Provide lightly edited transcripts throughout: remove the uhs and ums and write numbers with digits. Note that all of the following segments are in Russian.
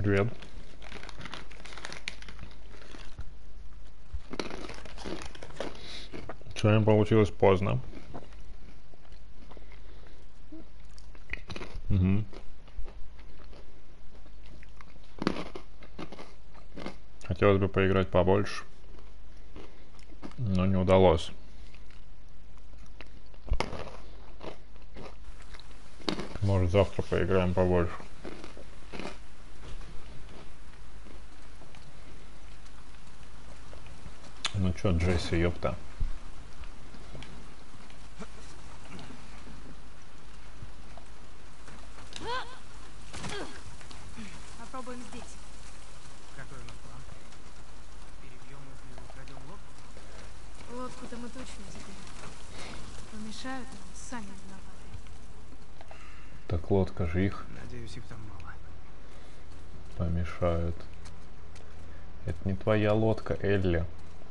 Привет. Сегодня получилось поздно. Угу. Хотелось бы поиграть побольше, но не удалось. Может, завтра поиграем побольше. Ну чё, Джесси, ёпта. Попробуем здесь. Какой у нас план? Перебьем их и украдем лодку? Лодку-то мы точно заберем. Помешают нам, сами виноваты. Так лодка же их Надеюсь, их там мало. помешают. Это не твоя лодка, Элли.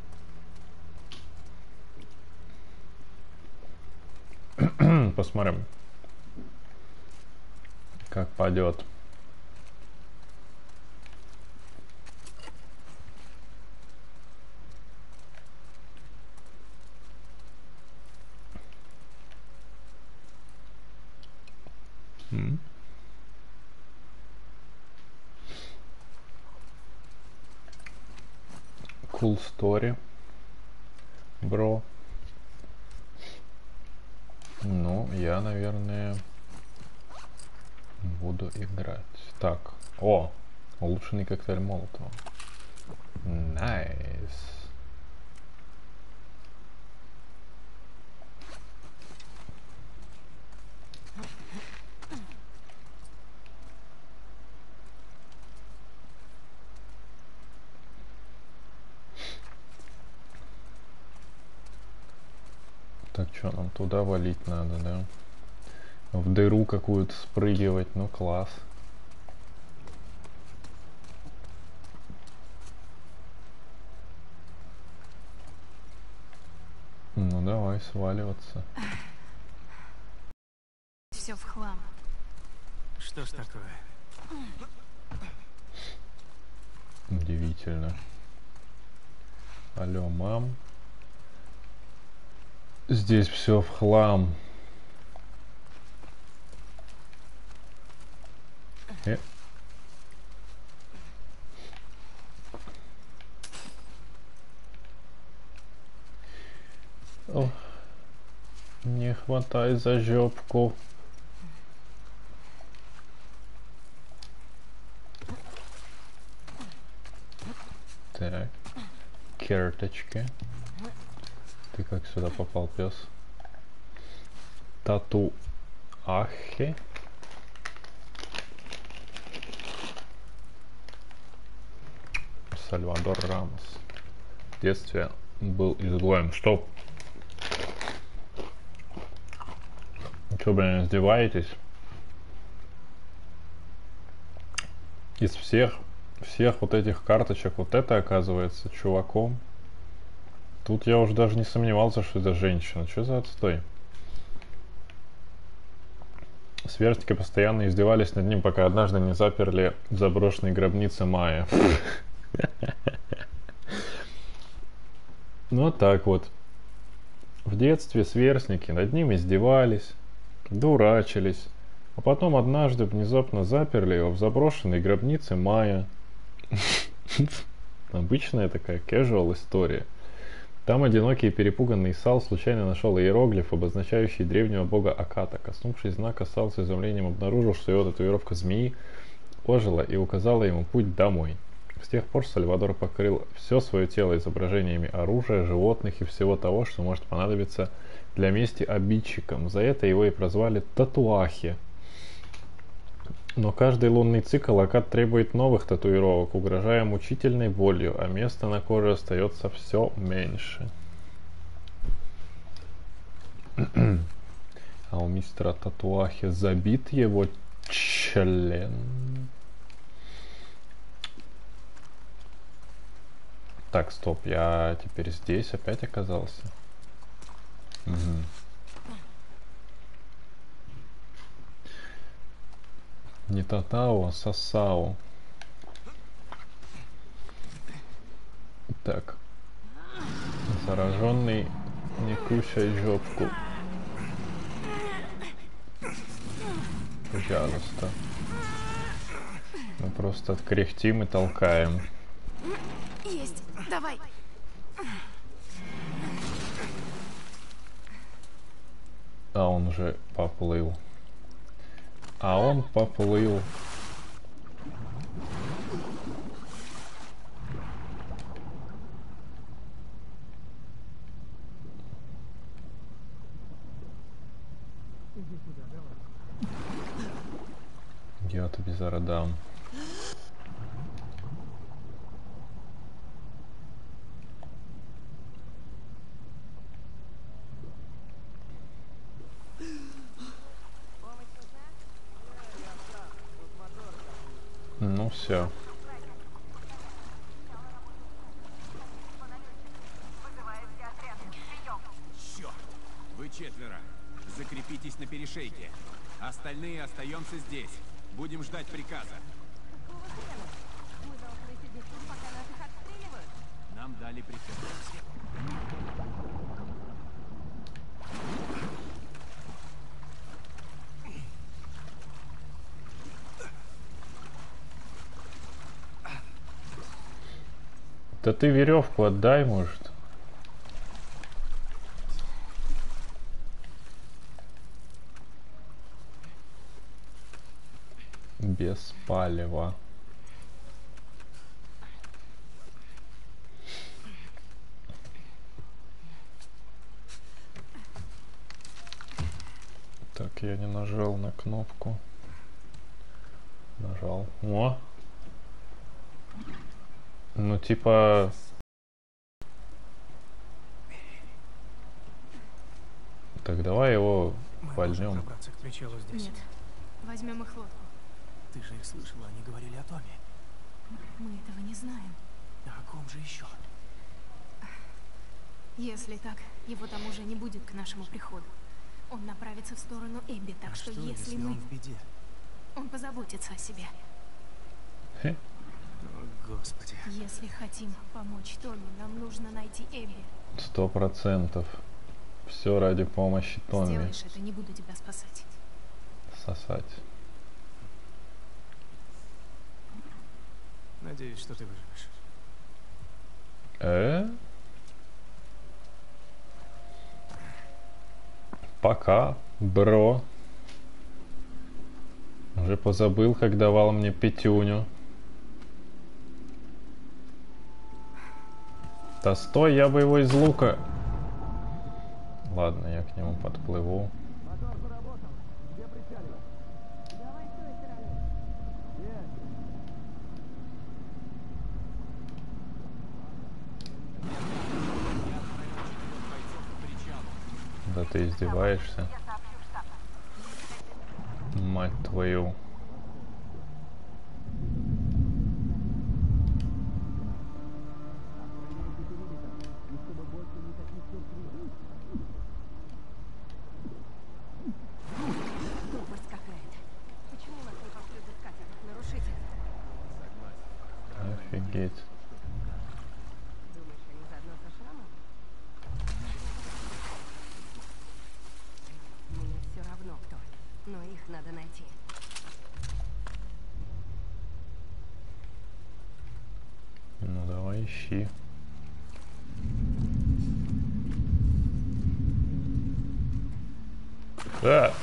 Посмотрим, как пойдет. Cool story, бро. Ну, я, наверное, буду играть. Так, о, улучшенный коктейль Молотова. Найс. Так, что нам туда валить надо, да? В дыру какую-то спрыгивать, ну класс. Ну давай сваливаться. Все в хлам. Что ж такое? Удивительно. Алло, мам. Здесь все в хлам. О, не хватай за жопку. Так, керточки. Ты как сюда попал, пес? Тату-ахи. Сальвадор Рамос. В детстве был изгоем. Стоп. Что, блин, издеваетесь? Из всех вот этих карточек вот это оказывается чуваком. Тут я уже даже не сомневался, что это женщина. Что за отстой? Сверстники постоянно издевались над ним, пока однажды не заперли в заброшенной гробнице Майя. Ну вот так вот. В детстве сверстники над ним издевались, дурачились, а потом однажды внезапно заперли его в заброшенной гробнице Майя. Обычная такая casual история. Там одинокий и перепуганный Сал случайно нашел иероглиф, обозначающий древнего бога Аката. Коснувшись знака, Сал с изумлением обнаружил, что его татуировка змеи ожила и указала ему путь домой. С тех пор Сальвадор покрыл все свое тело изображениями оружия, животных и всего того, что может понадобиться для мести обидчикам. За это его и прозвали Татуахи. Но каждый лунный цикл Акат требует новых татуировок, угрожая мучительной болью, а места на коже остается все меньше. А у мистера Татуахи забит его член. Так, стоп, я теперь здесь опять оказался. Угу. Не Татао, а Сасао. Так. Зараженный, не кушай жопку. Пожалуйста. Мы просто кряхтим и толкаем. Есть. Давай. А он уже поплыл. А он поплыл. Я тобі зараз дам. Ну все. Черт! Вы четверо. Закрепитесь на перешейке. Остальные остаемся здесь. Будем ждать приказа. Мы должны сидеть тут, пока нас их отстреливают. Нам дали приказ. Да ты веревку отдай, может. Без палева. Так, я не нажал на кнопку. Нажал. О! Ну, типа... Так, давай его Мы можем пальнем. забраться к причалу здесь. Нет. Возьмем их лодку. Ты же их слышала, они говорили о Томе. Мы этого не знаем. А о ком же еще? Если так, его там уже не будет к нашему приходу. Он направится в сторону Эбби, так А что что, если мы... он в беде? Он позаботится о себе. Хе. О, Господи. Если хотим помочь Томми, нам нужно найти Эбби. 100%. Все ради помощи Томми. Сделаешь это, не буду тебя спасать. Сосать. Надеюсь, что ты выживешь. Пока, бро. Уже позабыл, как давал мне пятюню. Да стой, я бы его из лука. Ладно, я к нему подплыву. Давай с той стороны. Да ты издеваешься? Мать твою. Тупость какая-то. Почему нас не пошлют искать этих нарушителей? Офигеть. Думаешь, они заодно со шрамом? Мне все равно кто, но их надо найти. Ну давай ищи. А!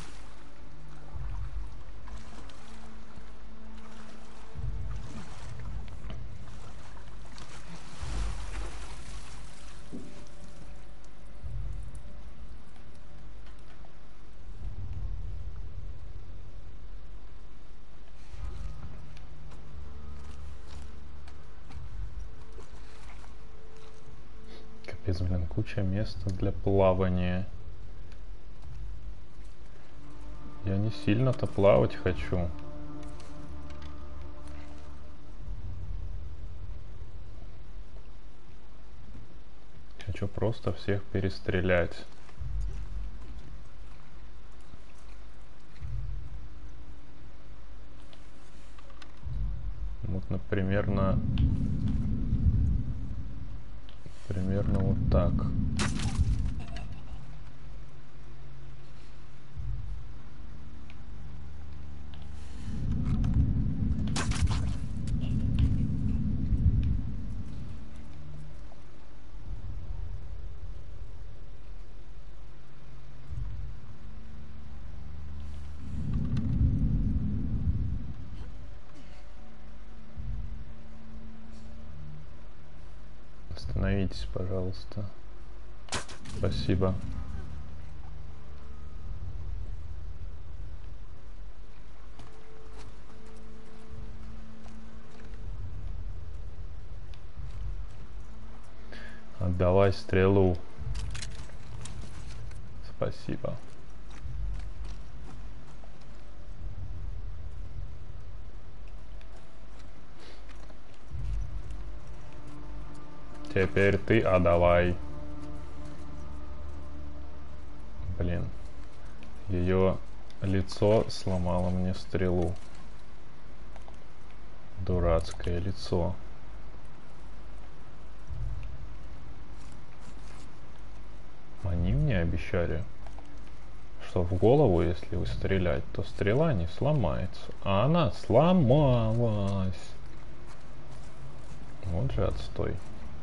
Капец, блин, куча места для плавания. Я не сильно-то плавать хочу. Хочу просто всех перестрелять. Вот, например, на Примерно вот так. Остановитесь, пожалуйста. Спасибо. Отдавай стрелу. Спасибо. Теперь ты отдавай. Блин. Ее лицо сломало мне стрелу. Дурацкое лицо. Они мне обещали, что в голову, если вы стрелять, то стрела не сломается. А она сломалась. Вот же отстой.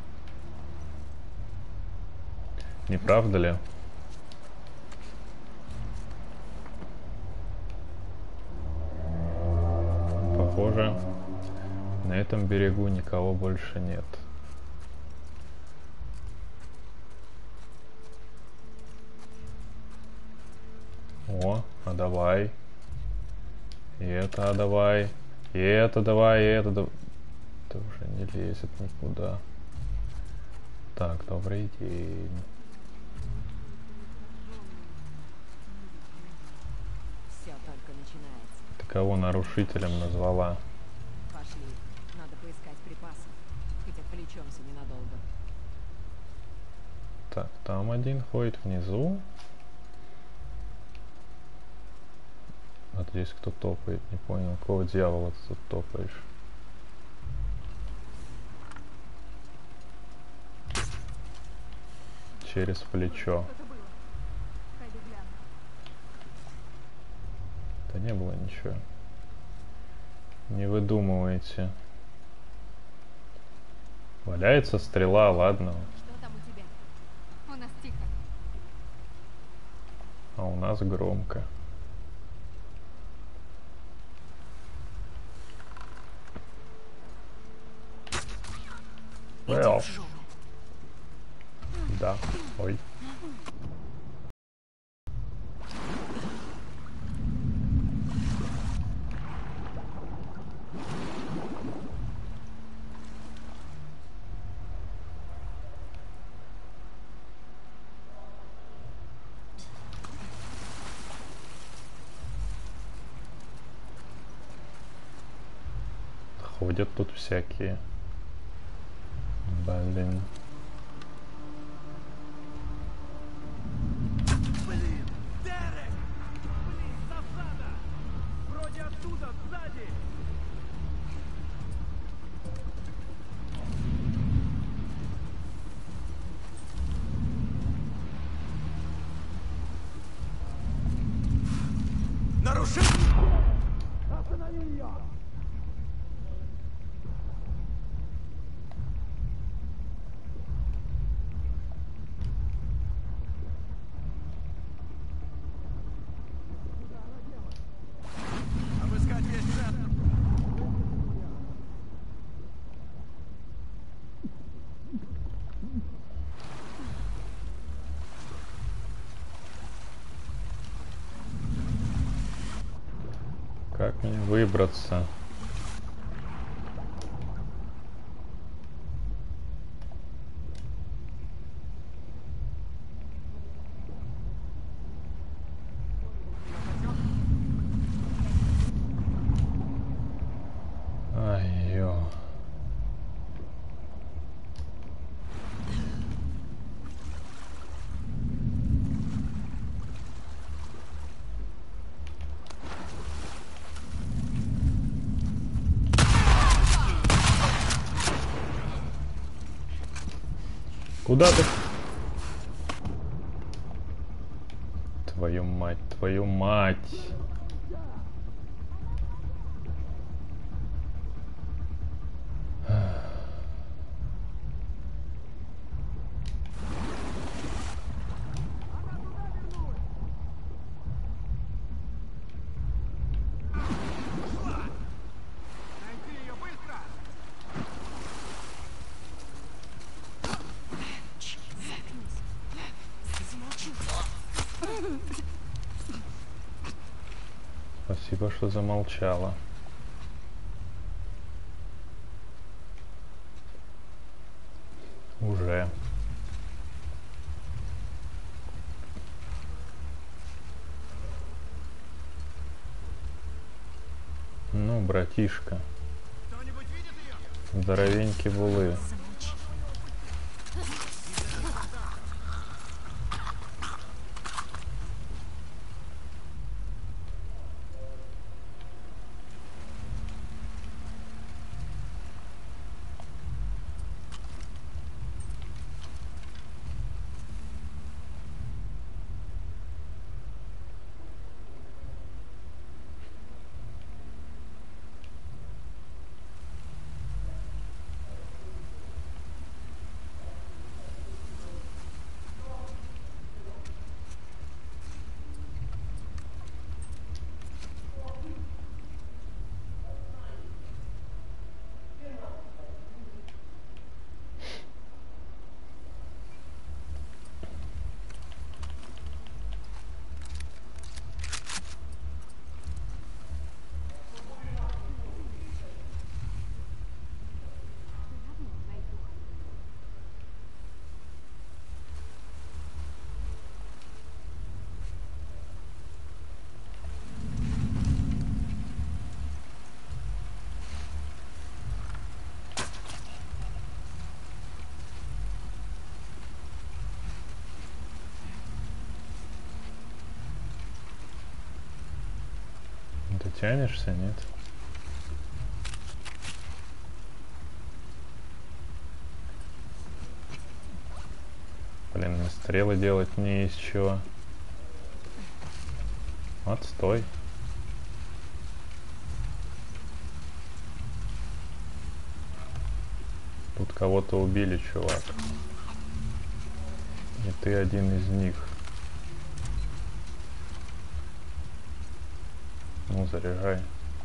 Не правда ли? Похоже, на этом берегу никого больше нет. О, а давай. И это а давай. И это давай, и это давай. Это уже не лезет никуда. Так, добрый день. Все только начинается. Ты кого нарушителем назвала? Пошли. Надо поискать припасы. Хоть отвлечемся ненадолго. Так, там один ходит внизу. Вот здесь кто топает, не понял, какого дьявола ты тут топаешь? Через плечо. Что-то было. Пойду гляну. Да не было ничего. Не выдумывайте. Валяется стрела, ладно. Что там у тебя? У нас тихо. А у нас громко. Well. Да. Ой. Ходят тут всякие. Блин. Блин! Дерек! Блин, засада! Вроде оттуда, сзади! Нарушитель! Останови ее! Обыскать весь центр! Как мне выбраться? Ай-ё. Куда ты? Твою мать, твою мать. Найди ее быстро! Спасибо, что замолчала. Уже. Ну, братишка. Кто-нибудь видит ее? Здоровенький булы. Ты тянешься, нет? Блин, мне стрелы делать не из чего. Отстой. Тут кого-то убили, чувак. И ты один из них. Ну, заряжай.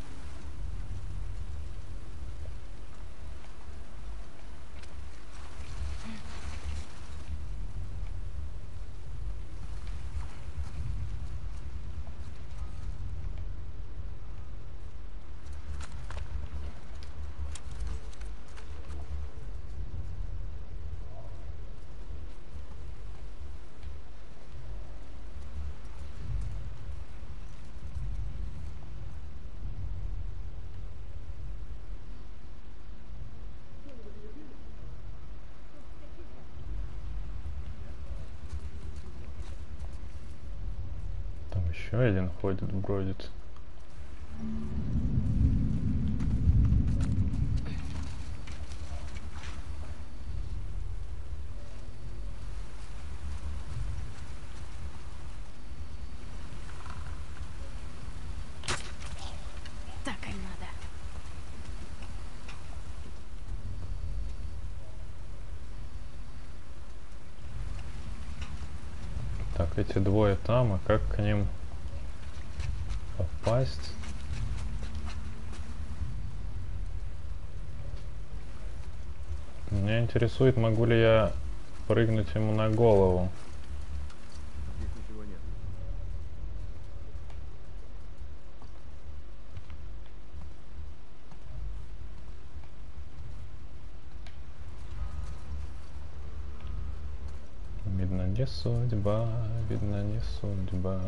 Там еще один ходит, бродит. Так и надо. Так, эти двое там, а как к ним попасть? Меня интересует, могу ли я прыгнуть ему на голову. Здесь ничего нет. Видно, не судьба, видно, не судьба.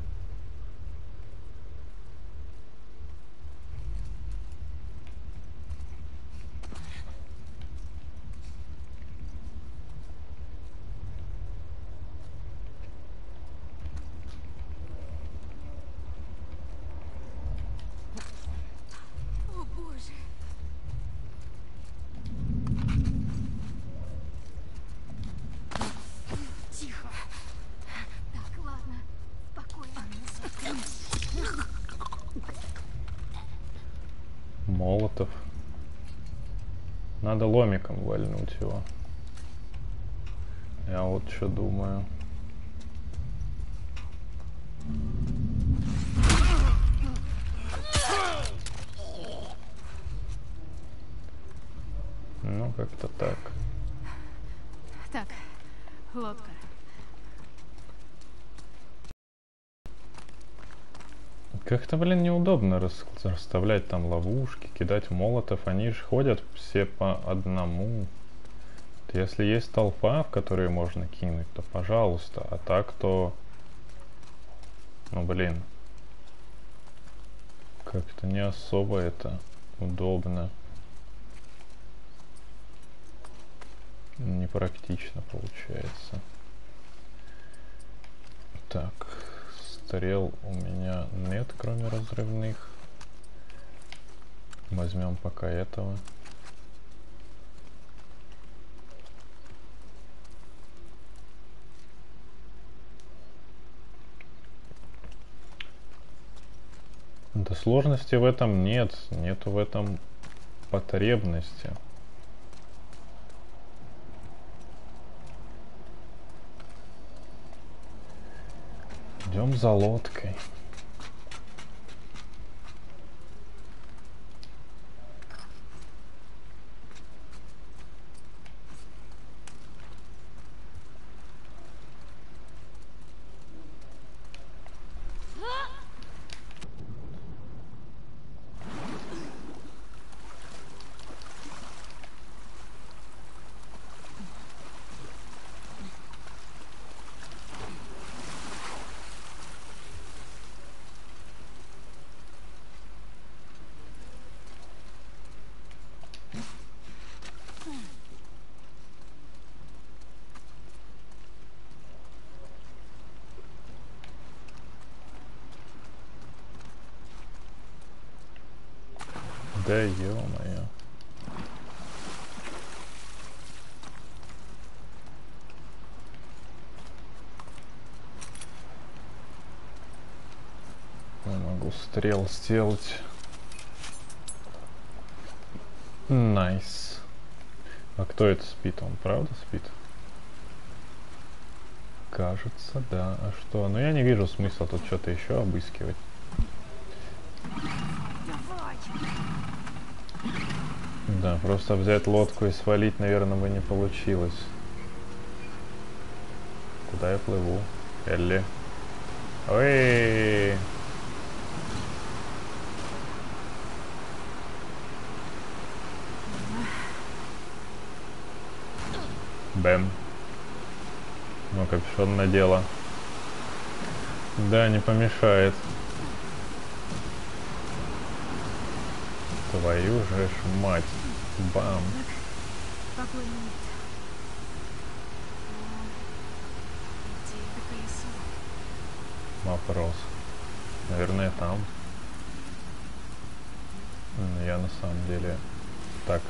О боже. Молотов. Надо ломиком вальнуть его. Я вот что думаю. Ну, как-то так. Так, лодка. Как-то, блин, неудобно расставлять там ловушки, кидать молотов. Они же ходят все по одному. Если есть толпа, в которую можно кинуть, то пожалуйста. А так то... Ну, блин. Как-то не особо это удобно. Непрактично получается. Так, стрел у меня нет, кроме разрывных. Возьмем пока этого. Да сложности в этом нет, нету в этом потребности. Идем за лодкой. Да ё-моё. Я могу стрел сделать. Найс. А кто это спит? Он правда спит? Кажется, да. А что? Ну я не вижу смысла тут что-то еще обыскивать. Да, просто взять лодку и свалить, наверное, бы не получилось. Куда я плыву? Элли. Ой! Бэм. Ну, капюшон надела. Да, не помешает. Твою же ж мать. Бам. Какой нет. Где это колесо? Вопрос. Наверное, там. Я на самом деле... Так.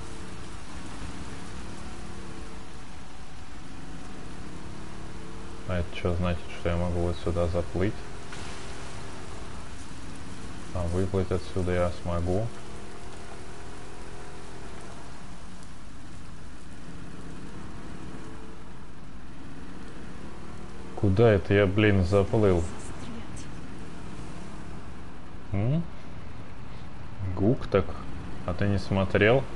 А это что значит, что я могу вот сюда заплыть? А выплыть отсюда я смогу. Куда это я, блин, заплыл? Гук так? А ты не смотрел?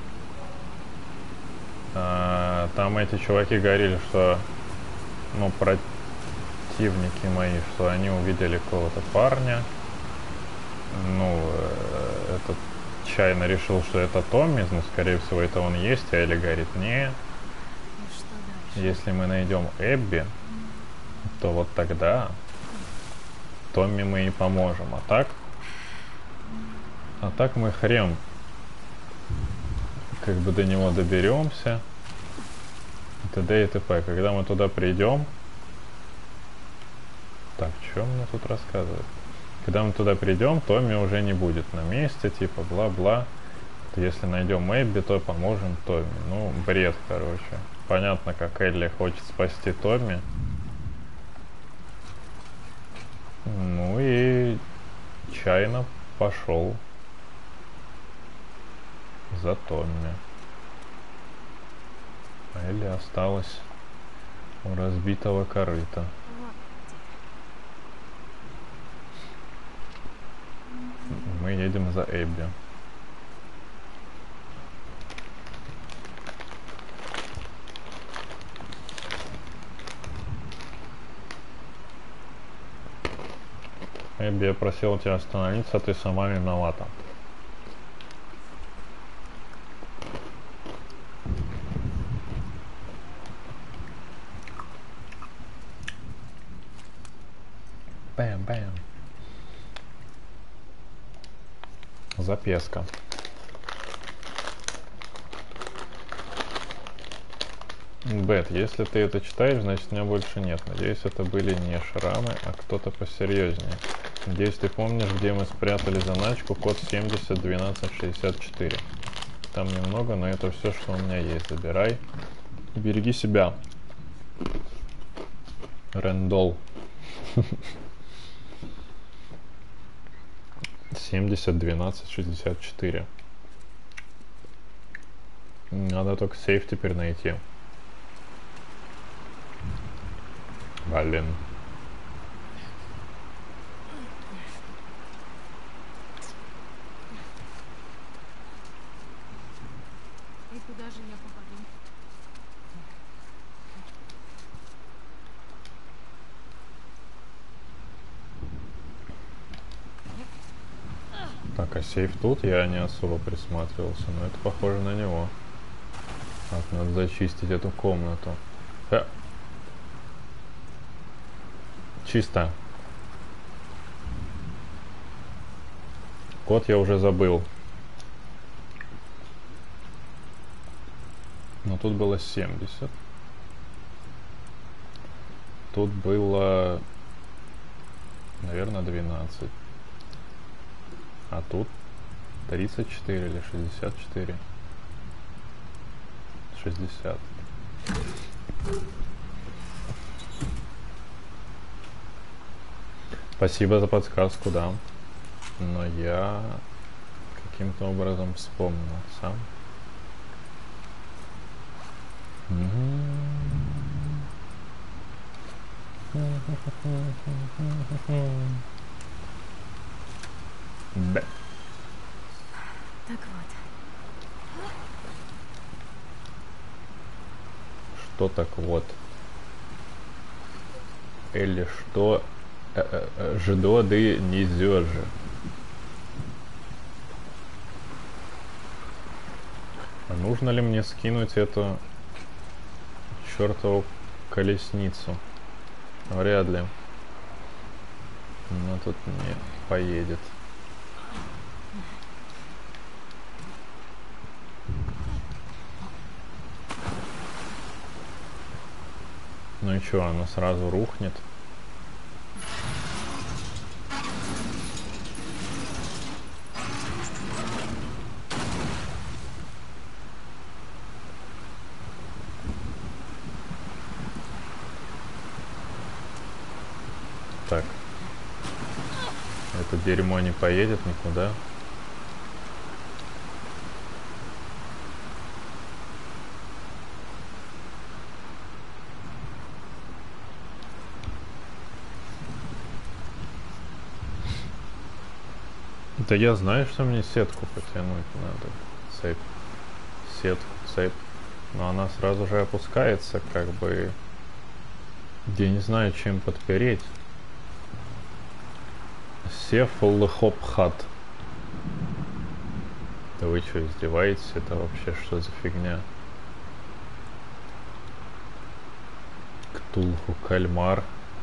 Там эти чуваки говорили, что... Ну, противники мои, что они увидели какого-то парня. Ну, этот чайно решил, что это Томми. Ну, скорее всего, это он есть. А Элли говорит, не. И что дальше? Если мы найдем Эбби, то вот тогда Томми мы и поможем. А так мы хрен как бы до него доберемся. т.д. и т.п. Когда мы туда придем... Так, что мне тут рассказывают? Когда мы туда придем, Томми уже не будет на месте, типа бла-бла. Если найдем Эбби, то поможем Томми. Ну, бред, короче. Понятно, как Элли хочет спасти Томми. Ну и чайно пошел за Томми. А Элли осталась у разбитого корыта. Вот где. Мы едем за Эбби. Эбби, я просил тебя остановиться, ты сама виновата. Бэм-бэм. Запеска. Бет, если ты это читаешь, значит меня больше нет. Надеюсь, это были не шрамы, а кто-то посерьезнее. Надеюсь, ты помнишь, где мы спрятали заначку, код 701264. Там немного, но это все, что у меня есть. Забирай. Береги себя. Рэндол. 701264. Надо только сейф теперь найти. Блин. И куда же я попаду? Так, а сейф тут? Я не особо присматривался, но это похоже на него. Так, надо зачистить эту комнату. Чисто. Код я уже забыл. Но тут было 70. Тут было, наверное, 12. А тут 34 или 64. 60. Спасибо за подсказку, да. Но я каким-то образом вспомнил сам. Б. Так вот. Что так вот? Или что? Ждо ды не зёжи. А нужно ли мне скинуть эту чертову колесницу? Вряд ли. Она тут не поедет. Ну и чё, она сразу рухнет? Так. Это дерьмо не поедет никуда. Да я знаю, что мне сетку потянуть надо. Цепь. Сетку, цепь. Но она сразу же опускается, как бы. Я не знаю, чем подпереть. Сефлхопхат. Да вы что, издеваетесь? Это вообще что за фигня? Ктулху, кальмар.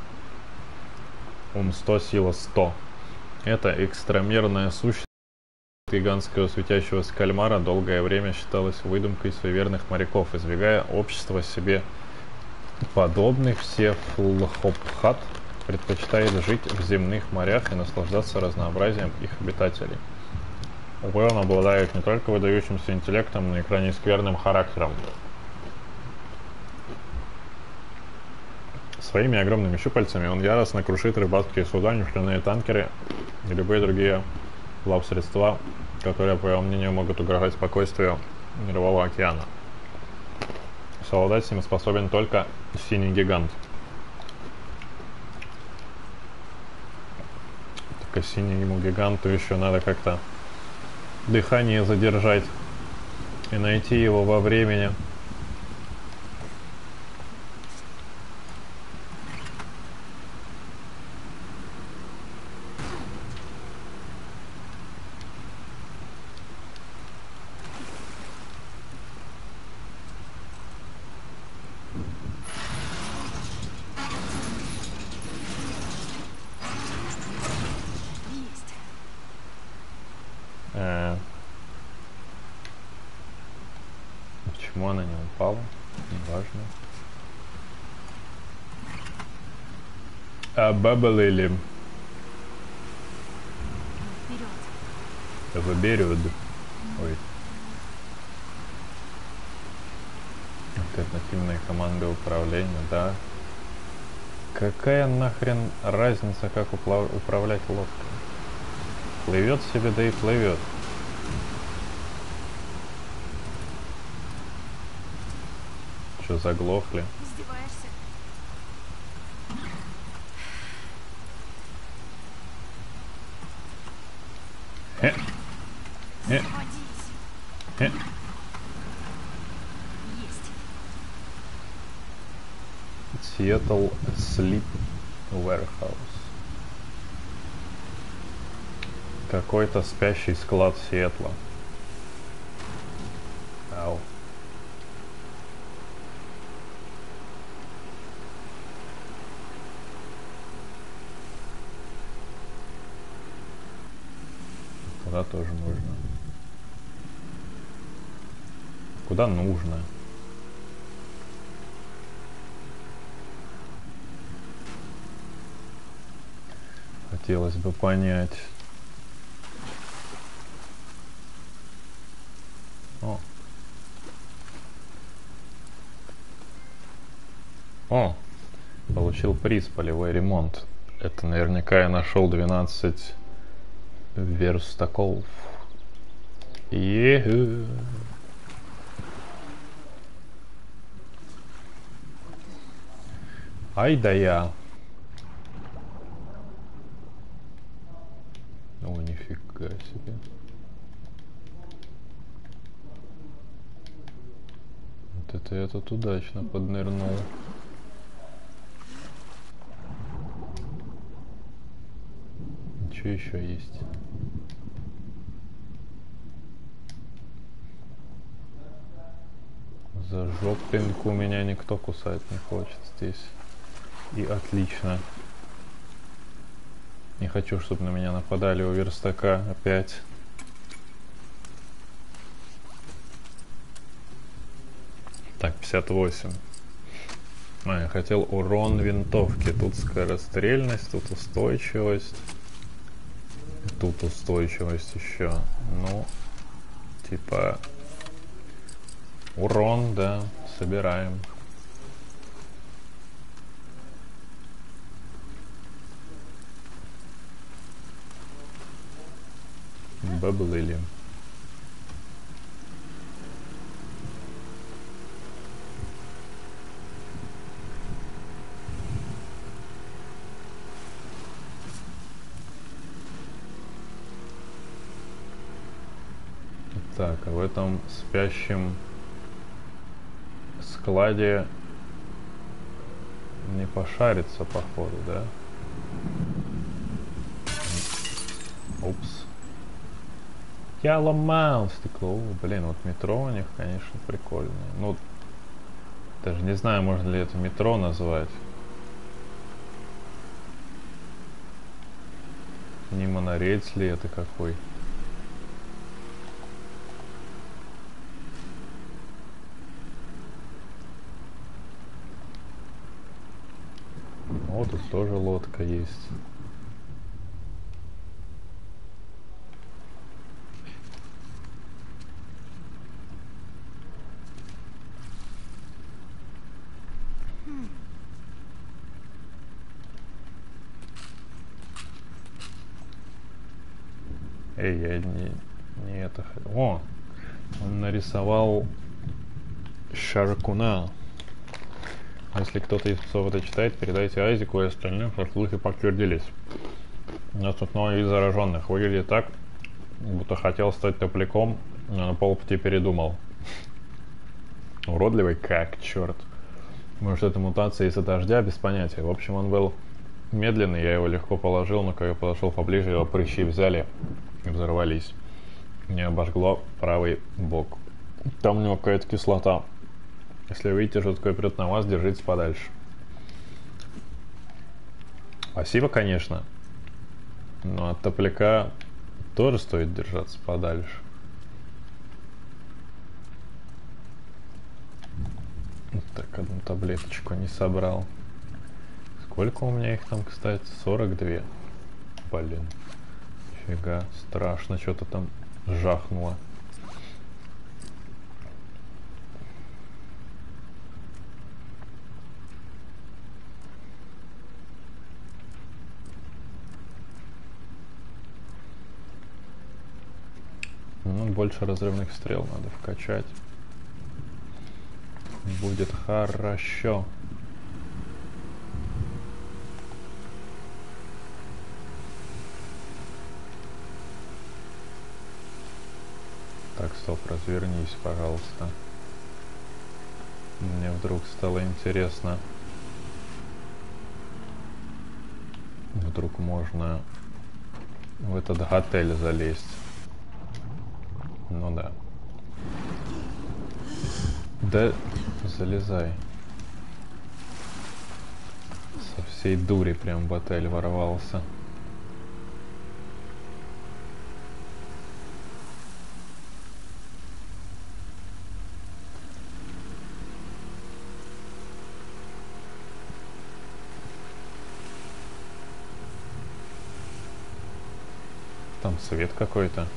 Ум 100, сила 100. Это экстрамерная сущность гигантского светящегося кальмара долгое время считалась выдумкой суеверных моряков, избегая общества себе подобных. Сефлхопхат предпочитает жить в земных морях и наслаждаться разнообразием их обитателей. Увы, он обладает не только выдающимся интеллектом, но и крайне скверным характером. Своими огромными щупальцами он яростно крушит рыбацкие суда, нефтяные танкеры и любые другие плавсредства, которые, по его мнению, могут угрожать спокойствию Мирового океана. Совладать с ним способен только синий гигант. Только синему гиганту еще надо как-то дыхание задержать и найти его во времени. Есть. Почему она не упала? Неважно. А баба Лили Вперед. выберет. Ой. Альтернативные команды управления, да. Какая нахрен разница, как управлять лодкой? Плывет себе, да и плывет. Что, заглохли? Издеваешься? Заводись. Есть. Seattle Sleep Warehouse. Какой-то спящий склад Сиэтла. Ау. Туда тоже можно. Куда нужно? Хотелось бы понять. О, получил приз полевой ремонт. Это наверняка я нашел 12 верстаков. Еху. Ай да я. О, нифига себе. Вот это я тут удачно поднырнул. Что еще есть? За жопинку меня никто кусать не хочет здесь. И отлично. Не хочу, чтобы на меня нападали у верстака опять. Так, 58. А, я хотел урон винтовки. Тут скорострельность, тут устойчивость. Тут устойчивость еще. Ну, типа... Урон, да, собираем. Баблили. Так, а в этом спящем складе не пошарится, походу, да? Упс. Я ломал стекло. О, блин, вот метро у них, конечно, прикольное. Ну, даже не знаю, можно ли это метро назвать. Не монорельс ли это какой? О, тут тоже лодка есть. Эй, я не... Не это. О! Он нарисовал Шаркуна. Если кто-то из псов это читает, передайте Айзеку и остальным, что слухи подтвердились. У нас тут много из зараженных. Выглядит так, будто хотел стать топляком, но на полпути передумал. Уродливый как черт. Может, это мутация из-за дождя, без понятия. В общем, он был медленный, я его легко положил, но когда я подошел поближе, его прыщи взяли и взорвались. Мне обожгло правый бок. Там у него какая-то кислота. Если вы видите, что такое прет на вас, держитесь подальше. Спасибо, конечно. Но от топляка тоже стоит держаться подальше. Так, одну таблеточку не собрал. Сколько у меня их там, кстати? 42. Блин. Фига, страшно, что-то там жахнуло. Ну, больше разрывных стрел надо вкачать. Будет хорошо. Так, стоп, развернись, пожалуйста. Мне вдруг стало интересно. Вдруг можно в этот отель залезть. Ну да. Да, залезай. Со всей дури прям в отель ворвался. Там свет какой-то.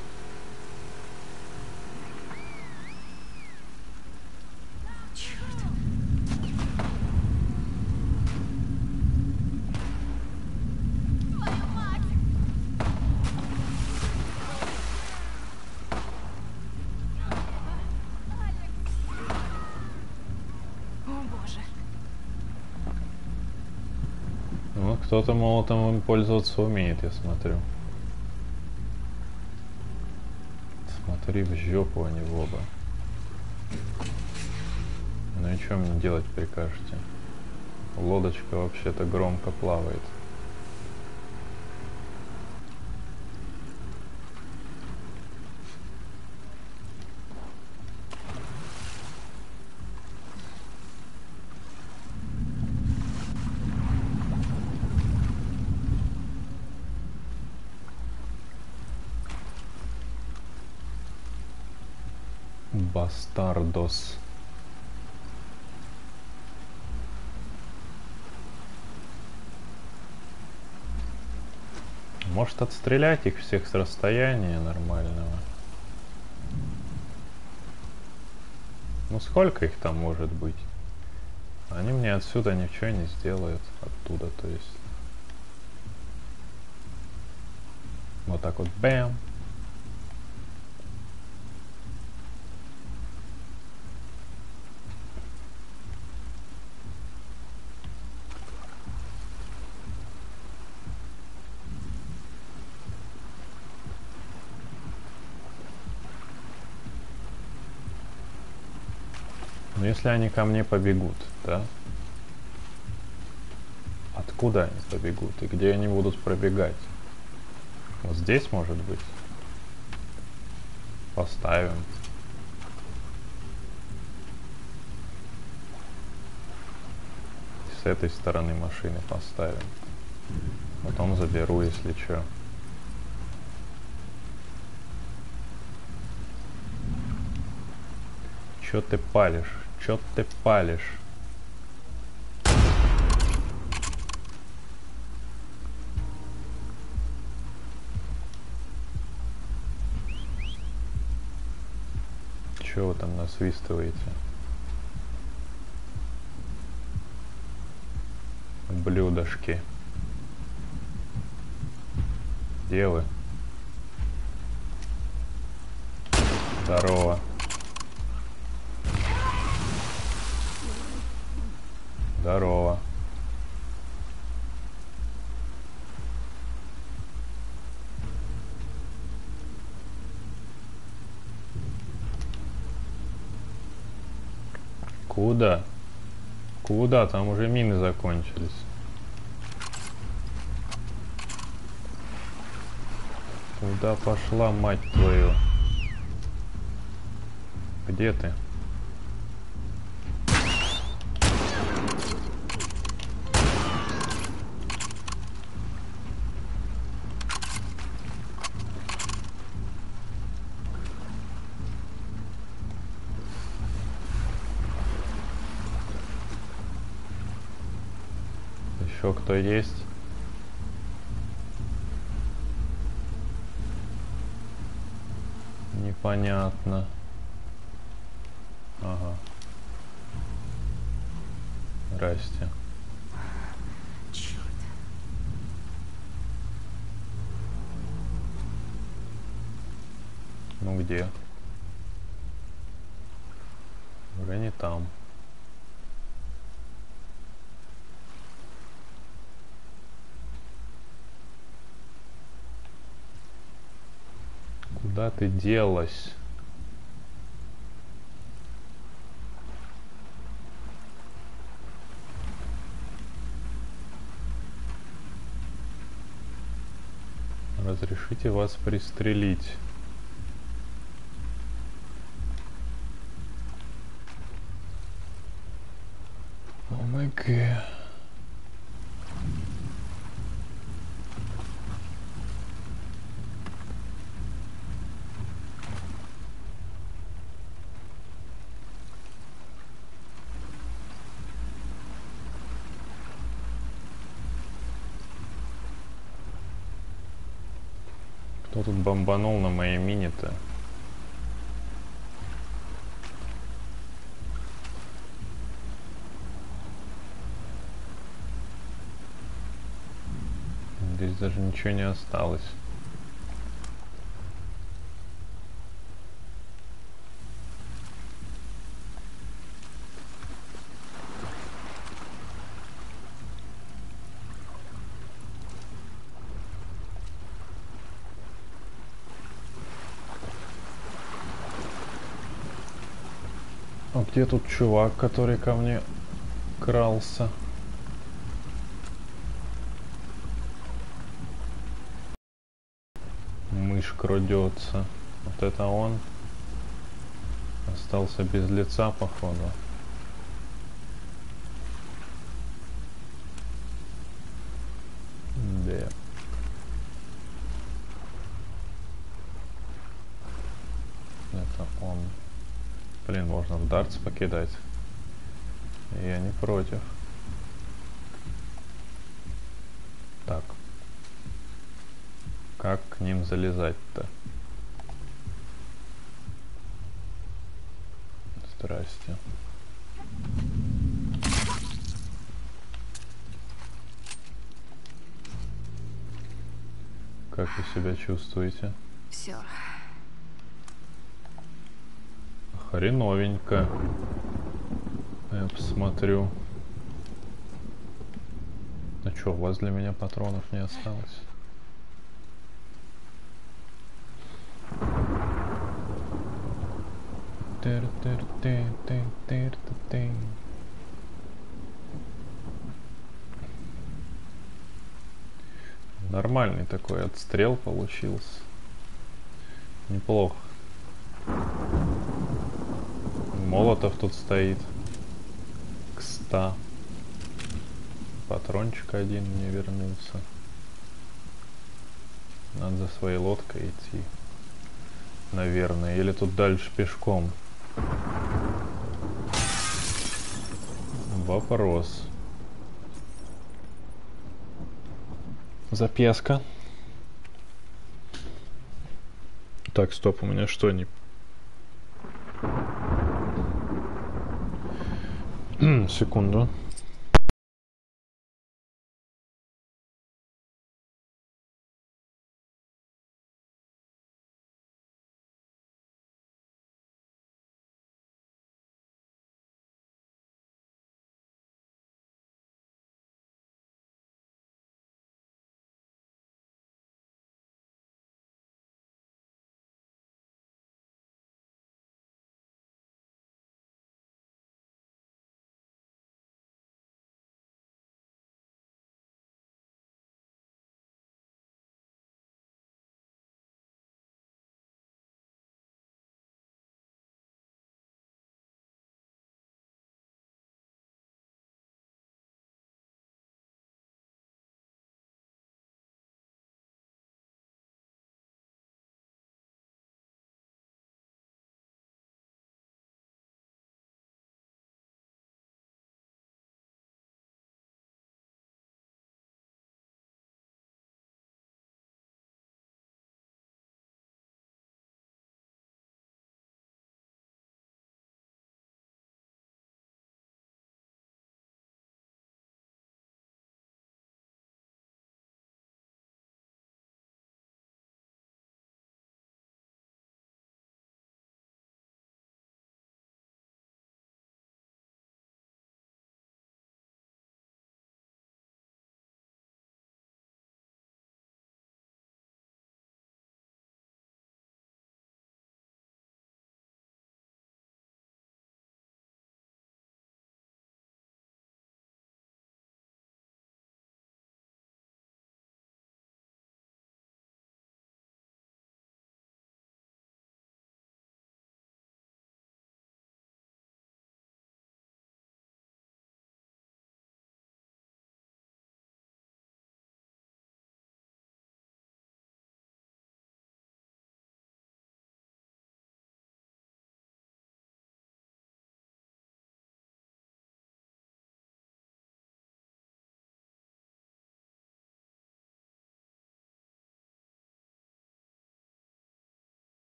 Ну, кто-то молотом им пользоваться умеет, я смотрю. Смотри в жопу, а не в оба. Ну и что мне делать прикажете? Лодочка вообще-то громко плавает. Бастардос. Может отстрелять их всех с расстояния нормального? Ну сколько их там может быть? Они мне отсюда ничего не сделают. Оттуда, то есть. Вот так вот, бэм. Но если они ко мне побегут, да? Откуда они побегут и где они будут пробегать? Вот здесь, может быть? Поставим. И с этой стороны машины поставим. Потом заберу, если что. Чё ты палишь? Чё ты палишь? Чё вы там насвистываете? Блюдошки. Где вы? Здорово. Здорово. Куда? Куда? Там уже мины закончились. Куда пошла, мать твою? Где ты? Еще кто есть? Непонятно. Ага. Здрасте. Черт. Ну где? Уже не там. Куда ты делась? Разрешите вас пристрелить. ОМГ. Кто тут бомбанул на моей мине-то? Здесь даже ничего не осталось. А где тут чувак, который ко мне крался? Мышь крадется. Вот это он. Остался без лица, походу. Да. Это он. Блин, можно в дартс покидать. Я не против. Так. Как к ним залезать-то? Здрасте. Как вы себя чувствуете? Все. Хреновенько. Я посмотрю. Ну чё, у вас для меня патронов не осталось? Нормальный такой отстрел получился. Неплохо. Молотов тут стоит. К 100. Патрончик один мне вернулся. Надо за своей лодкой идти. Наверное. Или тут дальше пешком. Вопрос. Записка. Так, стоп, у меня что не... Секунду.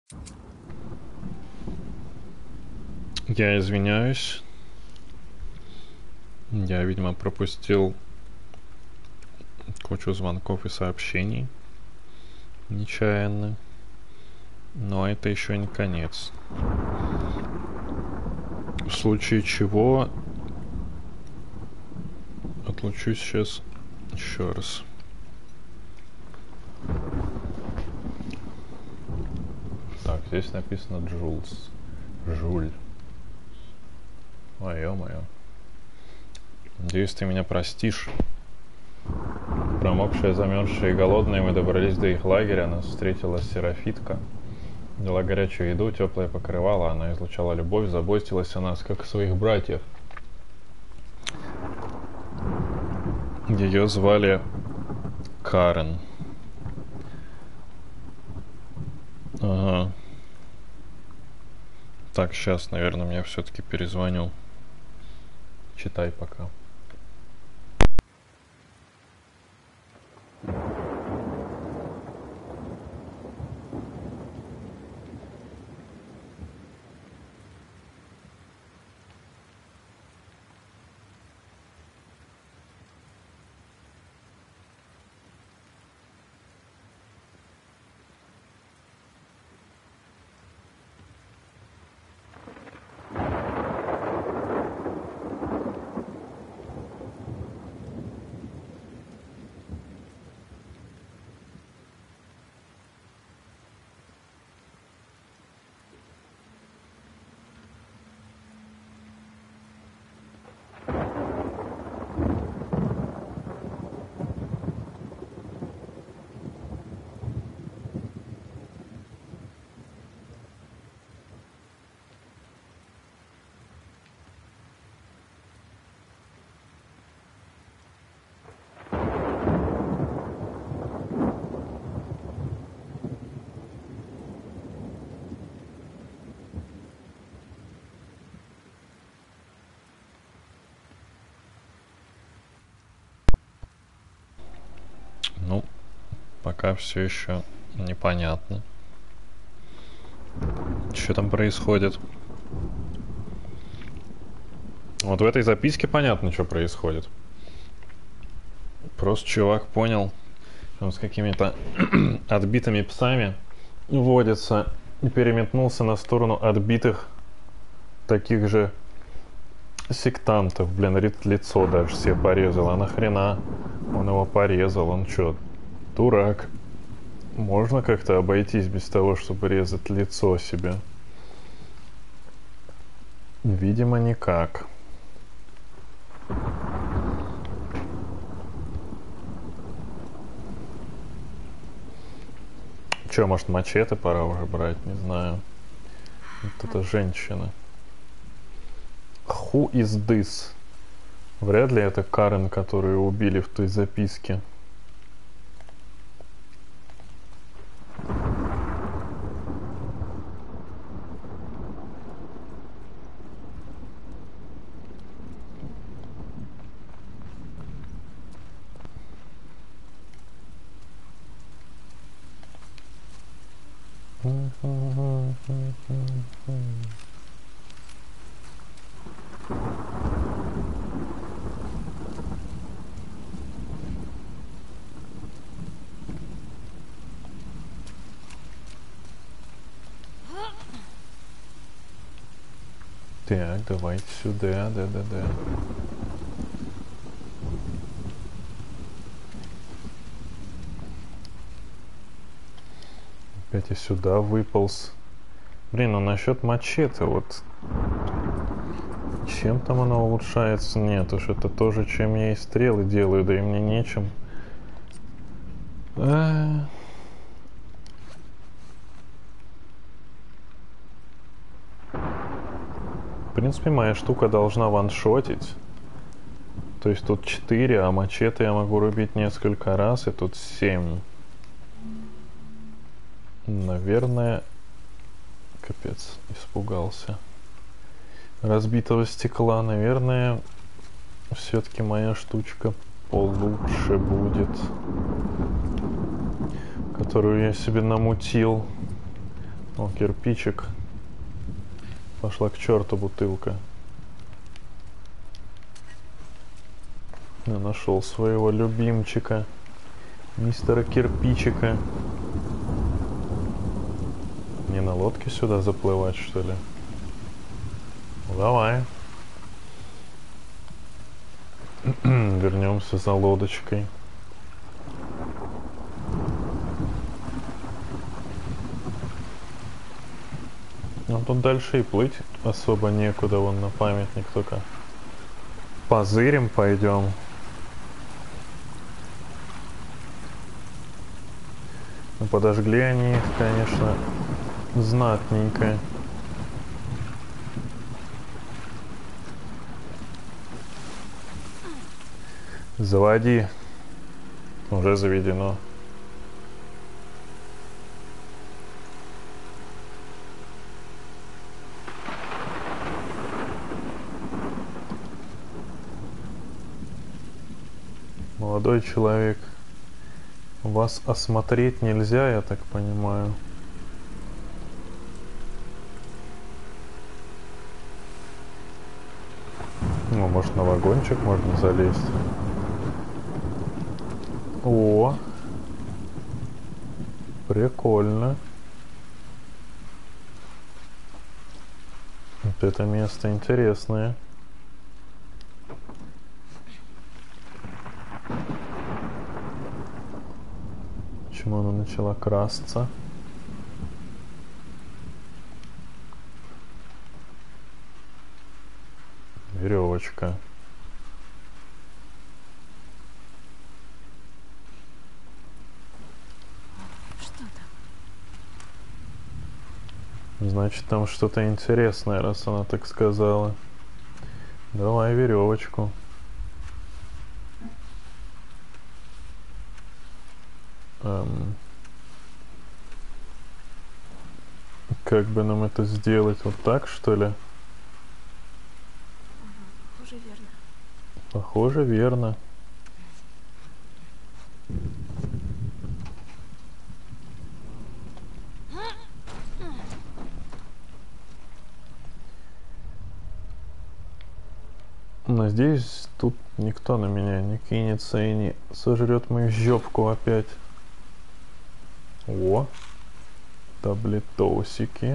Я извиняюсь. Я, видимо, пропустил кучу звонков и сообщений нечаянно. Но это еще не конец. В случае чего отлучусь сейчас еще раз. Так, здесь написано Джулс. Жуль. Ой, ё-моё. Надеюсь, ты меня простишь. Промокшие, замерзшие и голодные, мы добрались до их лагеря. Нас встретила Серафитка. Дала горячую еду, теплое покрывало. Она излучала любовь, заботилась о нас, как о своих братьев. Ее звали Карен. Ага. Так, сейчас, наверное, мне все-таки перезвоню. Читай пока. Ну, пока все еще непонятно. Что там происходит? Вот в этой записке понятно, что происходит. Просто чувак понял, что он с какими-то отбитыми псами водится и переметнулся на сторону отбитых таких же сектантов. Блин, лицо даже себе порезал. А нахрена он его порезал? Он что, дурак? Можно как-то обойтись без того, чтобы резать лицо себе? Видимо, никак. Че, может, мачете пора уже брать? Не знаю. Вот эта женщина. Who is this? Вряд ли это Карен, которую убили в той записке. Так, давайте сюда, да-да-да. Опять и сюда выполз. Блин, ну насчет мачете, вот чем там оно улучшается? Нет уж, это тоже, чем я и стрелы делаю, да и мне нечем. В принципе, моя штука должна ваншотить. То есть тут 4, а мачете я могу рубить несколько раз, и тут 7. Наверное... Капец, испугался. Разбитого стекла, наверное, все-таки моя штучка получше будет. Которую я себе намутил. О, кирпичик. Пошла к черту бутылка. Я нашел своего любимчика. Мистера Кирпичика. Не на лодке сюда заплывать, что ли? Ну, давай. Вернемся за лодочкой. Ну тут дальше и плыть особо некуда, вон на памятник только. Позырим пойдем. Ну, подожгли они их, конечно, знатненько. Заводи. Уже заведено. Молодой человек, вас осмотреть нельзя, я так понимаю. Ну, может, на вагончик можно залезть. О, прикольно. Вот это место интересное. Почему она начала красться? Веревочка. Что там? Значит, там что-то интересное, раз она так сказала. Давай веревочку. Как бы нам это сделать? Вот так, что ли? Похоже, верно. Похоже, верно. Надеюсь, тут никто на меня не кинется и не сожрет мою жопку опять. О, таблетосики.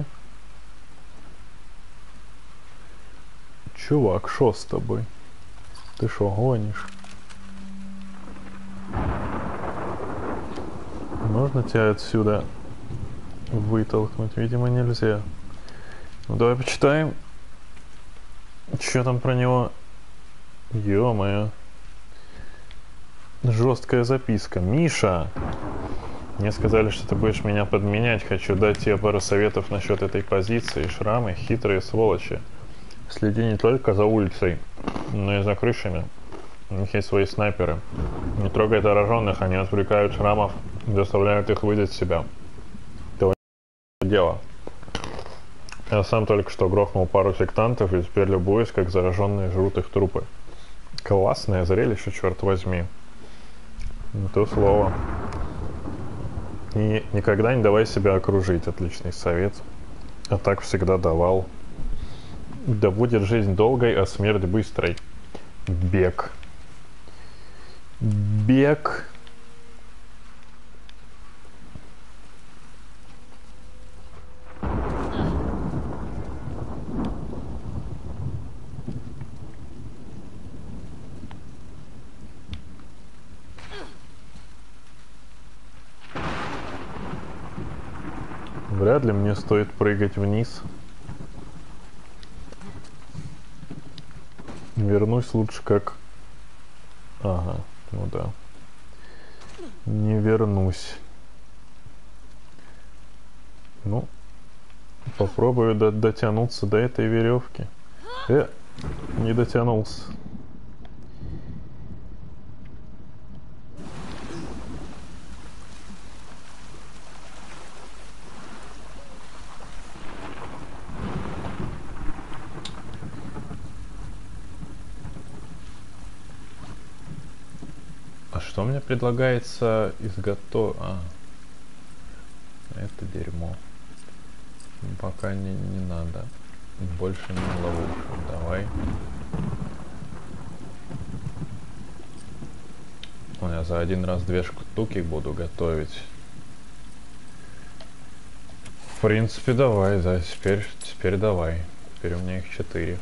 Чувак, шо с тобой? Ты шо, гонишь? Можно тебя отсюда вытолкнуть? Видимо, нельзя. Ну, давай почитаем. Что там про него? Ё-моё. Жесткая записка. Миша! Мне сказали, что ты будешь меня подменять. Хочу дать тебе пару советов насчет этой позиции. Шрамы, хитрые сволочи. Следи не только за улицей, но и за крышами. У них есть свои снайперы. Не трогай зараженных, они отвлекают шрамов и заставляют их выдать себя. Это дело. Я сам только что грохнул пару сектантов и теперь любуюсь, как зараженные жрут их трупы. Классное зрелище, черт возьми. Не то слово. И никогда не давай себя окружить. Отличный совет. А так всегда давал. Да будет жизнь долгой, а смерть быстрой. Бег. Бег. Вряд ли мне стоит прыгать вниз. Вернусь лучше как... Ага, ну да. Не вернусь. Ну, попробую дотянуться до этой веревки. Не дотянулся. А что мне предлагается изготовить? Это дерьмо. Пока не надо. Больше не ловушек. Давай. Ну, я за один раз 2 штуки буду готовить. В принципе, давай, да, теперь давай. Теперь у меня их 4.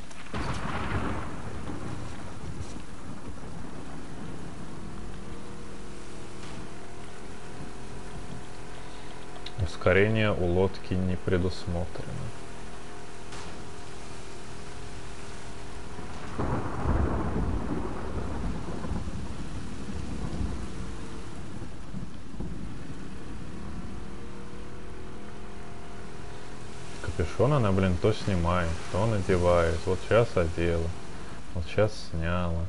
Ускорение у лодки не предусмотрено. Капюшон она, блин, то снимает, то надевает. Вот сейчас одела, вот сейчас сняла.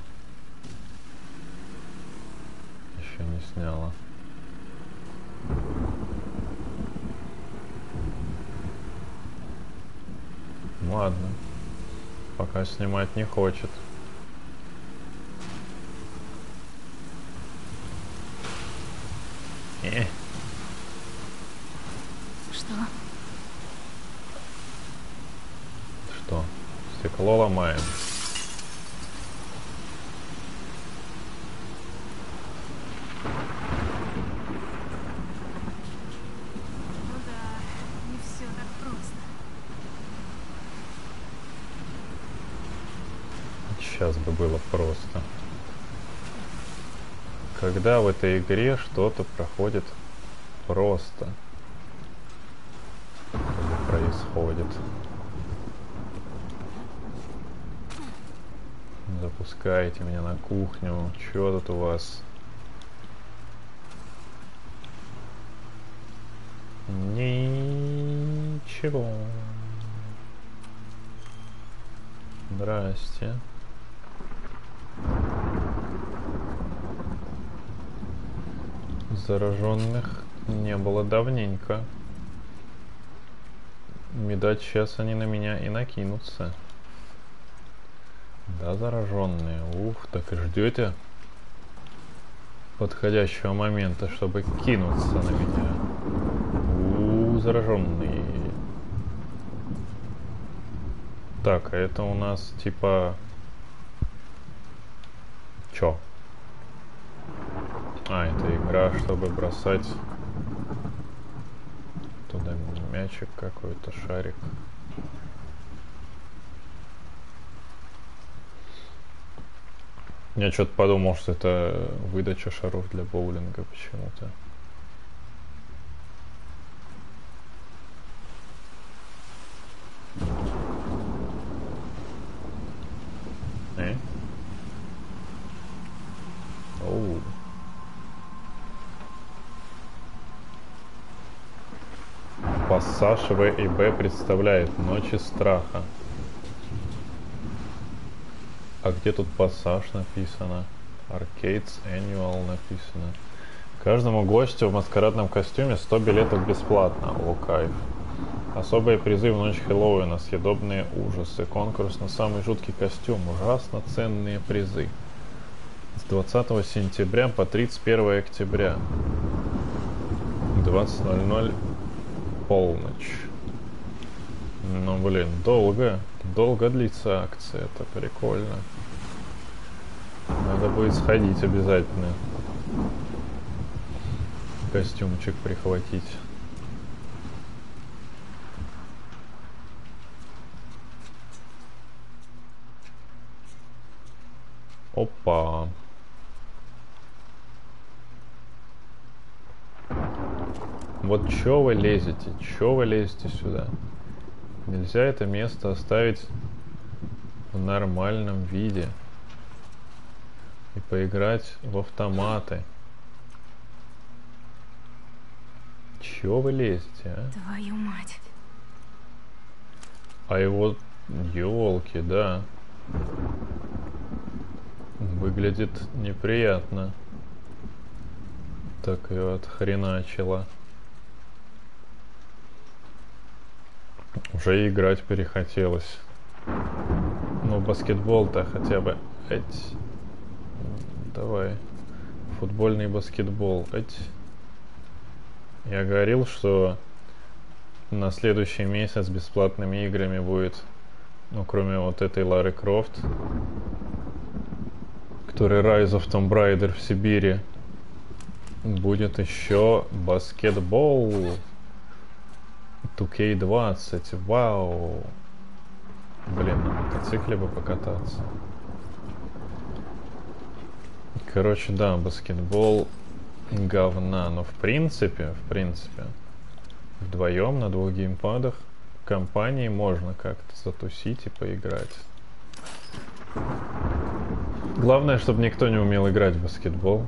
Еще не сняла. Ладно. Пока снимать не хочет. Что? Что? Стекло ломаем. Ну да, не все так просто. Сейчас бы было просто. Когда в этой игре что-то проходит просто. Или происходит. Запускайте меня на кухню. Чё тут у вас? Ничего. Здрасте. Зараженных не было давненько. Видать, сейчас они на меня и накинутся. Да, зараженные. Ух, так и ждете подходящего момента, чтобы кинуться на меня. Зараженные. Так, а это у нас типа... Чё? А, это игра, чтобы бросать туда мячик какой-то, шарик. Я что-то подумал, что это выдача шаров для боулинга почему-то. Оу. Пассаж В и Б представляет Ночи страха. А где тут пассаж написано? Arcades Annual написано. Каждому гостю в маскарадном костюме 100 билетов бесплатно. О, кайф. Особые призы в ночь Хэллоуина, съедобные ужасы, конкурс на самый жуткий костюм, ужасно ценные призы. С 20 сентября по 31 октября. 20:00 полночь. Ну, блин, долго длится акция, это прикольно. Надо будет сходить обязательно. Костюмчик прихватить. Опа. Вот чё вы лезете? Чё вы лезете сюда? Нельзя это место оставить в нормальном виде. И поиграть в автоматы. Чё вы лезете, а? Твою мать. А его... Ёлки, да. Выглядит неприятно. Так ее отхреначило. Уже играть перехотелось. Ну, баскетбол-то хотя бы. Эть. Давай. Футбольный баскетбол. Эть. Я говорил, что на следующий месяц бесплатными играми будет, ну, кроме вот этой Лары Крофт, который Rise of Tomb Raider в Сибири, будет еще баскетбол 2K20. Вау! Блин, на мотоцикле бы покататься. Короче, да, баскетбол говна, но в принципе, вдвоем на 2 геймпадах в компании можно как-то затусить и поиграть. Главное, чтобы никто не умел играть в баскетбол.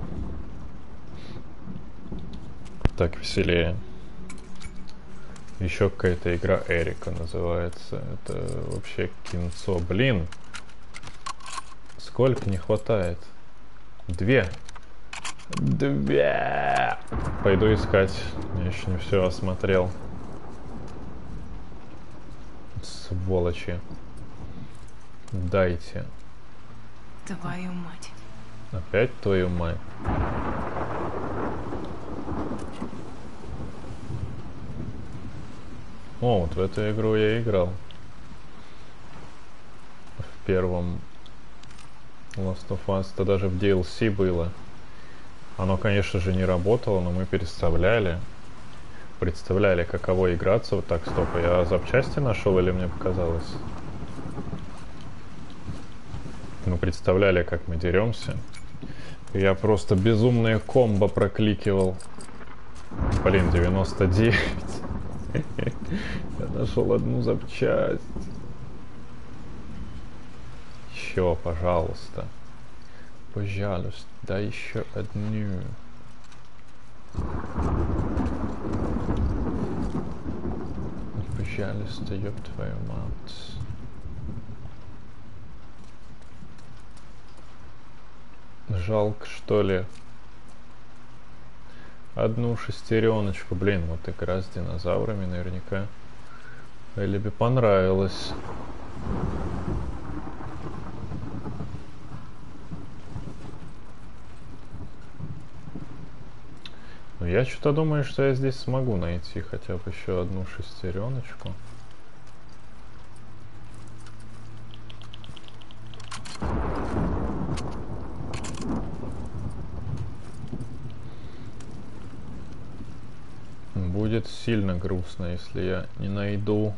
Так веселее. Еще какая-то игра Эрика называется. Это вообще кинцо. Блин! Сколько не хватает? 2. Пойду искать. Я еще не все осмотрел. Сволочи. Дайте. Твою мать. Опять твою мать. О, вот в эту игру я играл. В первом Last of Us. Это даже в DLC было. Оно, конечно же, не работало, но мы представляли, каково играться. Вот так, стоп, я запчасти нашел или мне показалось? Мы представляли, как мы деремся. Я просто безумные комбо прокликивал. Блин, 99. Я нашел одну запчасть. Еще, пожалуйста. Пожалуйста, дай еще одну. Пожалуйста, ёб твою мать. Жалко, что ли? Одну шестереночку. Блин, вот игра с динозаврами наверняка Элли понравилась. Но я что-то думаю, что я здесь смогу найти хотя бы еще одну шестереночку. Будет сильно грустно, если я не найду.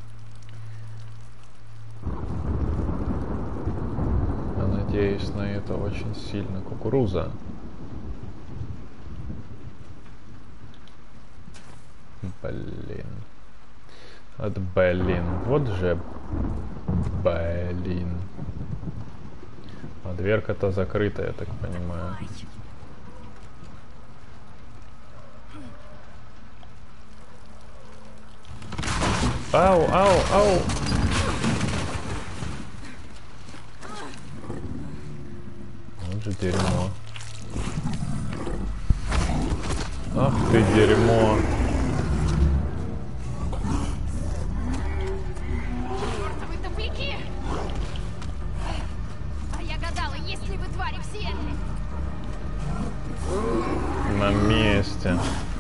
Я надеюсь на это очень сильно. Кукуруза. Блин. Блин. Вот же. Блин. А дверка-то закрыта, я так понимаю. Ау, ау, ау. Вот же дерьмо. Ах ты дерьмо. Чёртовы тупики! А я гадала, есть ли вы твари в Сиэтле? На месте.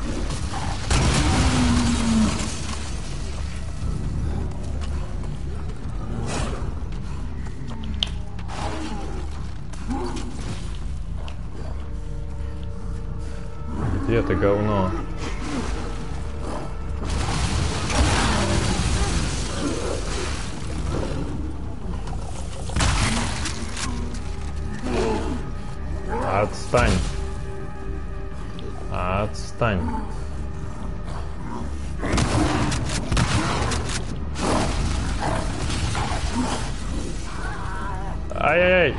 Где ты, говно? Отстань. Отстань. Ай-яй-яй.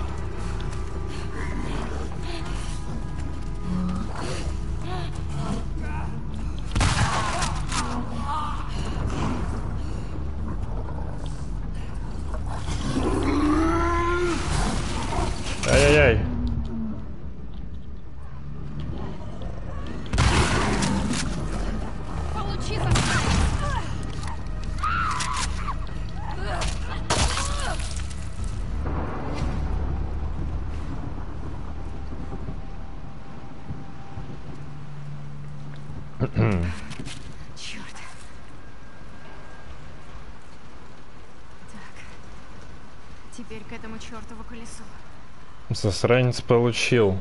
Ай-яй-яй. Получи за... теперь к этому чертову колесу. Засранец получил.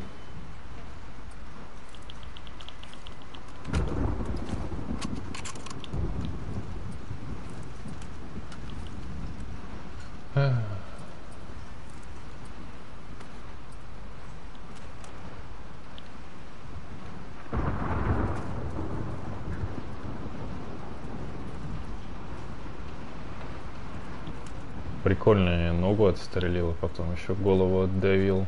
Прикольно, я ногу отстрелил, а потом еще голову отдавил.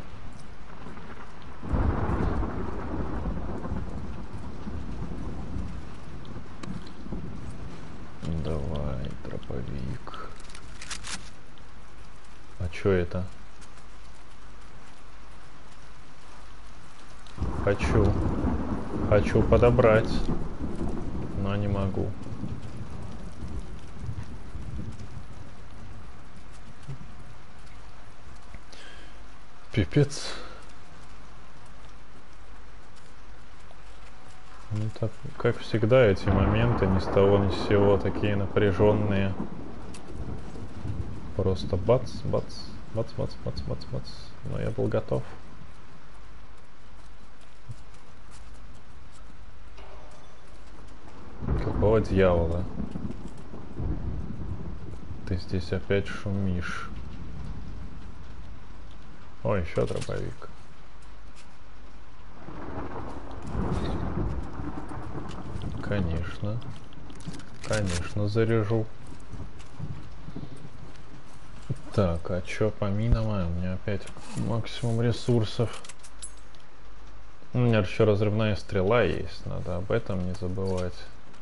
Давай, дробовик. А чё это? Хочу подобрать, но не могу. Пипец. Ну, так, как всегда, эти моменты ни с того ни с сего такие напряженные. Просто бац, бац, бац, бац, бац, бац, бац. Но я был готов. Какого дьявола? Ты здесь опять шумишь. О, еще дробовик. Конечно. Конечно, заряжу. Так, а чё по минам? У меня опять максимум ресурсов. У меня еще разрывная стрела есть, надо об этом не забывать.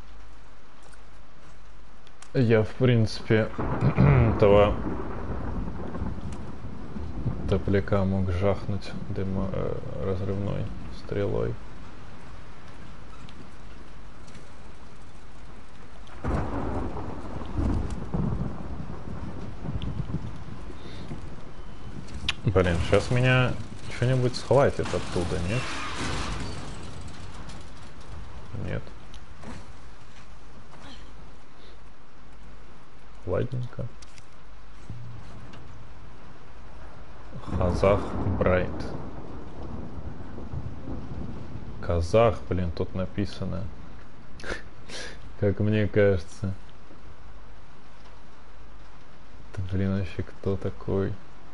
Я, в принципе, этого топляка мог жахнуть разрывной стрелой. Блин, сейчас меня что-нибудь схватит оттуда, нет? Нет. Ладненько. Казах Брайт. Казах, блин, тут написано. Как мне кажется. Да, блин, вообще кто такой?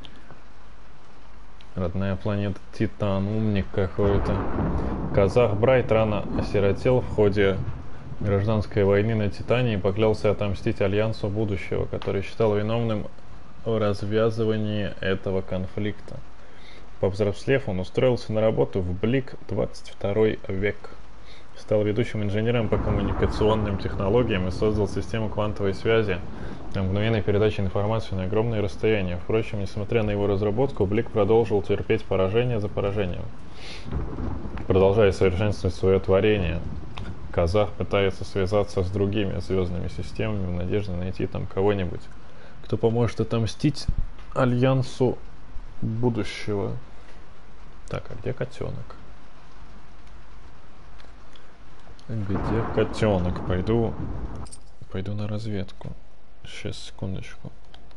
Родная планета Титан, умник какой-то. Казах Брайт рано осиротел в ходе гражданской войны на Титане и поклялся отомстить Альянсу будущего, который считал виновным в развязывании этого конфликта. Повзрослев, он устроился на работу в Блик 22 век. Стал ведущим инженером по коммуникационным технологиям и создал систему квантовой связи для мгновенной передачи информации на огромные расстояния. Впрочем, несмотря на его разработку, Блик продолжил терпеть поражение за поражением. Продолжая совершенствовать свое творение, Казах пытается связаться с другими звездными системами в надежде найти там кого-нибудь, кто поможет отомстить Альянсу будущего. Так, а где котенок? Где котенок? Пойду на разведку. Сейчас, секундочку.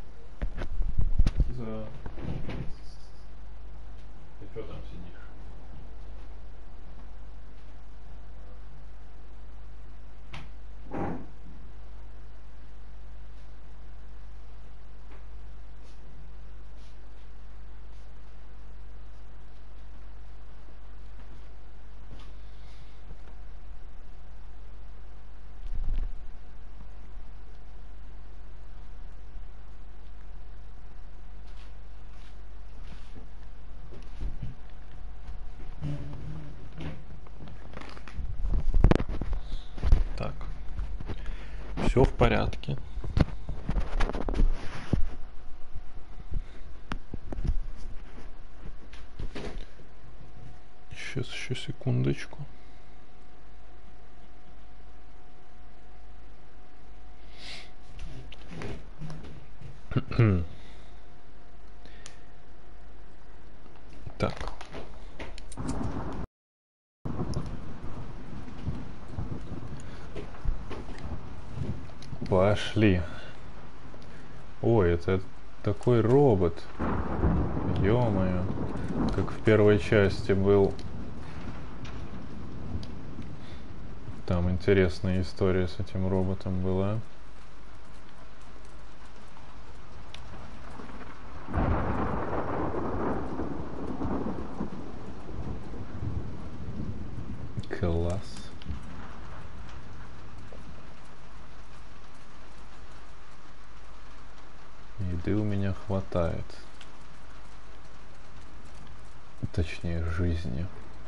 Ты что там сидишь? Так, все в порядке. Сейчас еще секундочку. Так. Пошли. Ой, это такой робот. Ё-моё. Как в первой части был. Там интересная история с этим роботом была. Класс. Еды у меня хватает. Точнее, жизни.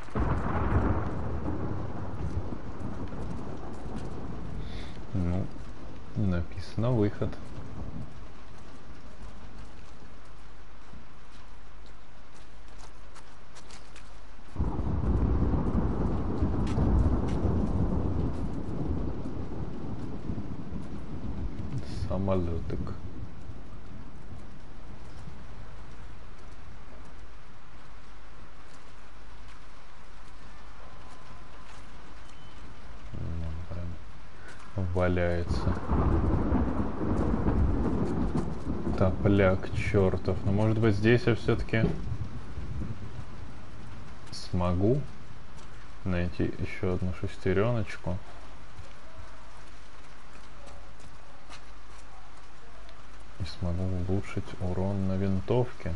Ну, написано выход. Самолетик. Валяется. Топляк чертов. Но может быть здесь я все-таки смогу найти еще одну шестереночку. И смогу улучшить урон на винтовке.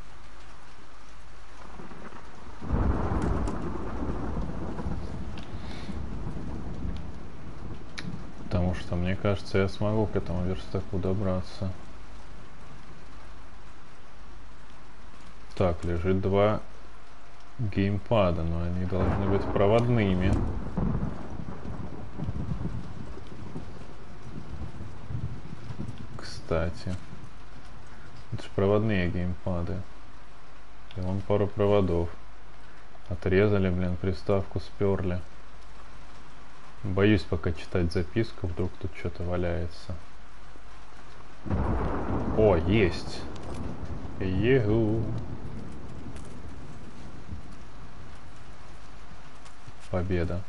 Потому что, мне кажется, я смогу к этому верстаку добраться. Так, лежит два геймпада, но они должны быть проводными. Кстати. Это же проводные геймпады. И вон пару проводов. Отрезали, блин, приставку сперли. Боюсь пока читать записку, вдруг тут что-то валяется. О, есть! Егу! Победа.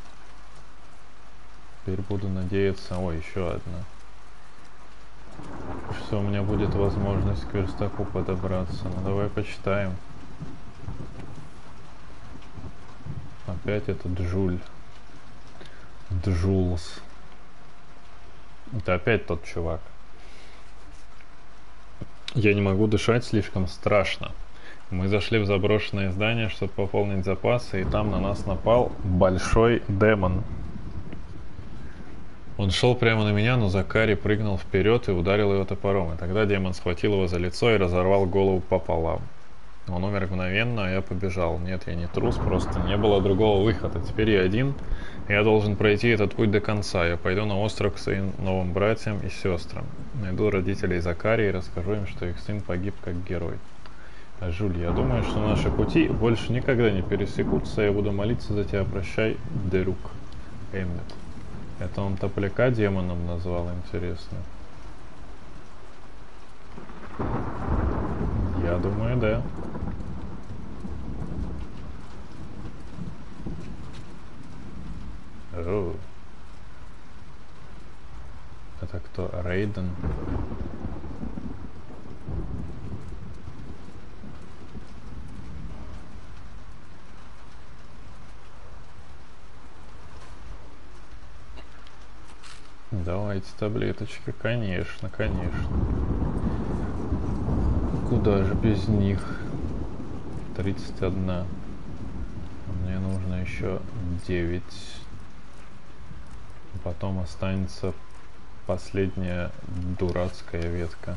Теперь буду надеяться... Ой, еще одна. Что у меня будет возможность к верстаку подобраться. Ну давай почитаем. Опять этот Джуль. Джулс. Это опять тот чувак. Я не могу дышать, слишком страшно. Мы зашли в заброшенное здание, чтобы пополнить запасы, и там на нас напал большой демон. Он шел прямо на меня, но Закари прыгнул вперед и ударил его топором. И тогда демон схватил его за лицо и разорвал голову пополам. Он умер мгновенно, а я побежал. Нет, я не трус, просто не было другого выхода. Теперь я один, и я должен пройти этот путь до конца. Я пойду на остров к своим новым братьям и сестрам. Найду родителей Закари и расскажу им, что их сын погиб как герой. А Жюль, я думаю, что наши пути больше никогда не пересекутся. Я буду молиться за тебя, прощай, Дерук. Эммет. Это он топляка демоном назвал, интересно. Я думаю, да. О. Это кто? Рейден? Давайте таблеточки, конечно, конечно. Куда же без них? 31. Мне нужно еще 9. Потом останется последняя дурацкая ветка.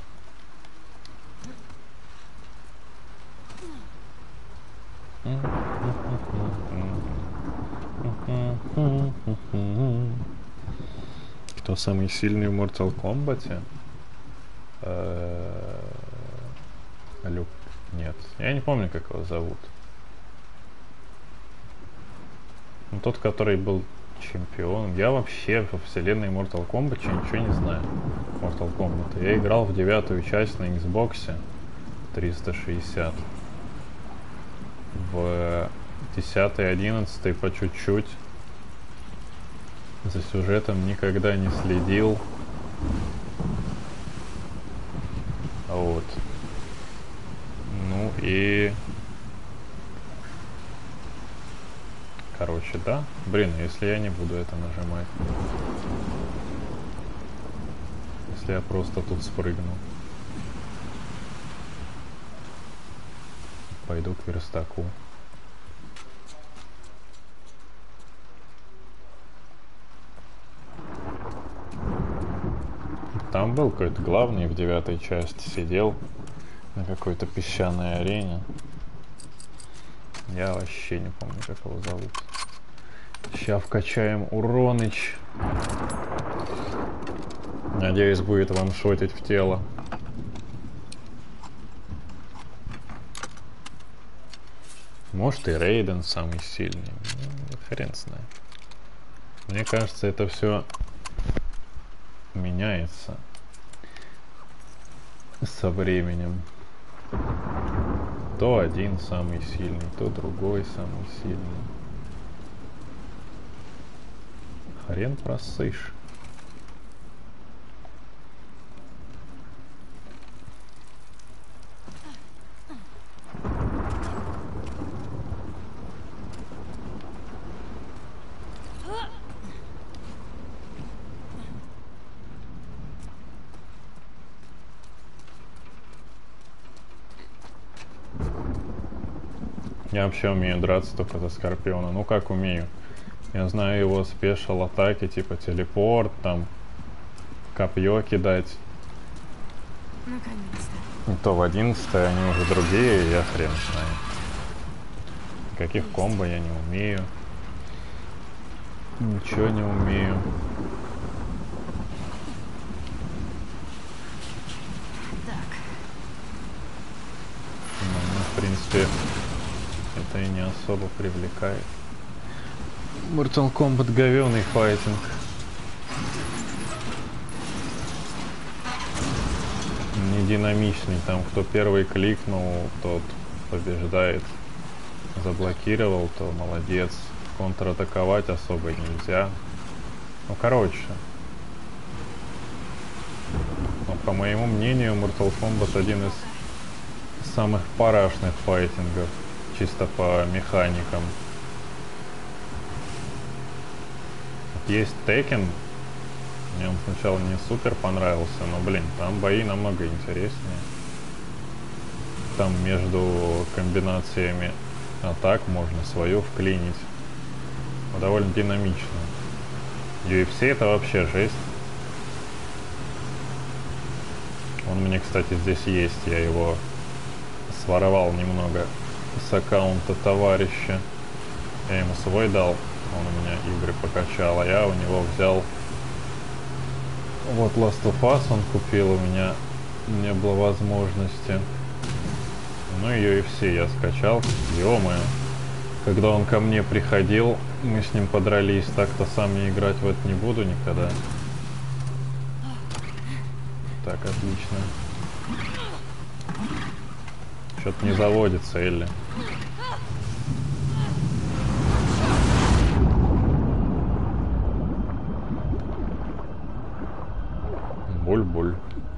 Кто самый сильный в Mortal Kombat? Люк. Нет. Я не помню, как его зовут. Ну, тот, который был чемпионом. Я вообще во вселенной Mortal Kombat ничего не знаю. Mortal Kombat. Я играл в 9-ю часть на Xbox 360. В 10-й, 11-й по чуть-чуть. За сюжетом никогда не следил. Вот. И... Короче, да? Блин, если я не буду это нажимать. Если я просто тут спрыгну. Пойду к верстаку. Там был какой-то главный в 9-й части, сидел на какой-то песчаной арене. Я вообще не помню, как его зовут. Сейчас вкачаем Уроныч. Надеюсь, будет ваншотить в тело. Может, и Рейден самый сильный. Ну, хрен знает. Мне кажется, это все меняется со временем. То один самый сильный, то другой самый сильный. Хрен просышь. Я вообще умею драться только за Скорпиона. Ну как умею? Я знаю его спешл атаки, типа телепорт, там копье кидать. Наконец-то. И то в 11-й они уже другие, я хрен знаю. Каких комбо я не умею. Ничего не умею. Так, Ну, в принципе, это и не особо привлекает. Mortal Kombat говёный файтинг. Не динамичный, там кто первый кликнул, тот побеждает. Заблокировал, то молодец. Контратаковать особо нельзя. Ну короче. Но, по моему мнению, Mortal Kombat один из самых парашных файтингов. Чисто по механикам. Есть Tekken. Мне он сначала не супер понравился, но, блин, там бои намного интереснее. Там между комбинациями атак можно свою вклинить. Но довольно динамично. UFC это вообще жесть. Он мне, кстати, здесь есть. Я его своровал немного с аккаунта товарища. Я ему свой дал. Он у меня игры покачал, а я у него взял вот Last of Us он купил, у меня не было возможности. Ну и UFC я скачал. Ё-моё. Когда он ко мне приходил, мы с ним подрались. Так-то сам я играть в это не буду никогда. Так, отлично. Что-то не заводится, Элли. Буль-буль.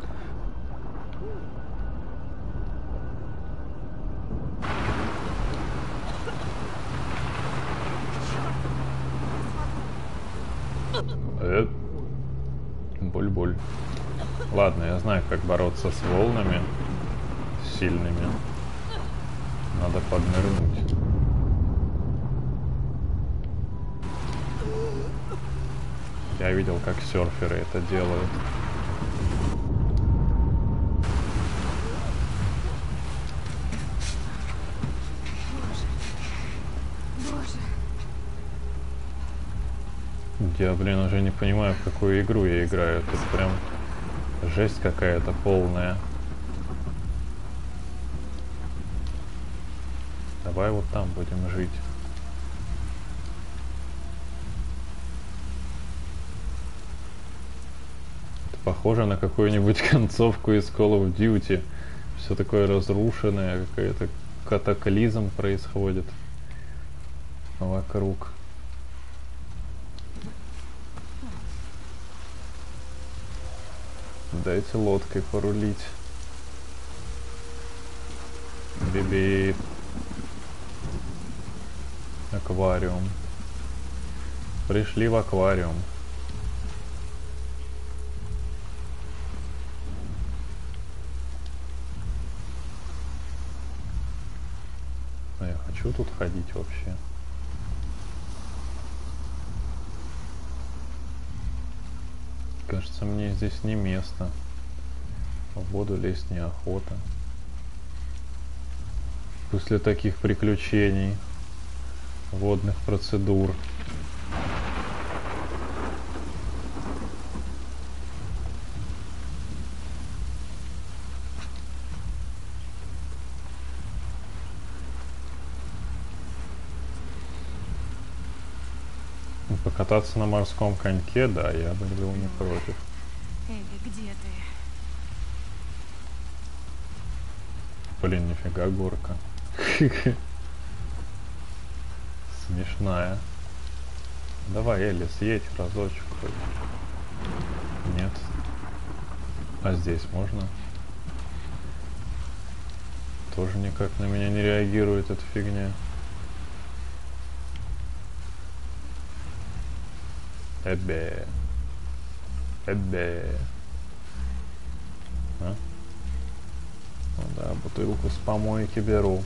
Буль-буль. Ладно, я знаю, как бороться с волнами сильными. Надо поднырнуть. Я видел, как серферы это делают. Я, блин, уже не понимаю, в какую игру я играю. Тут прям жесть какая-то полная. Давай вот там будем жить. Это похоже на какую-нибудь концовку из Call of Duty. Все такое разрушенное, какой-то катаклизм происходит вокруг. Дайте лодкой порулить. BB Привет. Аквариум. Пришли в аквариум. А я хочу тут ходить вообще. Кажется, мне здесь не место. В воду лезть неохота. После таких приключений, водных процедур. Покататься на морском коньке, да, я бы был не против. Эбби, где ты? Блин, нифига горка. Смешная. Давай, Элли, съедь разочек хоть. Нет. А здесь можно? Тоже никак на меня не реагирует эта фигня. Эбе. Эбе. А? Ну да, бутылку с помойки беру.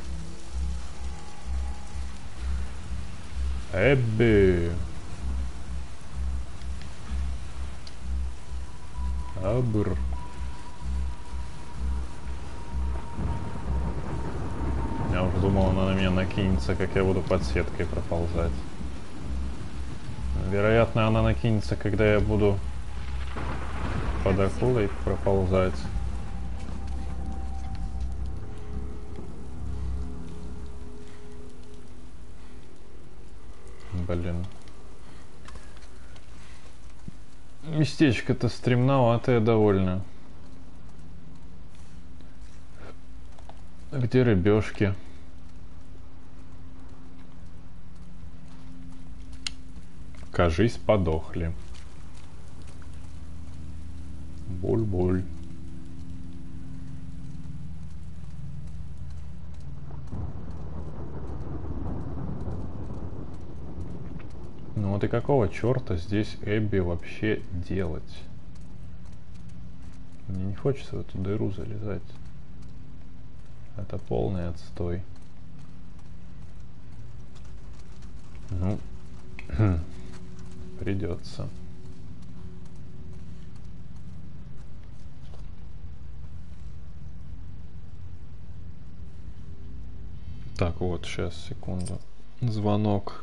Эбби. Абр. Я уже думал, она на меня накинется, как я буду под сеткой проползать. Вероятно, она накинется, когда я буду под акулой проползать. Блин. Местечко-то стремноватое довольно. Где рыбешки? Кажись, подохли. Буль-буль. Ну вот и какого черта здесь Эбби вообще делать? Мне не хочется в эту дыру залезать. Это полный отстой. Ну, придется. Так, вот, сейчас, секунду. Звонок.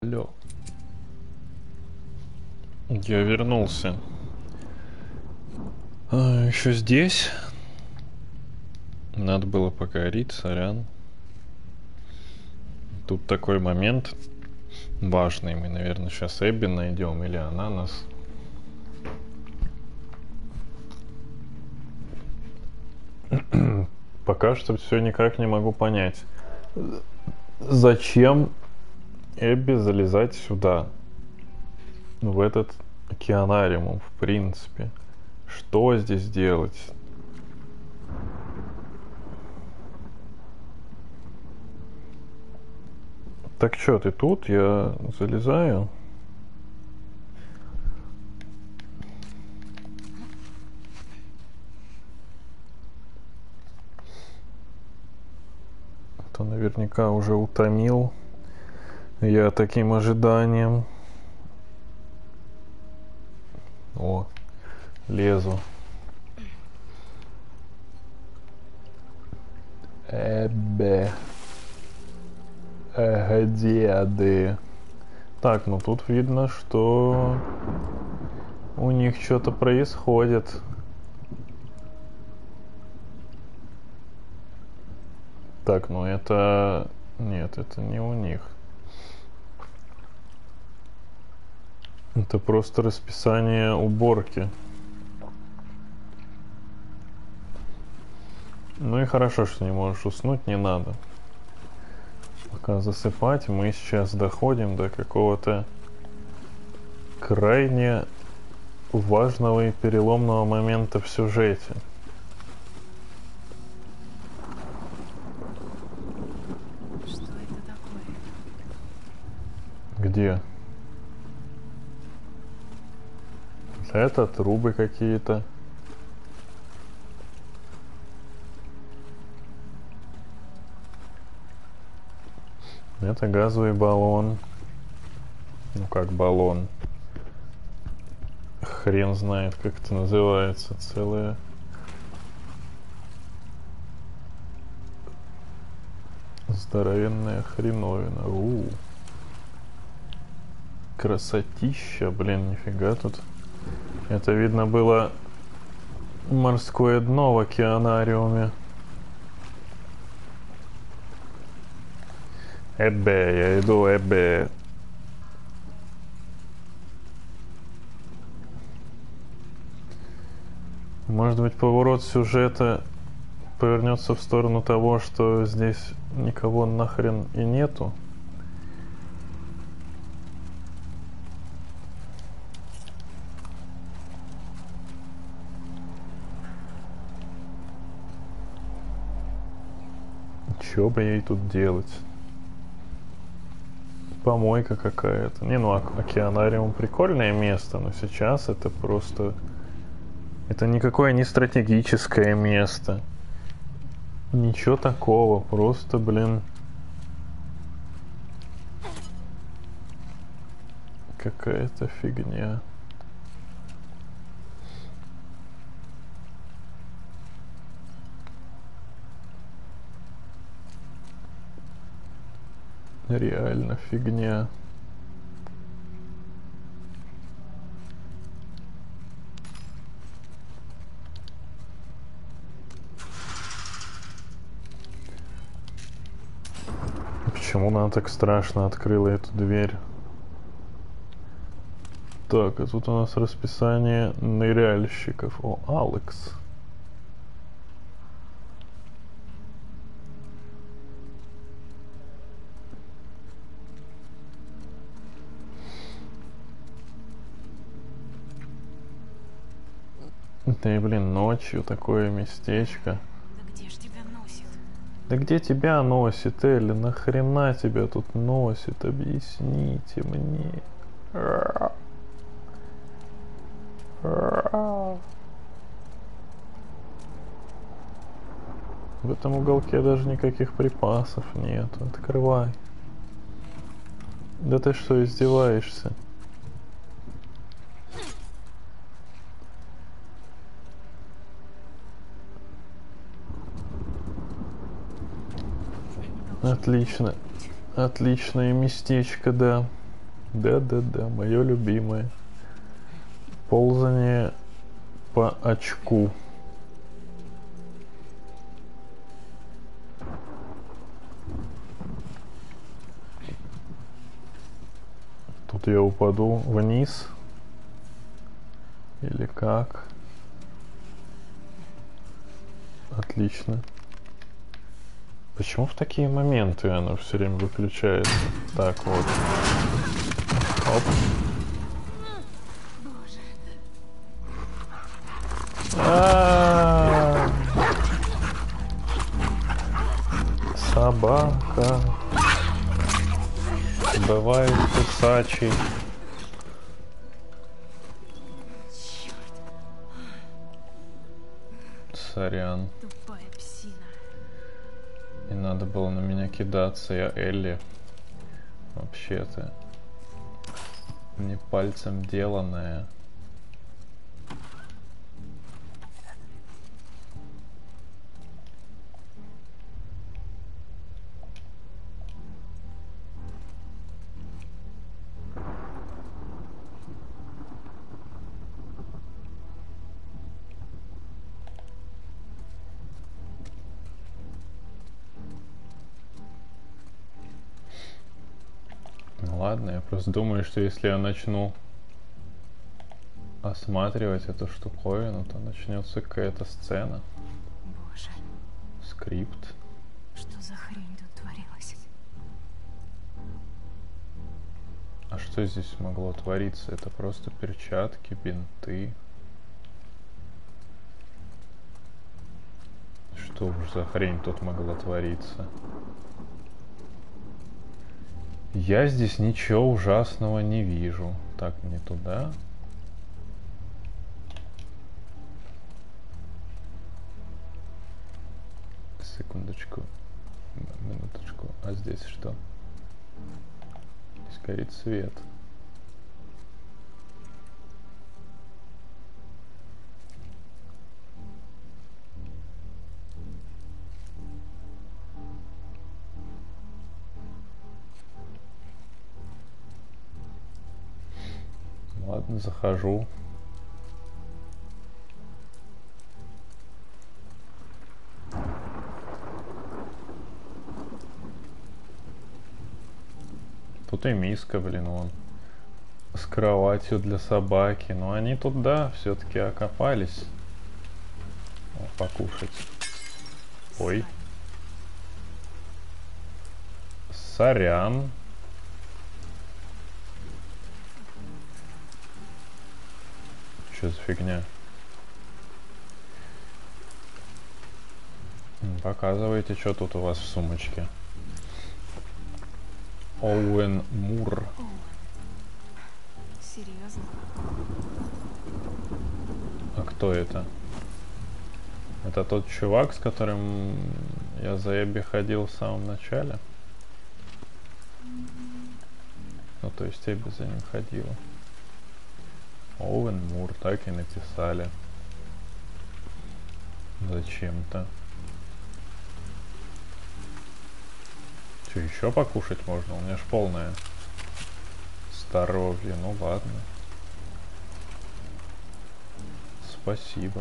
Алло. Я вернулся. Еще здесь. Надо было поговорить, сорян. Тут такой момент важный. Мы, наверное, сейчас Эбби найдем, или она нас. Пока что все никак не могу понять. Зачем Эбби залезать сюда? В этот океанариум, в принципе. Что здесь делать? Так что, ты тут? Я залезаю. То наверняка уже утомил я таким ожиданием. О, лезу. Эббе. Где? Так, ну тут видно, что у них что-то происходит. Так, ну это... Нет, это не у них. Это просто расписание уборки. Ну и хорошо, что не можешь уснуть, не надо. Пока засыпать, мы сейчас доходим до какого-то крайне важного и переломного момента в сюжете. Что это такое? Где? Это трубы какие-то. Это газовый баллон. Ну как баллон. Хрен знает, как это называется. Целая... здоровенная хреновина. Красотища, блин, нифига тут. Это видно было морское дно в океанариуме. Эббе, я иду, Эббе. Может быть, поворот сюжета повернется в сторону того, что здесь никого нахрен и нету? Чё бы ей тут делать? Помойка какая-то. Не, ну океанариум прикольное место, но сейчас это просто... Это никакое не стратегическое место. Ничего такого, просто, блин... Какая-то фигня. Реально фигня. Почему она так страшно открыла эту дверь? Так, а тут у нас расписание ныряльщиков. О, Алекс. Да и блин, ночью такое местечко. Да где ж тебя носит? Да где тебя носит, Элли? Нахрена тебя тут носит? Объясните мне. В этом уголке даже никаких припасов нет. Открывай. Да ты что, издеваешься? Отлично. Отличное местечко, да. Да-да-да, мое любимое. Ползание по очку. Тут я упаду вниз. Или как? Отлично. Почему в такие моменты оно все время выключается? Так вот. Оп. А-а-а. Собака. Бывает кусачий. Сорян. Тупая псина. Не надо было на меня кидаться, я Элли. Вообще-то. Не пальцем деланная. Ну ладно, я просто думаю, что если я начну осматривать эту штуковину, то начнется какая-то сцена. Боже, Скрипт. что за хрень тут творилась? А что здесь могло твориться? Это просто перчатки, бинты. Что уж за хрень тут могла твориться? Я здесь ничего ужасного не вижу. Так, не туда. Секундочку. Минуточку. А здесь что? Здесь горит свет. Ладно, захожу. Тут и миска, блин, вон. С кроватью для собаки. Но они тут, да, все-таки окопались. О, покушать. Ой. Сорян. Что за фигня? Показывайте, что тут у вас в сумочке. Оуэн Мур. Серьезно? А кто это? Это тот чувак, с которым я за Эбби ходил в самом начале? Ну, то есть Эбби за ним ходила. Оуэн Мур, так и написали. Зачем-то. Что, еще покушать можно? У меня ж полное здоровье. Ну ладно. Спасибо.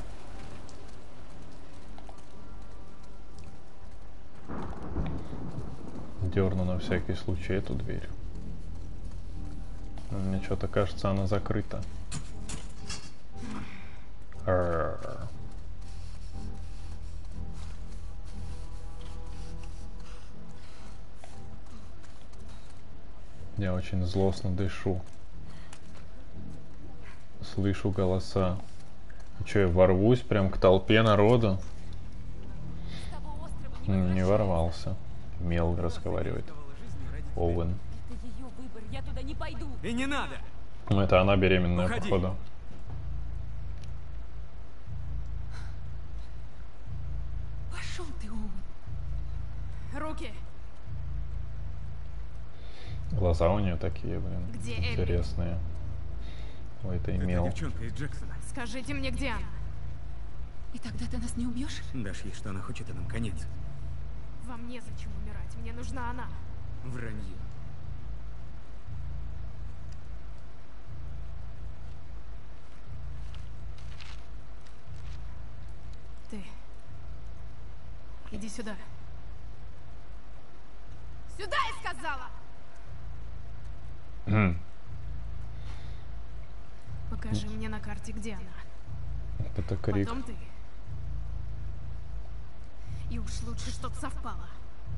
Дерну на всякий случай эту дверь. Но мне что-то кажется, она закрыта. Я очень злостно дышу. Слышу голоса. И что, я ворвусь прям к толпе народу? Не ворвался. Мел разговаривает. Оуэн. Это ее выбор, я туда не пойду. И не надо! Ну это она беременная, Уходи. походу. Пошел ты, Оуэн. Руки! Глаза у нее такие, блин, Где Элли? интересные. Ой, это Это Мел. девчонка из Джексона. Скажите мне, где она? И тогда ты нас не убьешь? Дашь ей, что она хочет, и нам конец. Вам незачем умирать, мне нужна она. Вранье. Иди сюда. Сюда, я сказала! Покажи мне на карте, где она. Это крик. Потом ты. И уж лучше, чтоб совпало.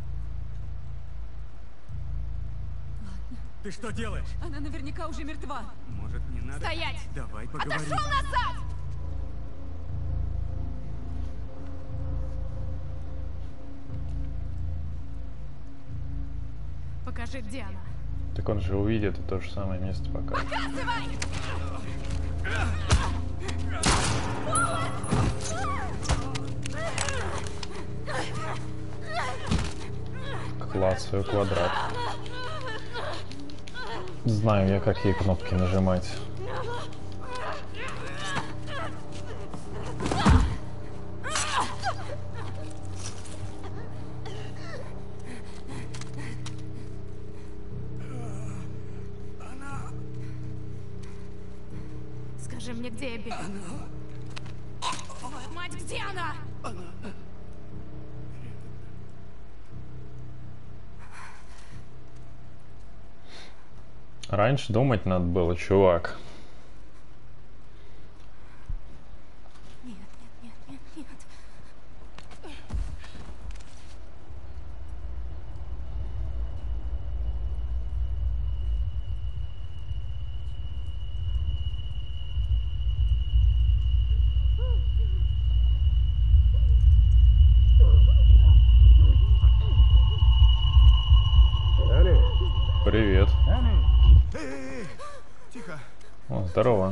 Ты что делаешь? Она наверняка уже мертва. Может, не надо? Стоять! Давай поговорим. Отошел назад! Покажи, где она. Так он же увидит и то же самое место пока. Показывай! Клацаю квадрат. Знаю я, какие кнопки нажимать. Скажи мне, где я бегу? Твою мать, где она? Раньше думать надо было, чувак. Нет, нет, нет, нет, нет. Привет. Эй! Тихо. О, здорово.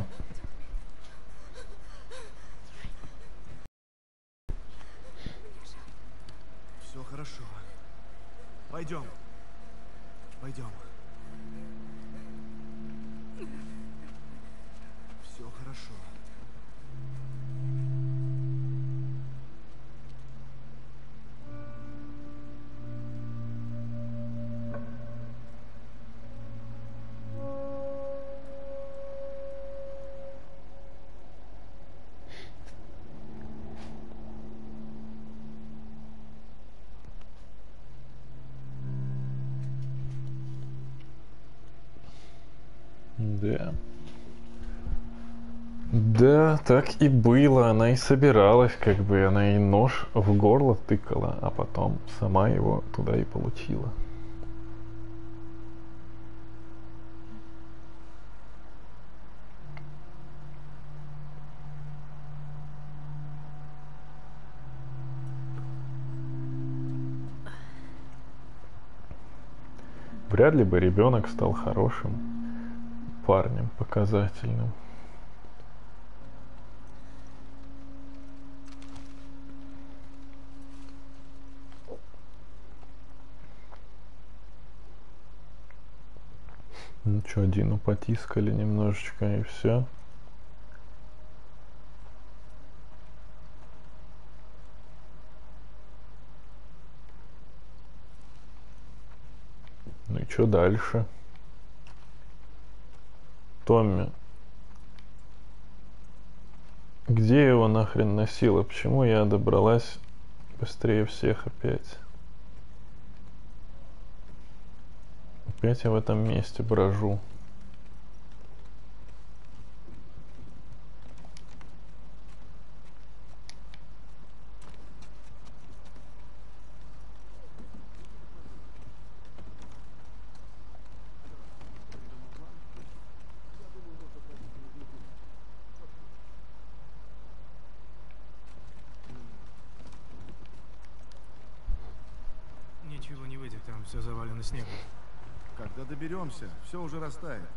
Все хорошо. Пойдем. Пойдем. Все хорошо. Да. Да, так и было. Она и собиралась, как бы. Она и нож в горло тыкала, а потом сама его туда и получила. Вряд ли бы ребенок стал хорошим парнем, показательным. Ну что, Дину потискали немножечко и все. Ну и что дальше? Томми. Где его нахрен носило? Почему я добралась быстрее всех опять? Опять я в этом месте брожу. Ничего не выйдет, там все завалено снегом. Когда доберемся, все уже растает.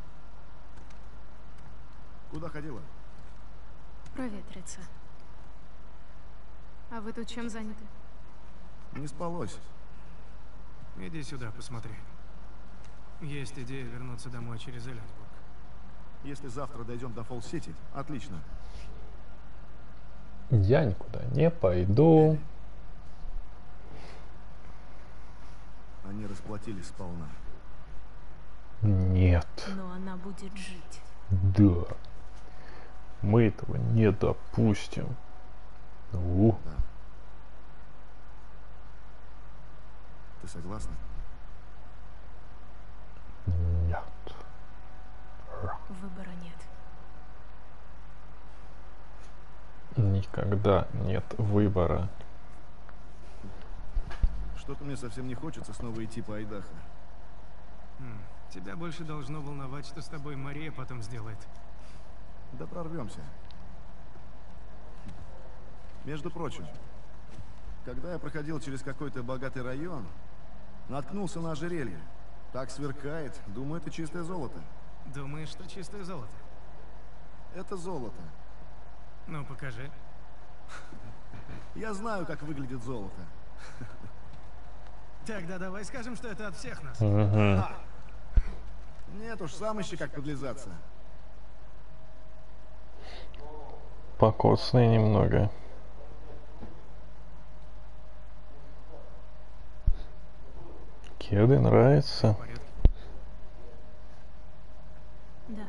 Куда ходила? Проветриться. А вы тут чем заняты? Не спалось. Иди сюда, посмотри. Есть идея вернуться домой через Элленсбург. Если завтра дойдем до Фолл-Сити, отлично. Я никуда не пойду. Они расплатились сполна. Нет. Но она будет жить. Да. Мы этого не допустим. Ну. Да. Ты согласна? Нет. Выбора нет. Никогда нет выбора. Что-то мне совсем не хочется снова идти по Айдахо. Тебя больше должно волновать, что с тобой Мария потом сделает. Да прорвемся. Между прочим, когда я проходил через какой-то богатый район, наткнулся на ожерелье. Так сверкает. Думаю, это чистое золото. Думаешь, что чистое золото? Это золото. Ну, покажи. Я знаю, как выглядит золото. Тогда давай скажем, что это от всех нас. Нет уж, сам ищи, как подлизаться. Покосный немного. Кеды нравятся. В порядке. Да.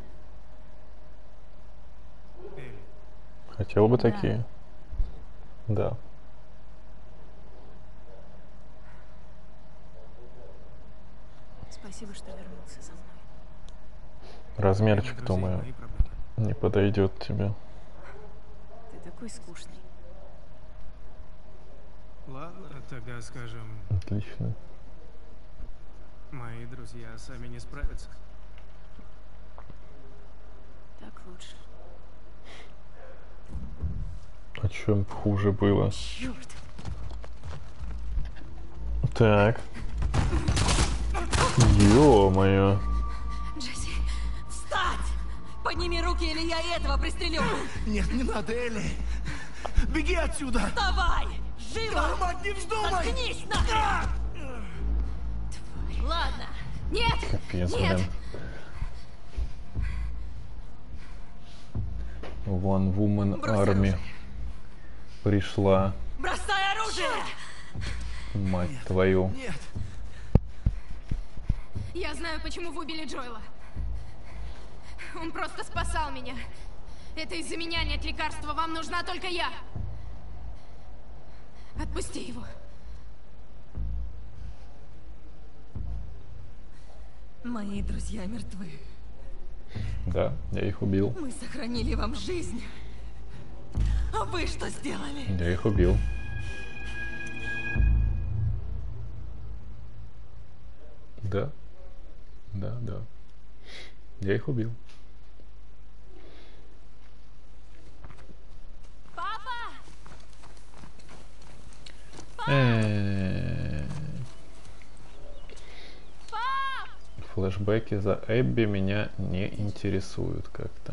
Элли, Хотел бы Да. такие. Да. Спасибо, что вернулся за мной. Размерчик, друзей, думаю, мои проблемы. не подойдет тебе. Ты такой скучный. Ладно, тогда скажем, Отлично. мои друзья сами не справятся. Так лучше. А чем хуже было? Черт! Так. Ё-моё. Джесси, встать! Подними руки, или я и этого пристрелю! Нет, не надо, Элли. Беги отсюда. Давай! Живо! Мать, не вздумай! Заткнись нахрен! Тварь. Ладно. Нет! Капец, Нет! блин. One Woman Брось Army оружие. пришла, Бросай оружие! мать твою. Нет. Я знаю, почему вы убили Джоэла. Он просто спасал меня. Это из-за меня нет лекарства. Вам нужна только я. Отпусти его. Мои друзья мертвы. Да, я их убил. Мы сохранили вам жизнь. А вы что сделали? Я их убил. Да. Да, да. Я их убил. Папа! Флэшбэки за Эбби меня не интересуют как-то.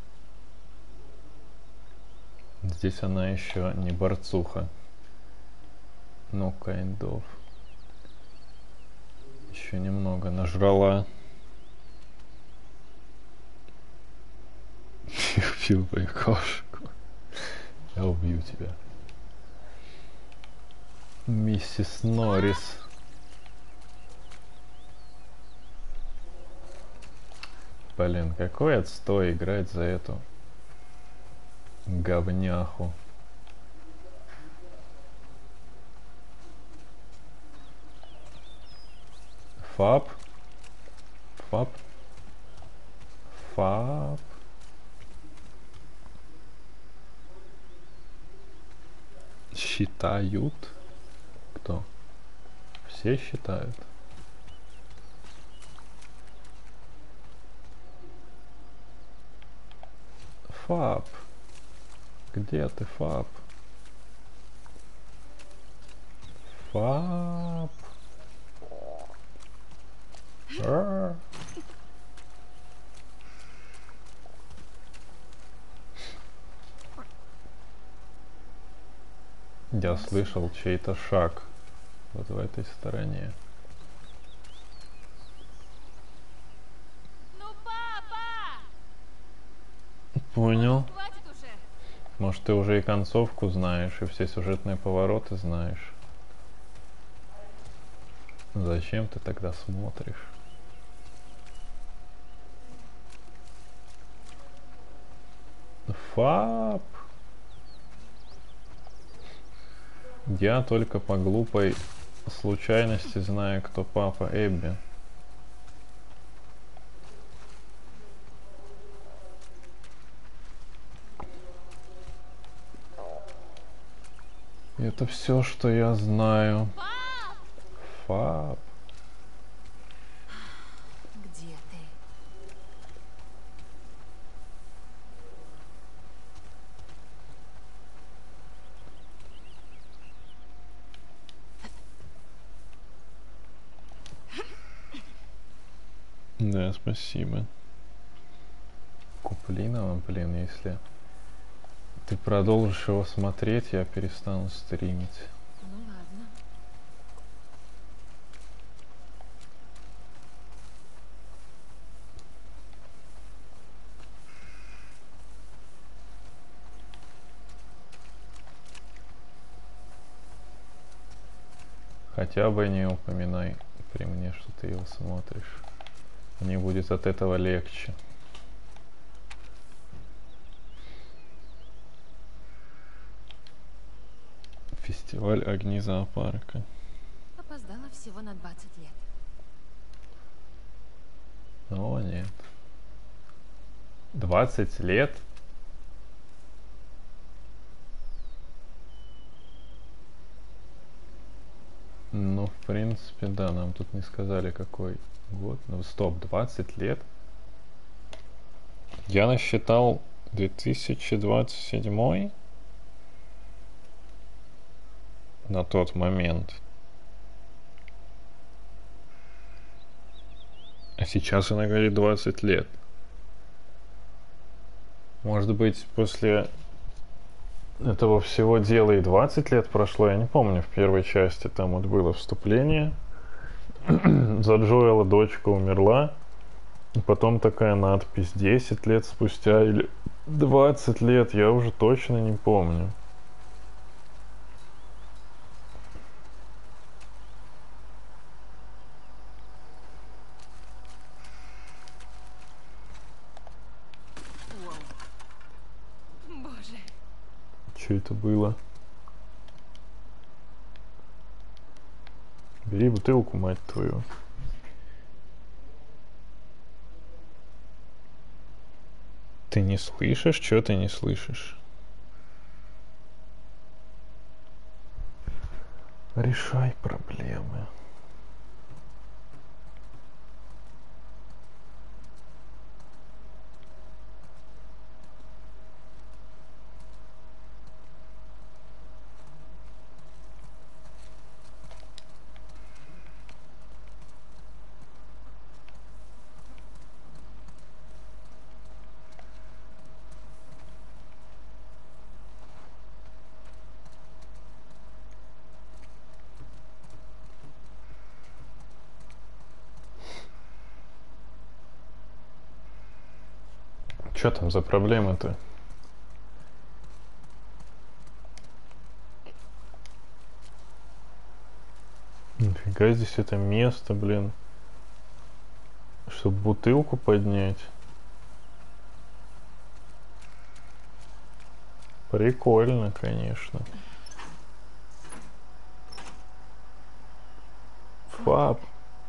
Здесь она еще не борцуха. Ну, kind of. Еще немного нажрала. Убил твою кошку. Я убью тебя. Миссис Норрис. Блин, какой отстой играть за эту говняху. Фаб. Фаб. Фаб. Считают. Кто? Все считают. Фаб. Где ты, Фаб? Фаб. Ар. Я слышал чей-то шаг вот в этой стороне. Ну, папа! Понял. Хватит уже. Может, ты уже и концовку знаешь, и все сюжетные повороты знаешь. Зачем ты тогда смотришь? Фаб. Я только по глупой случайности знаю, кто папа Эбби. Это все, что я знаю. Фаб. Где ты? Да, спасибо. Куплинова, блин, если ты продолжишь его смотреть, я перестану стримить. Ну ладно. Хотя бы не упоминай при мне, что ты его смотришь. Мне будет от этого легче. Фестиваль огни зоопарка. Опоздала всего на 20 лет. О, нет. 20 лет? Ну, в принципе, да, нам тут не сказали, какой год. Ну, стоп, 20 лет? Я насчитал 2027 на тот момент. А сейчас она говорит 20 лет. Может быть, после этого всего дела и 20 лет прошло, я не помню, в первой части там вот было вступление. За Джоэла дочка умерла. И потом такая надпись 10 лет спустя или 20 лет, я уже точно не помню. Боже. Что это было? Бери бутылку, мать твою. Ты не слышишь? Чё ты не слышишь? Решай проблемы. Чё там за проблемы-то? Нифига здесь это место, блин. Чтоб бутылку поднять. Прикольно, конечно. Фаб.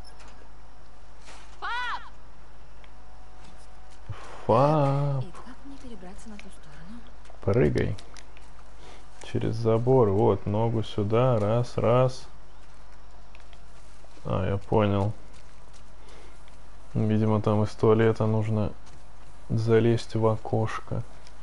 Фаб. И как мне перебраться на ту сторону? Прыгай. Через забор. Вот, ногу сюда. Раз, раз. А, я понял. Видимо, там из туалета нужно залезть в окошко.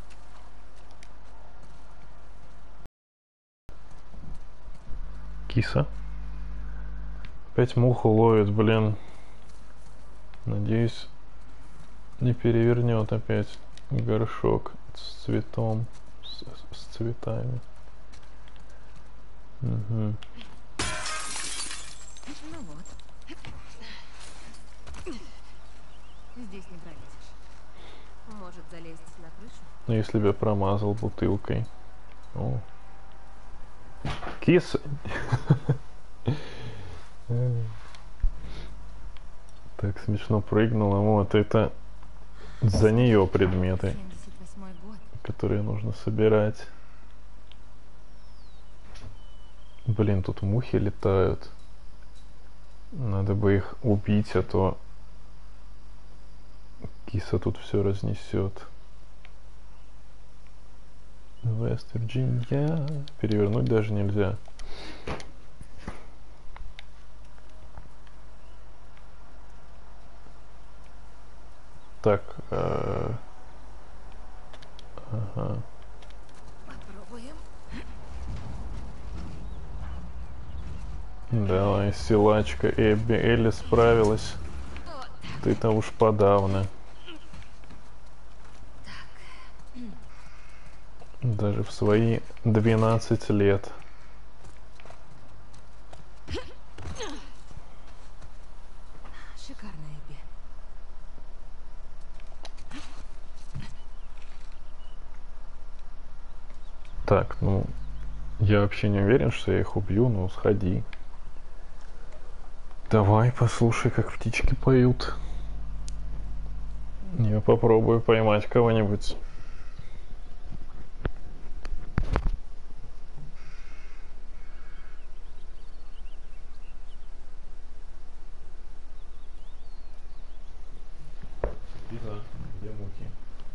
Киса. Опять муху ловит, блин. Надеюсь, не перевернет опять горшок с цветом, с цветами. Угу. Ну вот. Здесь не пролезешь. Может залезть на крышу? Ну, если бы я промазал бутылкой. О. Киса. Так смешно прыгнула. Вот это за нее предметы, 78-й год. которые нужно собирать. Блин, тут мухи летают. Надо бы их убить, а то киса тут все разнесет. Вест-Вирджиния. Перевернуть даже нельзя. Так. Ага. Попробуем. Давай, силачка Эбби. Элли справилась. Ты-то уж подавно. Даже в свои 12 лет. Шикарная Эбби. Так, ну, я вообще не уверен, что я их убью, но сходи. Давай, послушай, как птички поют. Я попробую поймать кого-нибудь. Лиза, где мухи?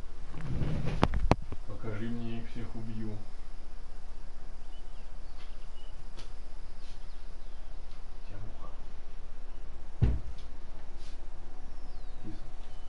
Покажи мне, их всех убью. Где муха? Лиза.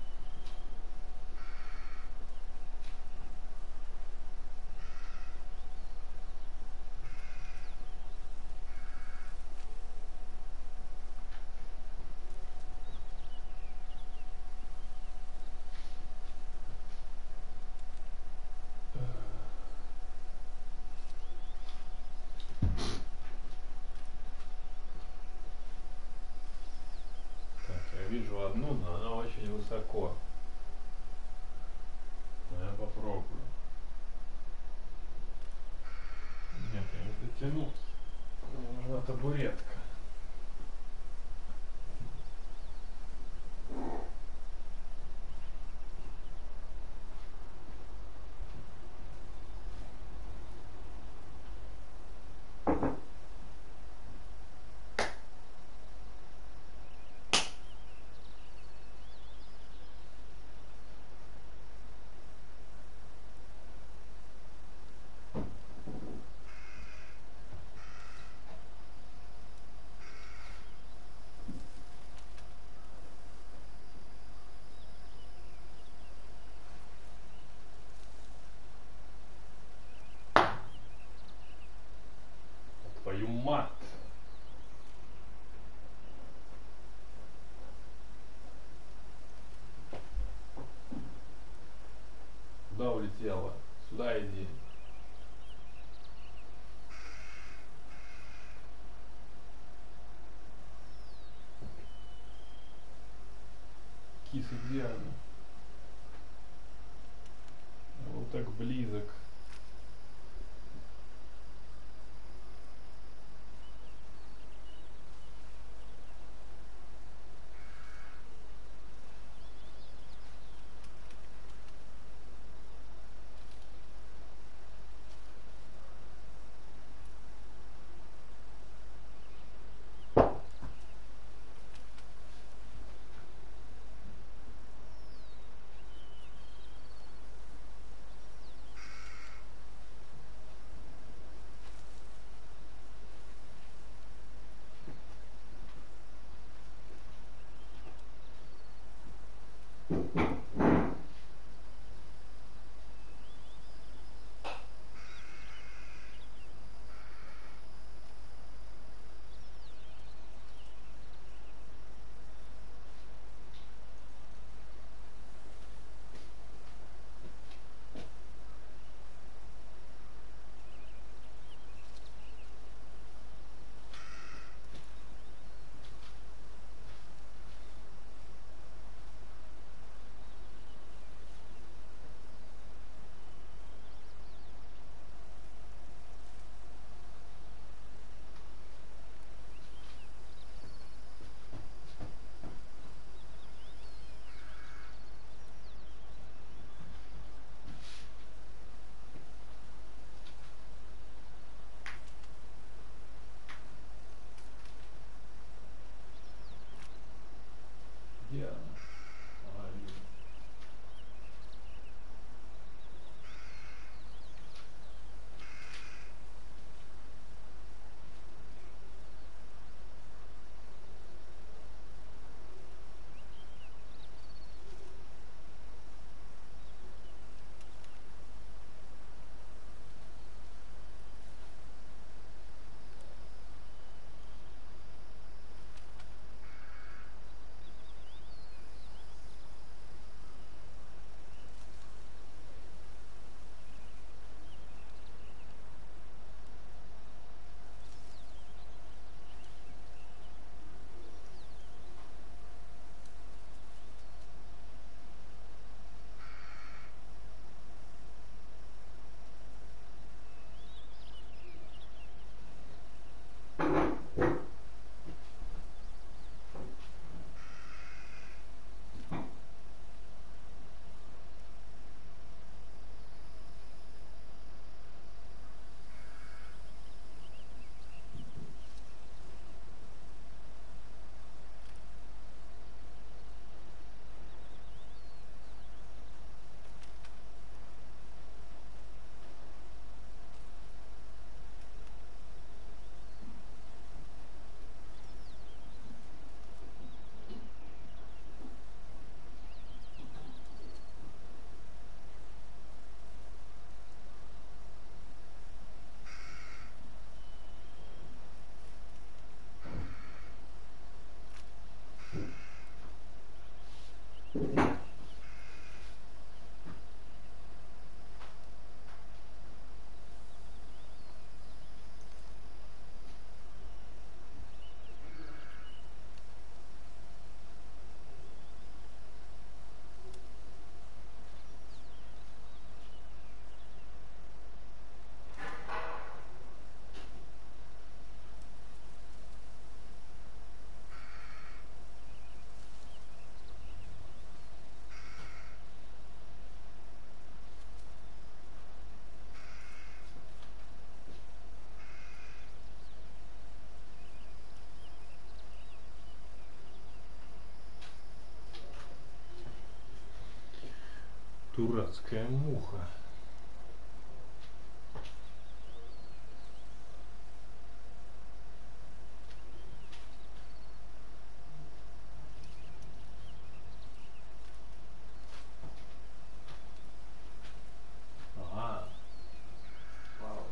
Так, я вижу одну, но она очень высоко. Но я попробую. Нет, я не дотяну. Мне нужна табуретка. Твою мать! Куда улетела? Сюда иди. Киса, где она? Вот так близок. Дурацкая муха. Ага. Вау.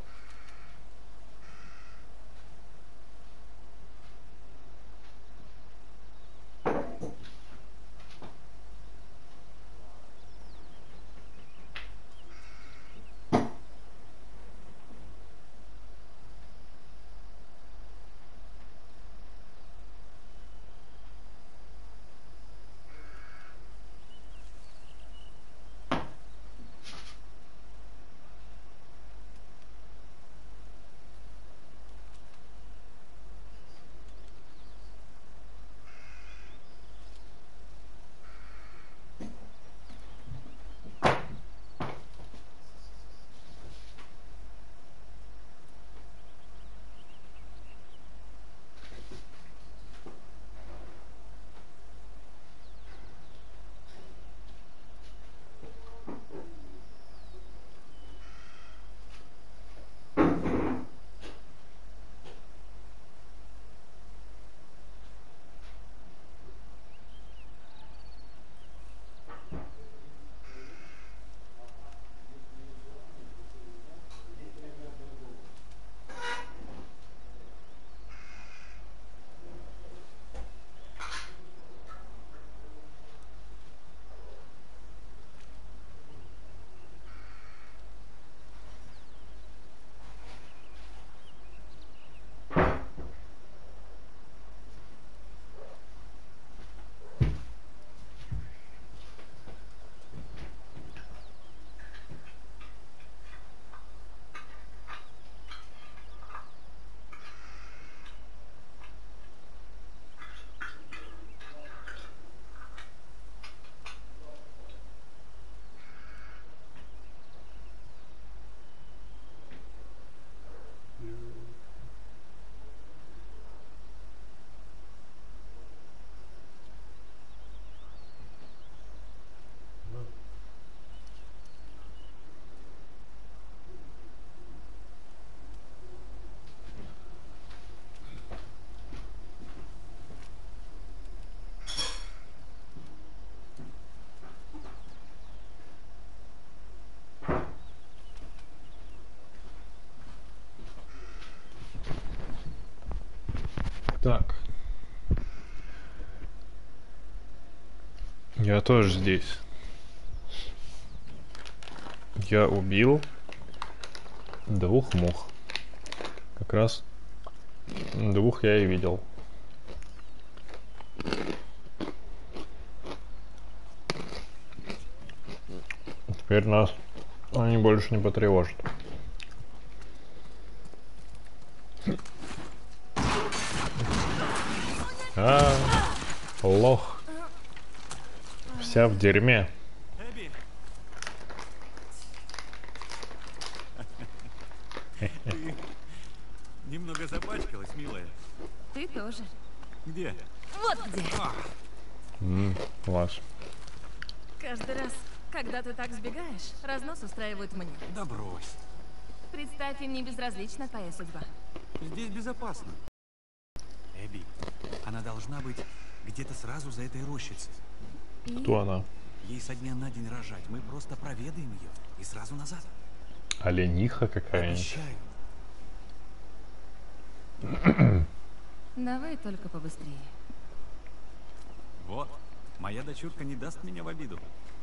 Так. Я тоже здесь. Я убил 2 мух. Как раз 2 я и видел. Теперь нас они больше не потревожат. Лох. Вся в дерьме. Эбби! Ты немного запачкалась, милая. Ты тоже. Где? Вот где. Класс. Каждый раз, когда ты так сбегаешь, разнос устраивают мне. Да брось. Представь, им не безразлична твоя судьба. Здесь безопасно. Эбби, она должна быть где-то сразу за этой рощицей. Кто она? Ей со дня на день рожать. Мы просто проведаем ее и сразу назад. Олениха какая-нибудь. Обещаю. Давай только побыстрее. Вот, моя дочурка не даст меня в обиду.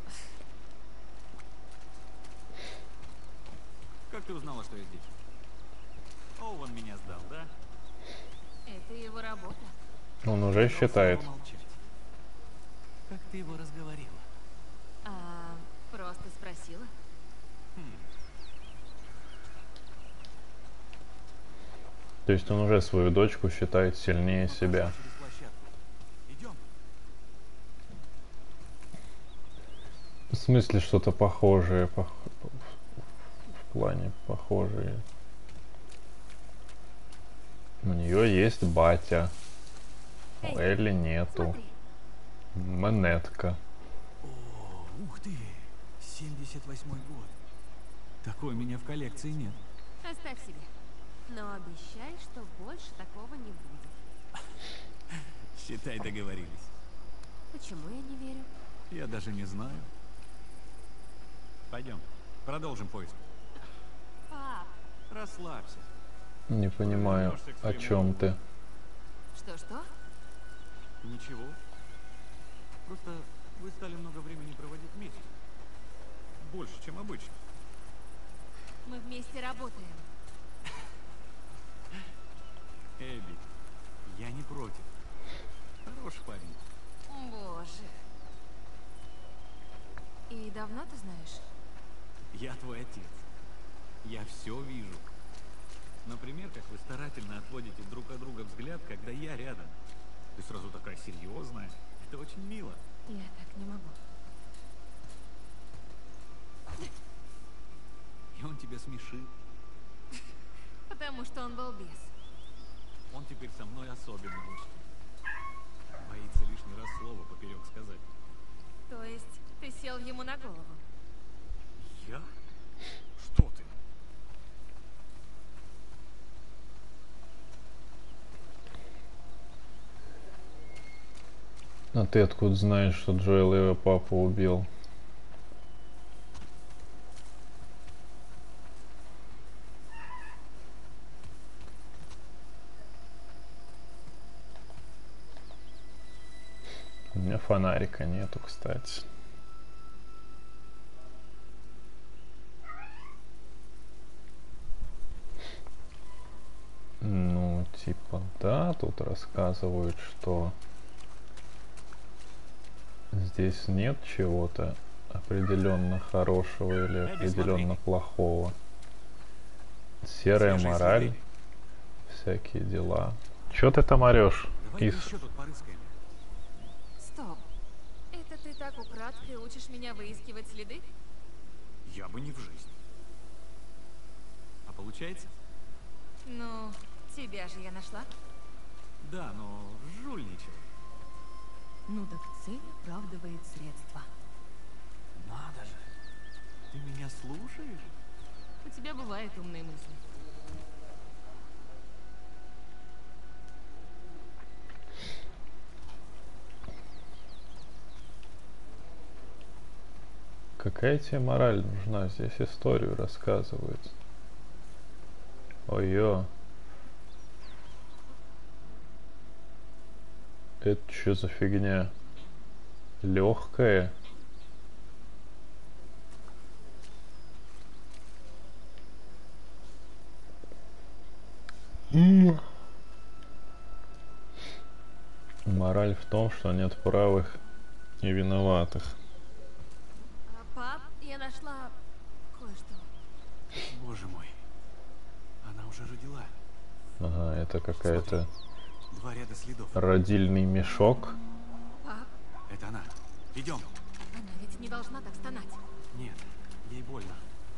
Как ты узнала, что я здесь? Оуэн меня сдал, да? Это его работа. Он уже считает. Как ты его разговорила? Просто спросила. То есть он уже свою дочку считает сильнее себя. Через площадку. Идем. В смысле что-то похожее, в плане похожее. У нее есть батя, у Элли нету. Смотри. Монетка. О, ух ты! 78-й год. Такой у меня в коллекции нет. Оставь себе. Но обещай, что больше такого не будет. Считай, договорились. Почему я не верю? Я даже не знаю. Пойдем, продолжим поиск. Пап, Расслабься. Не понимаю, о чем ты. что-что? Ничего. Просто вы стали много времени проводить вместе. Больше, чем обычно. Мы вместе работаем. Эбби, я не против. Хороший парень. Боже. И давно ты знаешь? Я твой отец. Я все вижу. Например, как вы старательно отводите друг от друга взгляд, когда я рядом. Ты сразу такая серьезная. Это очень мило. Я так не могу. И он тебя смешит. Потому что он был бес. Он теперь со мной особенно учтив. Боится лишний раз слово поперек сказать. То есть ты сел ему на голову? Я? Что ты? А ты откуда знаешь, что Джоэл его папу убил? У меня фонарика нету, кстати. Ну, типа, да, тут рассказывают, что здесь нет чего-то определенно хорошего или Эбби, определенно смотри. плохого. Серая Свежие мораль, следы. всякие дела. Чё ты там орёшь? Давай Кис? еще тут порыскаем. Стоп. Это ты так украдкой учишь меня выискивать следы? Я бы не в жизнь. А получается? Ну, тебя же я нашла. Да, но жульничал. Ну так цель оправдывает средства. Надо же. Ты меня слушаешь? У тебя бывают умные мысли. Какая тебе мораль нужна? Здесь историю рассказывают. Ой-ё. Это что за фигня? Легкая. Мораль в том, что нет правых и виноватых. А, пап, я нашла кое-что. Боже мой. Она уже родила. Ага, это какая-то 2 ряда следов. родильный мешок. Пап, Это она. Идем. она ведь не должна так стонать. Нет, ей больно.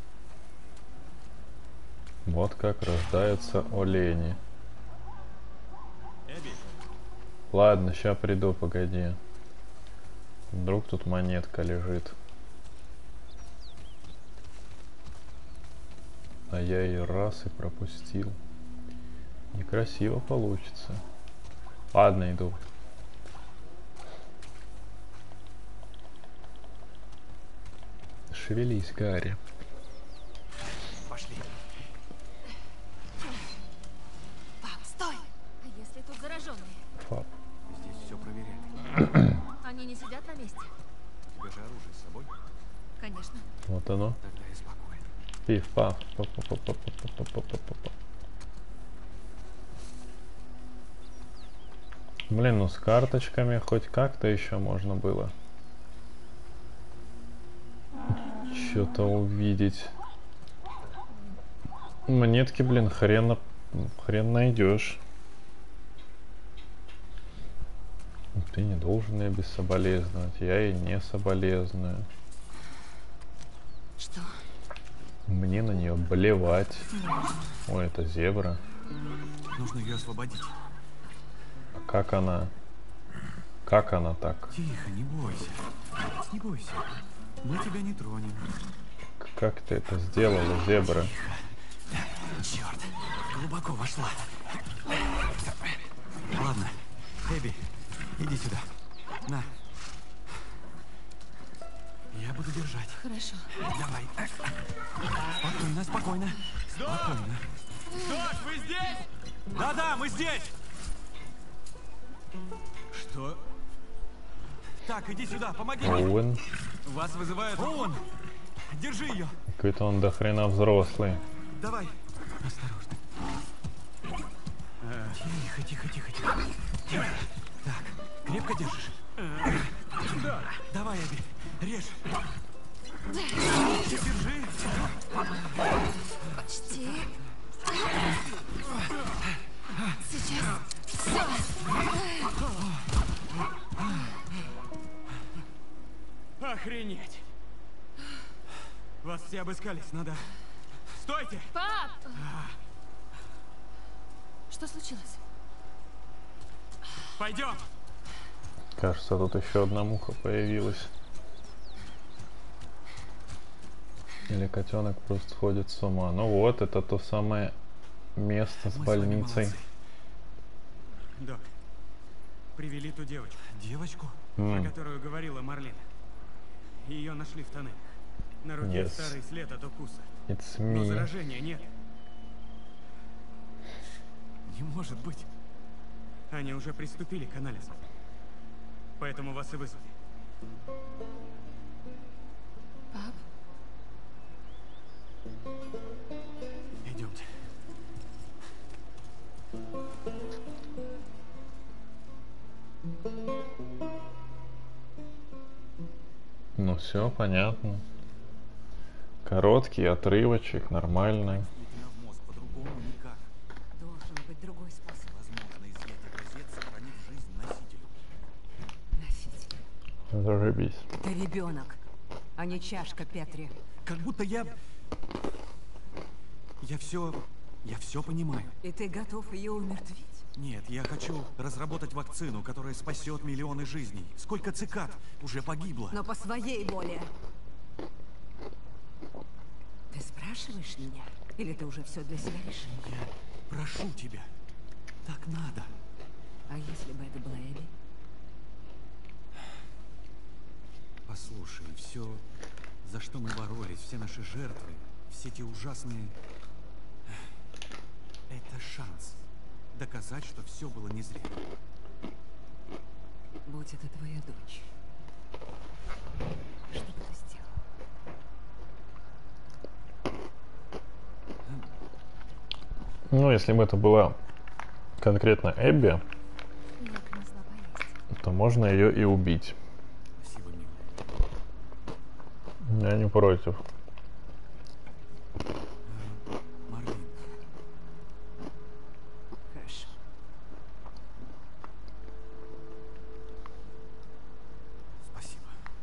Вот как рождаются олени. Эбби, Ладно, ща приду, погоди. Вдруг тут монетка лежит. А я ее раз и пропустил. Некрасиво получится. Ладно, иду. Шевелись, Гарри. пошли. Пап, стой! А если тут зараженные? Фак. Здесь все проверяли. Они не сидят на месте? У тебя же оружие с собой. Конечно. Вот оно. Тогда я спокоен. Пиф-паф. Па-па-па-па-па-па-па-па-па. Блин, ну с карточками хоть как-то еще можно было что-то увидеть. Монетки, блин, хрен найдешь. Ты не должен ее без соболезновать. Я и не соболезную. Что? Мне на нее блевать. Ой, это зебра. Нужно ее освободить. А как она? Как она так? Тихо, не бойся. Не бойся. Мы тебя не тронем. Как ты это сделала, зебра? Черт, глубоко вошла. Ладно, Эбби, иди сюда. На. Я буду держать. Хорошо. Давай. Спокойно, спокойно. Спокойно. Док, вы здесь? Да-да, мы здесь! Что? Так, иди сюда, помоги мне. Оуэн. Вас вызывают. Оуэн, держи ее. Какой-то он до хрена взрослый. Давай. Осторожно. Тихо, тихо, тихо, тихо. Тихо. Так, крепко держишь? Да. Давай, Эбби, режь. Держи. Почти. Сейчас. Все. Охренеть. Вас все обыскались, надо. Стойте! Пап! Что случилось? Пойдем! Кажется, тут еще одна муха появилась. Или котенок просто сходит с ума. Ну вот, это то самое место с Мы с вами больницей. молодцы. Док, привели ту девочку, Девочку? про которую говорила Марлин. Ее нашли в тоннелях. На руке Yes. старый след от укуса. It's Но me. заражения нет. Не может быть. Они уже приступили к анализу. Поэтому вас и вызвали. Пап? Идемте. Ну все, понятно. Короткий отрывочек, нормальный. Действительно в мозг, по-другому никак. Должен быть другой способ. Возможно, изъять образец, сохранив жизнь носителю. Носить. Зажибись. Ты ребенок, а не чашка Петри. Как будто я все понимаю. И ты готов ее умертвить? Нет, я хочу разработать вакцину, которая спасет миллионы жизней. Сколько цикад уже погибло. Но по своей воле. Ты спрашиваешь меня? Или ты уже все для себя решил? Я прошу тебя. Так надо. А если бы это была Эбби? Послушай, все, за что мы боролись, все наши жертвы, все те ужасные... Это шанс доказать, что все было не зря. Будь это твоя дочь. Что бы ты сделал? Ну, если бы это была конкретно Эбби, Я принесла поесть. то можно ее и убить. Спасибо, милая. Я не против. Марлин, Хорошо. спасибо.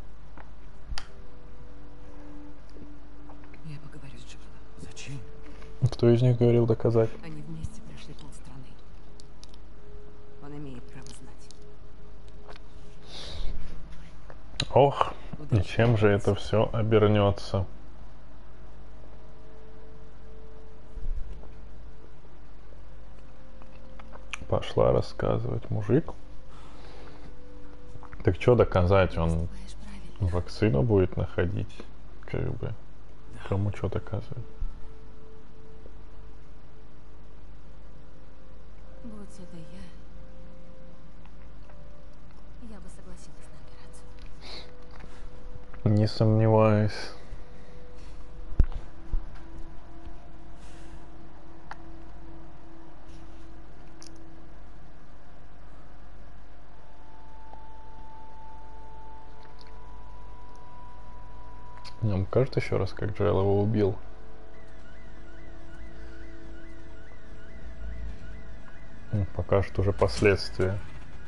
Я поговорю с Джоэлом. Зачем? Кто из них говорил доказать? Они вместе прошли полстраны. Он имеет право знать. Ох, и чем же это все обернется? Пошла рассказывать мужик. Так что доказать? Он Знаешь, правильно. вакцину будет находить. Как бы. Кому что доказывать? Будь это я бы согласилась на операцию. Не сомневаюсь. Нам покажут еще раз, как Джоэл его убил. Покажут уже последствия.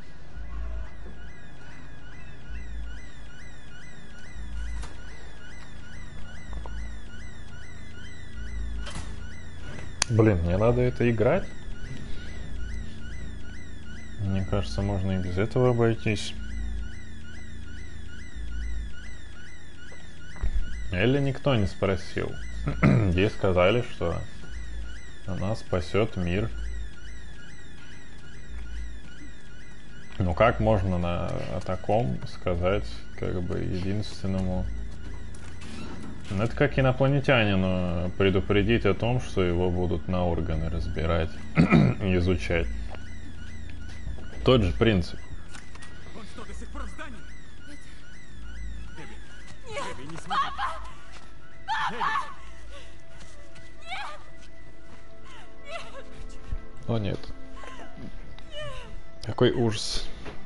Блин, мне надо это играть. Мне кажется, можно и без этого обойтись. Или никто не спросил. Ей сказали, что она спасет мир. Ну как можно о таком сказать, как бы, единственному... Ну, это как инопланетянину предупредить о том, что его будут на органы разбирать и изучать. Тот же принцип. Он что, до сих пор в здании? Эбби. Эбби, не смотри. О нет. Какой ужас.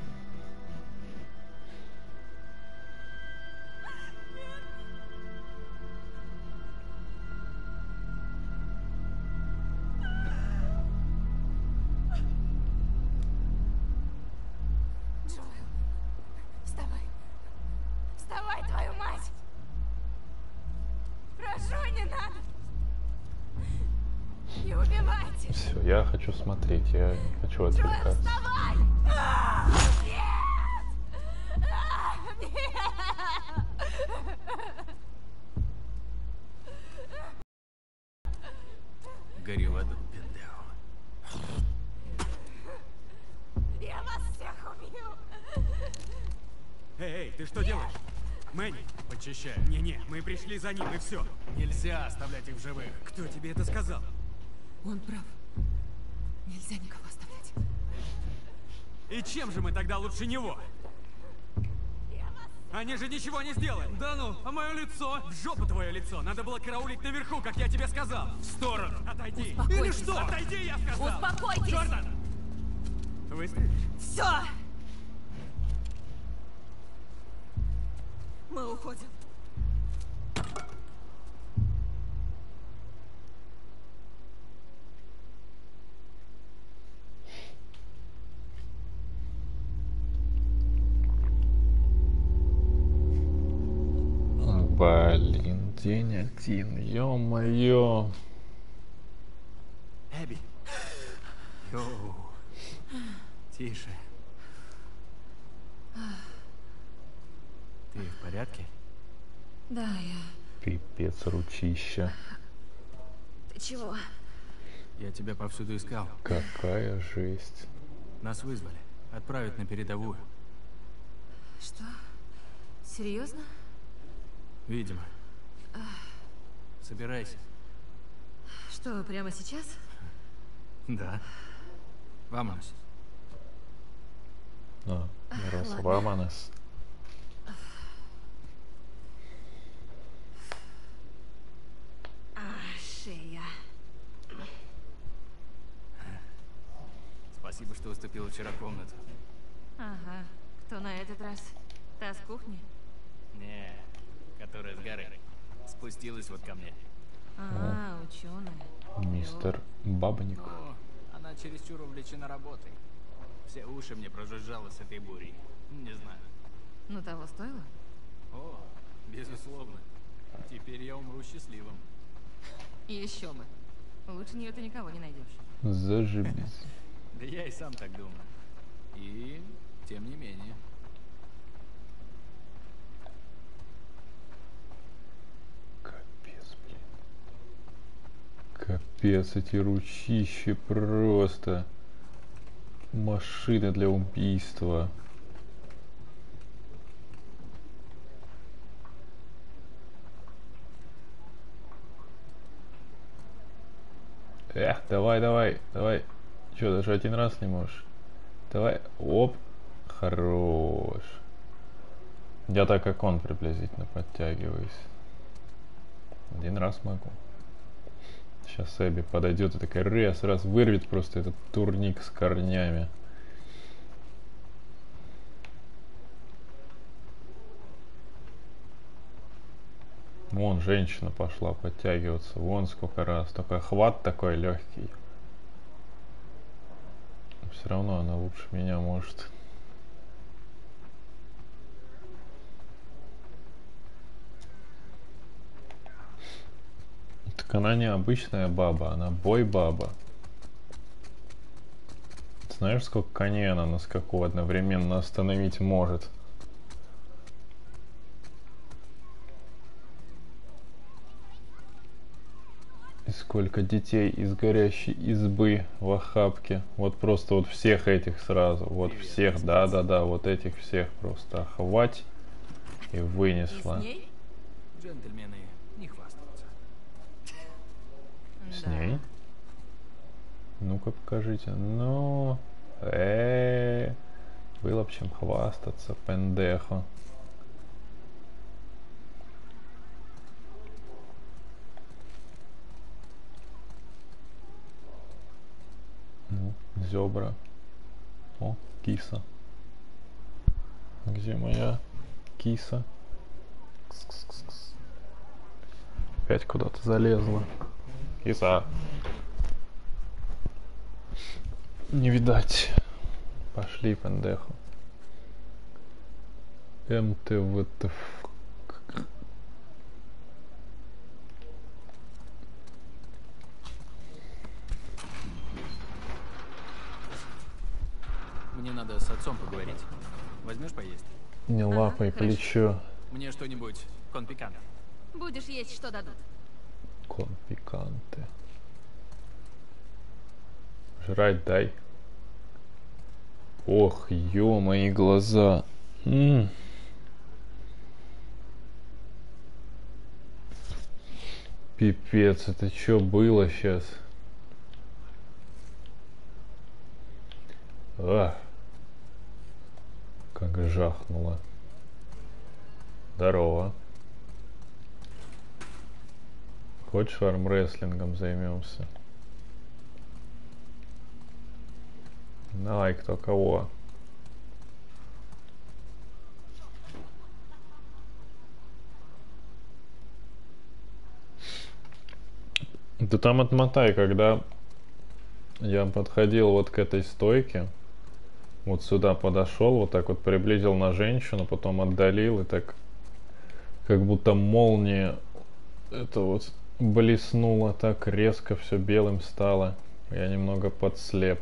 Джоэл, вставай. Вставай, твою мать! Прошу, не надо! Не убивайте! Все, я хочу смотреть, я не хочу Джоэл, отвлекаться. вставай! Нет! Нет! Гори в аду, пиндео. Я вас всех убью! Эй, ты что делаешь? Мэнни, подчищай. Не-не, мы пришли за ним, и все. Нельзя оставлять их в живых. Кто тебе это сказал? Он прав. Нельзя никого оставлять. И чем же мы тогда лучше него? Они же ничего не сделали. Да ну, а мое лицо? В жопу твое лицо. Надо было караулить наверху, как я тебе сказал. В сторону. Отойди. Успокойтесь. Или что? Отойди, я сказал. Успокойтесь. Джордан! Выстрелишь? Все! Мы уходим. Блин, день один, ё-моё. Эбби. Йоу. Тише. Ты в порядке? Да, я... Пипец, ручища. Ты чего? Я тебя повсюду искал. Какая жесть. Нас вызвали. Отправят на передовую. Что? Серьезно? Видимо. Собирайся. Что, прямо сейчас? Да. Вамонос. А, раз ладно. ваманес. Шея. Спасибо, что уступил вчера комнату. Ага. Кто на этот раз? Та с кухни? Не, которая с горы. Спустилась вот ко мне. А, ученая. Мистер Бабник. О, она чересчур увлечена работой. Все уши мне прожужжало с этой бурей. Не знаю. Ну, того стоило? О, безусловно. Теперь я умру счастливым. И еще бы. Лучше нее ты никого не найдешь. Зажибись. Да я и сам так думаю. И тем не менее. Капец, блин. Капец, эти ручищи просто. Машина для убийства. Давай, давай, давай. Че, даже один раз не можешь? Давай, оп. Хорош. Я так как он приблизительно подтягиваюсь. Один раз могу. Сейчас Эбби подойдет и такая раз вырвет просто этот турник с корнями. Вон женщина пошла подтягиваться. Вон сколько раз. Только хват такой легкий. Все равно она лучше меня может. Так она не обычная баба, она бой-баба. Знаешь, сколько коней она на скаку одновременно остановить может? И сколько детей из горящей избы в охапке. Вот просто вот всех этих сразу. Вот всех, да-да-да, вот этих всех просто охвать и И с вынесла. ней? Джентльмены не хвастаются. С Да. ней? Ну-ка покажите. Ну, было б чем хвастаться, пендехо. Ну, зебра. О, киса. Где моя киса? Кс-кс-кс-кс. Опять куда-то залезла. Киса. Не видать. Пошли, пендехо. МТВТФ. Мне надо с отцом поговорить. Возьмешь поесть? Не лапай хорошо. плечо. Мне что-нибудь конпикант. Будешь есть, что дадут. Конпиканты. Жрать дай. Ох, ё, мои глаза. Пипец, это чё было сейчас? Как жахнуло. Здорово. Хочешь армрестлингом займемся? Давай, кто кого. Ты там отмотай, когда я подходил вот к этой стойке, вот сюда подошел, вот так вот приблизил на женщину, потом отдалил и так, как будто молния, это вот блеснуло, так резко все белым стало. Я немного подслеп.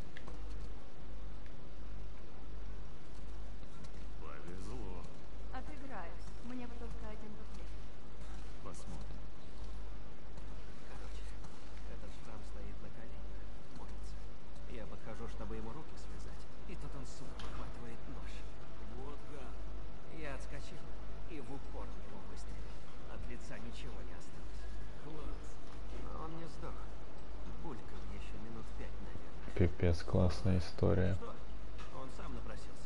Повезло. Отыграюсь. Мне бы только один буклет. Посмотрим. Короче, этот шрам стоит на коленях, моется. Я подхожу, чтобы ему руки связать, и тут он, сука, выхватывает нож. Вот да. Я отскочил и в упор в него выстрелил. От лица ничего не осталось. Класс. Но он не сдох. Булькал еще минут 5, наверное. Пипец, классная история. Что? Он сам напросился.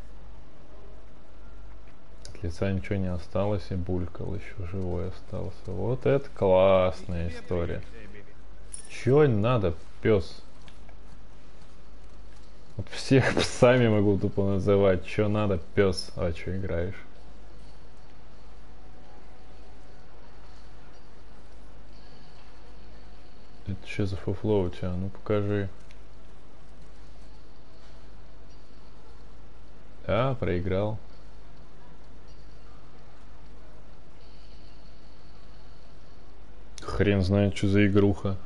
От лица ничего не осталось и булькал, еще живой остался. Вот это классная история. Чё надо, пес? Вот всех псами могу тупо называть. Чё надо, пес? А чё играешь? Это что за фуфло у тебя? Ну покажи. А, проиграл. Хрен знает, что за игруха.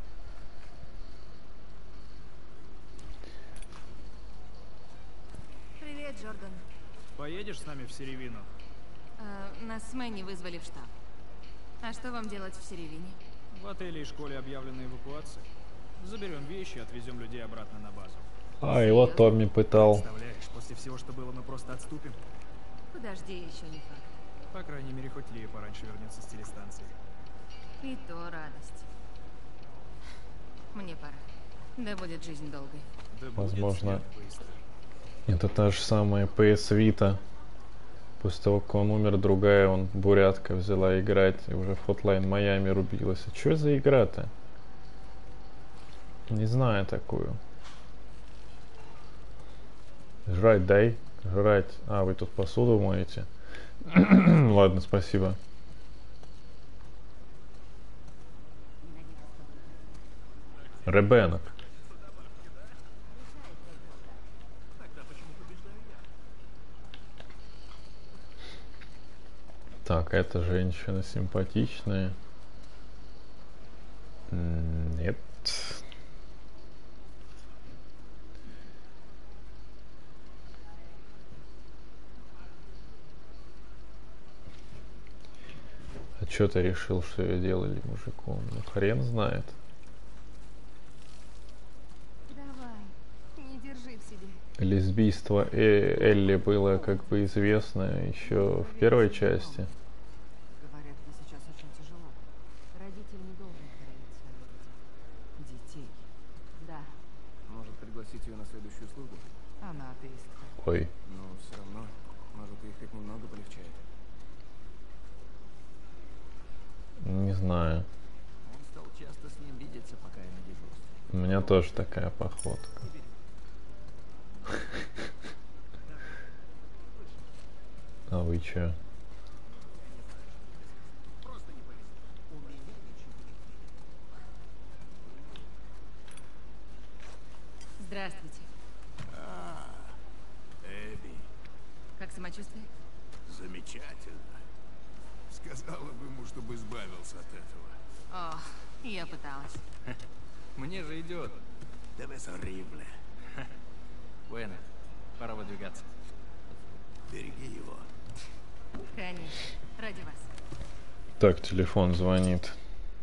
Привет, Джордан. Поедешь с нами в Серевину? Нас с Мэнни вызвали в штаб. А что вам делать в Серевине? В отеле и школе объявлена эвакуация. Заберем вещи и отвезем людей обратно на базу. А, его Томми пытал. Представляешь, после всего, что было, мы просто отступим. Подожди, еще не факт. По крайней мере, хоть Лия пораньше вернется с телестанции. И то радость. Мне пора. Да будет жизнь долгой. Да будет Возможно. смерть быстро. Это та же самая PS Vita. После того, как он умер, другая, он бурятка взяла играть, и уже в Hotline Miami рубилась. А что за игра-то? Не знаю такую. Жрать дай. Жрать. А, вы тут посуду моете? Ладно, спасибо. Ребенок. Так, эта женщина симпатичная. Нет. А Чё ты решил, что ее делали мужиком? Ну хрен знает. Давай, не держи в себе. Лесбийство Элли было, как бы, известно еще в первой части. Говорят, ей сейчас очень тяжело. Родитель не должен хоронить своих детей. Да, Может, пригласить ее на следующую службу? она атеистка. Ой. Но все равно, может, ей хоть немного полегчает. Не знаю. Он стал часто с ним видеться, пока я на дежурстве. У меня тоже такая походка. А вы чё? Здравствуйте. Эбби, Как самочувствие? замечательно. Сказала бы ему, чтобы избавился от этого. О, я пыталась. Мне же идет. Debes horrible. Буэна, пора выдвигаться. Береги его. Конечно, ради вас. Так, телефон звонит.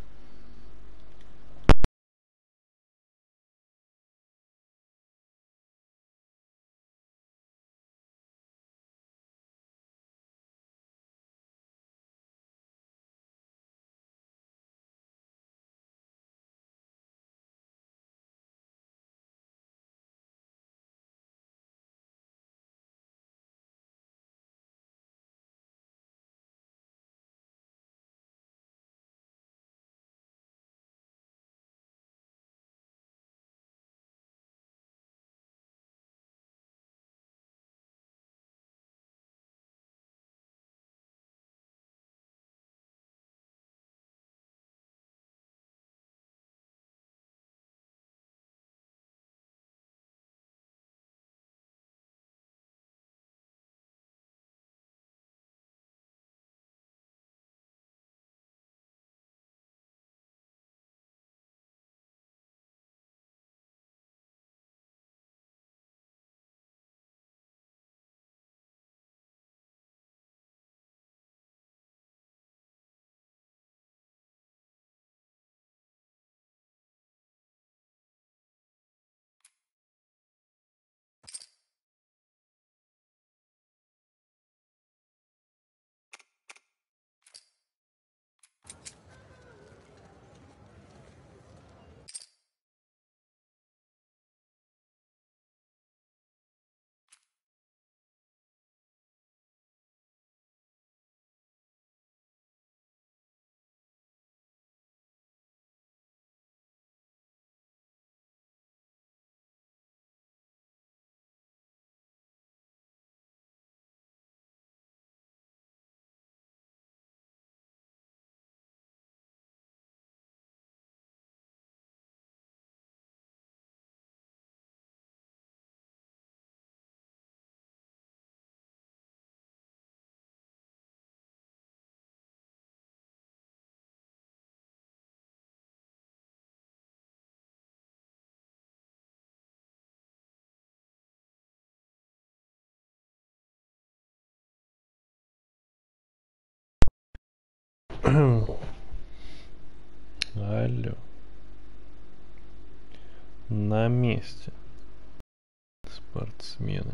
Алло. На месте. Спортсмены.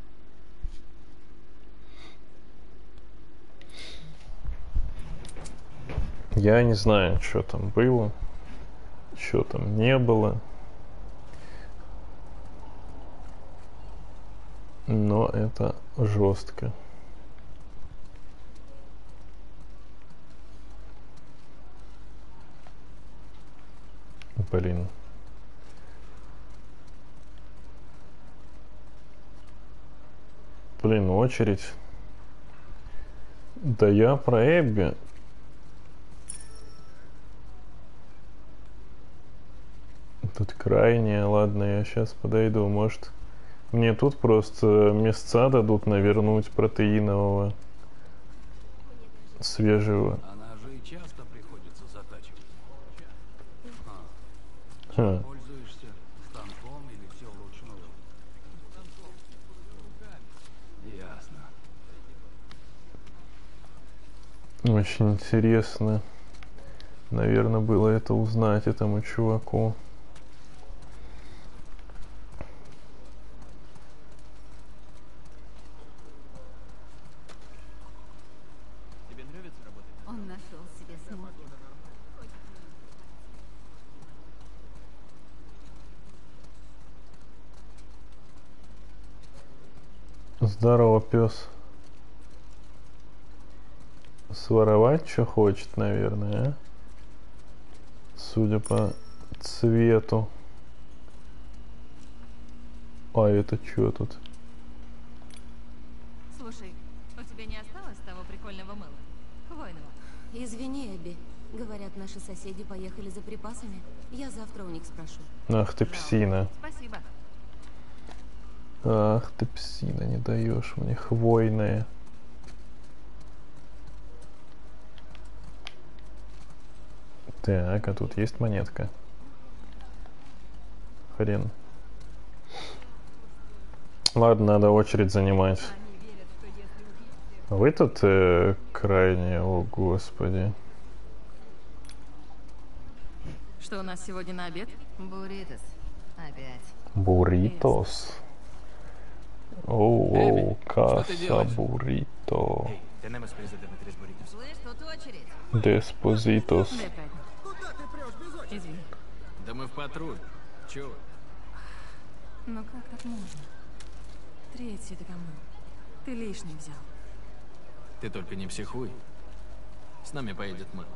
Я не знаю, что там было, что там не было. Но это жестко. Блин. Блин, очередь. Да я про Эбби. Тут крайняя. Ладно, я сейчас подойду. Может, мне тут просто мясца дадут навернуть протеинового. Свежего. Она же и часто приходится затачивать. Ха. Пользуешься станком или все вручную? Ясно. Очень интересно, наверное, было это узнать этому чуваку. Тебе нравится работать? Он нашел себе смог. Здорово, пес. Своровать что хочет, наверное, а? Судя по цвету. А это что тут? Слушай, у тебя не осталось того прикольного мыла? Хвойного. Извини, Эбби. Говорят, наши соседи поехали за припасами. Я завтра у них спрошу. Ах ты псина. Спасибо. Ах ты псина, не даешь мне хвойное. Так, а тут есть монетка? Хрен. Ладно, надо очередь занимать. Вы тут крайне, о господи. Что у нас сегодня на обед? Буритос. Опять. Буритос. Оу, Эбби, что ты каса делаешь? буррито. Tenemos prisa de tres burritos. Слышь, тут очередь. Деспозитос. Дай пойду. Извини. Да мы в патруль. Чё вы? Ну как так можно? Третий догомыл. Ты лишний взял. Ты только не психуй. С нами поедет Мэл.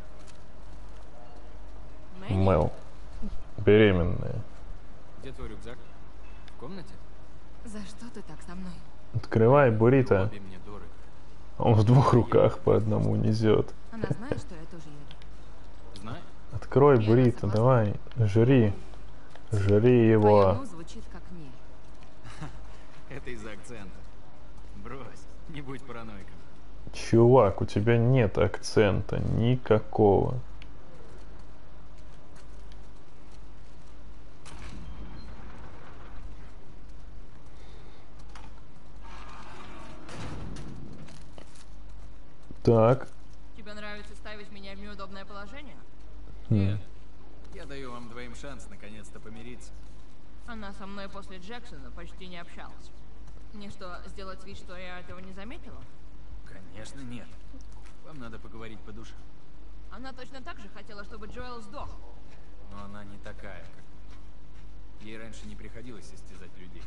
Мэл. Беременная. Где твой рюкзак? В комнате? За что ты так со мной? Открывай, буррито. Обе мне дорого. Он в двух руках по одному несет. Она знает, что я тоже еду? Знаю. Открой, Я буррито, согласна. давай. Жри. Жри Твоя его. «ну» звучит как «не». Это из-за акцента. Брось, не будь параноиком. Чувак, у тебя нет акцента никакого. Так. Тебе нравится ставить меня в неудобное положение? Нет. Я даю вам двоим шанс наконец-то помириться. Она со мной после Джексона почти не общалась. Мне что, сделать вид, что я этого не заметила? Конечно, нет. Вам надо поговорить по душе. Она точно так же хотела, чтобы Джоэл сдох. Но она не такая, как вы. Ей раньше не приходилось истязать людей.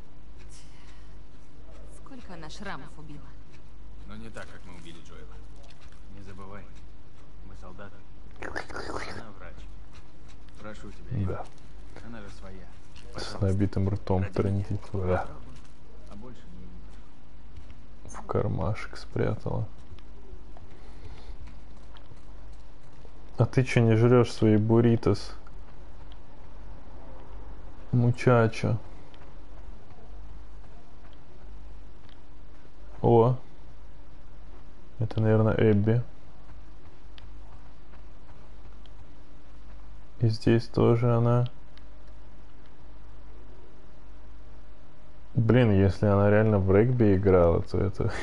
Сколько она шрамов убила? Но не так, как мы убили Джоэла. Не забывай, мы солдаты. Она врач. Прошу тебя, Эбби. Да. Она же своя. С Пожалуйста. набитым ртом Ради трындит. меня. Да. А больше не... В кармашек спрятала. А ты че не жрешь свои бурритос? Мучачо. О. Это, наверное, Эбби. И здесь тоже она. Блин, если она реально в регби играла, то это...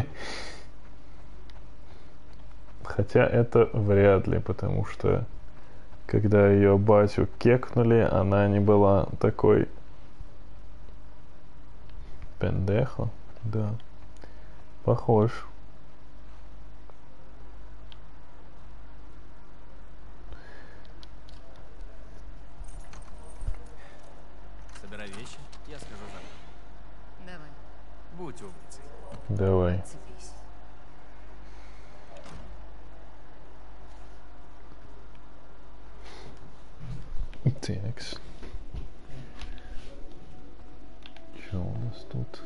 Хотя это вряд ли, потому что когда ее батю кекнули, она не была такой... Пендехо? Да. Похож. Собирай вещи, я скажу завтра. Давай. Будь умницей. Давай. Цепись. Такс. Что у нас тут?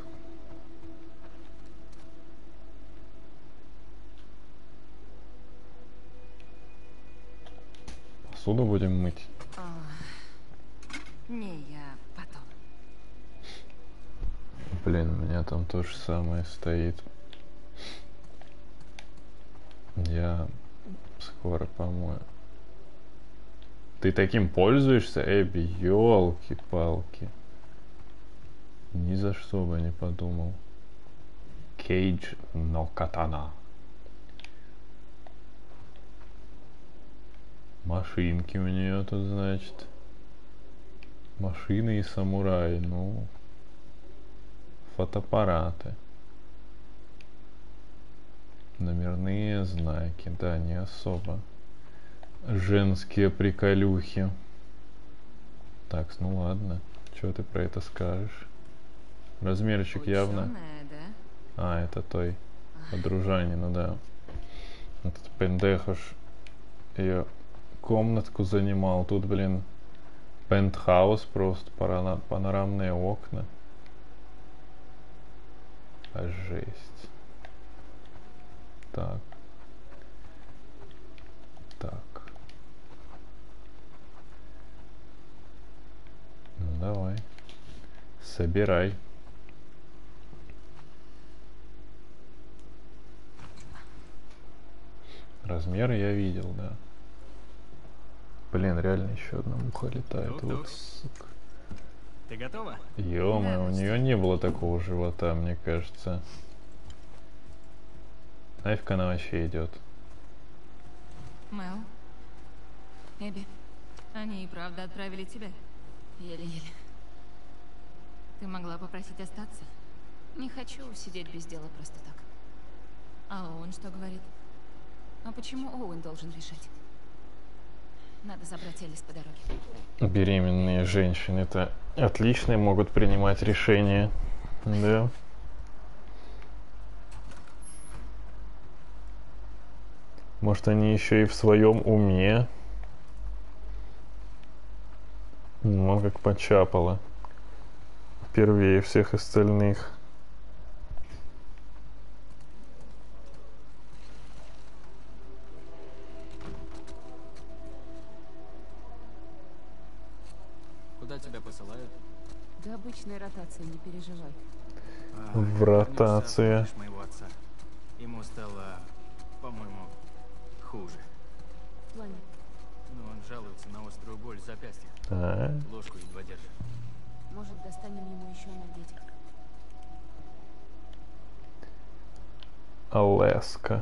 Посуду будем мыть. Не, я потом. Блин, у меня там то же самое стоит. Я скоро помою. Ты таким пользуешься, Эбби? Ёлки-палки. Ни за что бы не подумал. Кейдж но катана. Машинки у нее тут, значит. Машины и самураи, ну. Фотоаппараты. Номерные знаки, да, не особо. Женские приколюхи. Так, ну ладно. Что ты про это скажешь? Размерчик явно. Учёная, да? А, это той подружанину, да. Этот пендеха ж ее комнатку занимал. Тут, блин, пентхаус просто, панорамные окна. А жесть. Так. Так. Ну давай. Собирай. Размеры я видел, да. Блин, реально еще одна муха летает. Тук-тук. Вот, сука. Ты готова? Ё-моё, у нее не было такого живота, мне кажется. Нафиг она вообще идет. Мэл, Эбби, они и правда отправили тебя? Еле-еле. Ты могла попросить остаться? Не хочу сидеть без дела просто так. А он что говорит? А почему Оуэн должен решать? Надо забрать Элис по дороге. Беременные женщины-то отлично могут принимать решения. Да. Может, они еще и в своем уме. Ну, как почапало. Первее всех остальных. Куда тебя посылают? Да обычная ротация, не переживай. В ротация. Помнишь моего отца? Ему стало, по-моему, хуже. В плане. Но он жалуется на острую боль в запястье. А, Ложку едва держит. Может, достанем ему еще надеть. Аляска.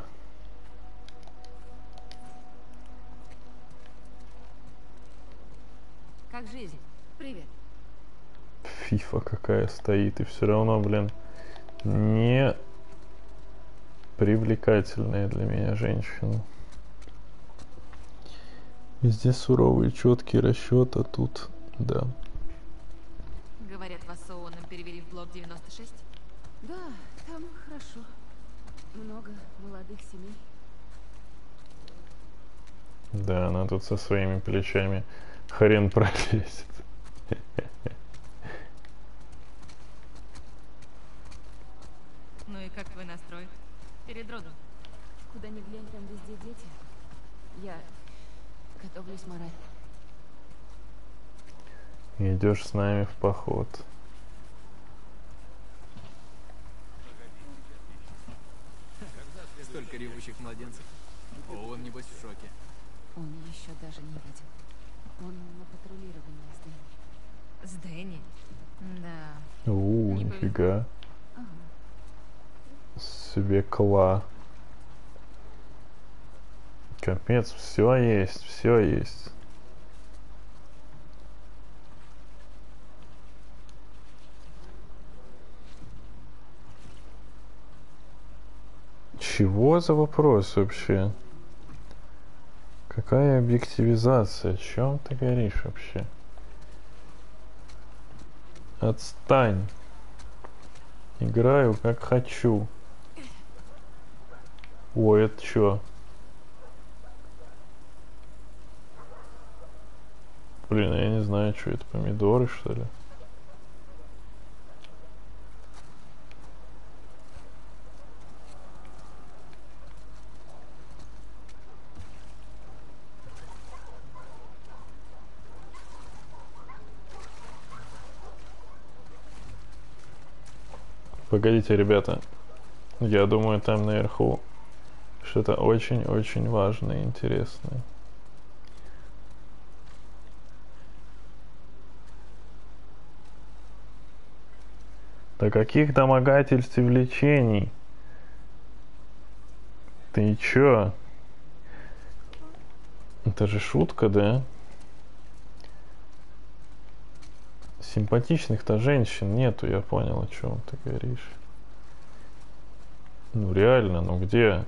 Как жизнь? Привет. Фифа какая стоит. И все равно, блин, не привлекательная для меня женщина. Везде суровый, четкий расчет, а тут, да. Говорят, вас с Оуэном перевели в блок 96? Да, там хорошо. Много молодых семей. Да, она тут со своими плечами хрен пролезет. Ну и как твой настрой? Перед родом? Куда ни глянь, там везде дети. Я готовлюсь морально. Идешь с нами в поход. Столько ревущих младенцев. О, он небось в шоке. Он еще даже не видел. Он на патрулировании с Дэнни. С Дэнни? Да. Не Нифига. Ага. Себе кла. Капец, все есть, все есть. Чего за вопрос вообще? Какая объективизация? О чем ты говоришь вообще? Отстань. Играю как хочу. Ой, это чё? Блин, я не знаю, что это, помидоры, что ли? Погодите, ребята. Я думаю, там наверху что-то очень-очень важное и интересное. До каких домогательств и влечений? Ты чё? Это же шутка, да? Симпатичных-то женщин нету, я понял, о чем ты говоришь. Ну реально, ну где?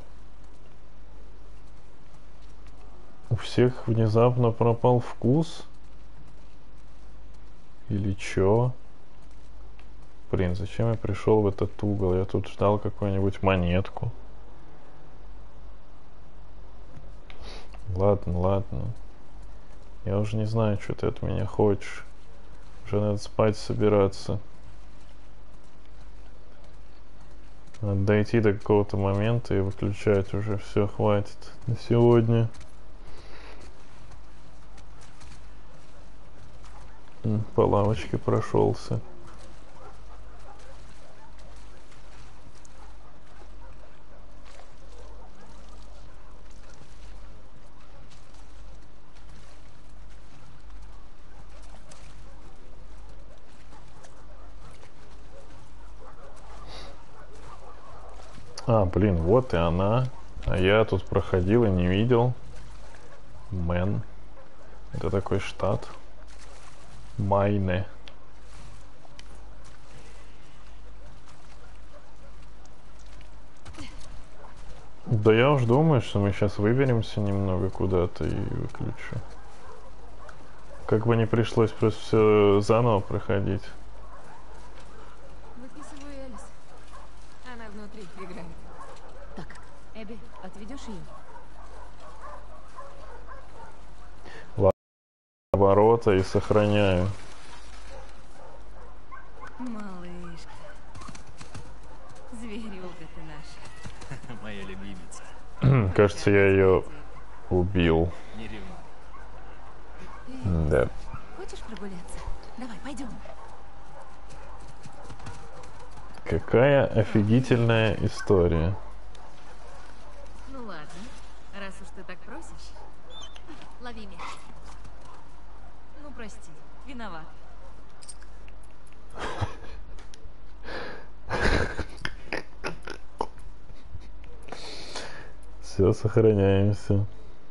У всех внезапно пропал вкус? Или чё? Блин, зачем я пришел в этот угол? Я тут ждал какую-нибудь монетку. Ладно, ладно. Я уже не знаю, что ты от меня хочешь. Уже надо спать собираться. Надо дойти до какого-то момента и выключать уже. Все, хватит на сегодня. По лавочке прошелся. А, блин, вот и она. А я тут проходил и не видел. Мэн. Это такой штат. Майне. Да я уж думаю, что мы сейчас выберемся немного куда-то и выключу. Как бы не пришлось просто все заново проходить. Выписываю Элис. Она внутри играет. Так, Эбби, отведешь ее? Ворота и сохраняю. Малышка. Зверюга ты наша. Моя любимица. Кажется, я ее убил. Не ревнуй. Да. Хочешь прогуляться? Давай, пойдем. Какая офигительная история. Ну ладно, раз уж ты так просишь. Лови мяч. Ну прости, виноват. Все, сохраняемся.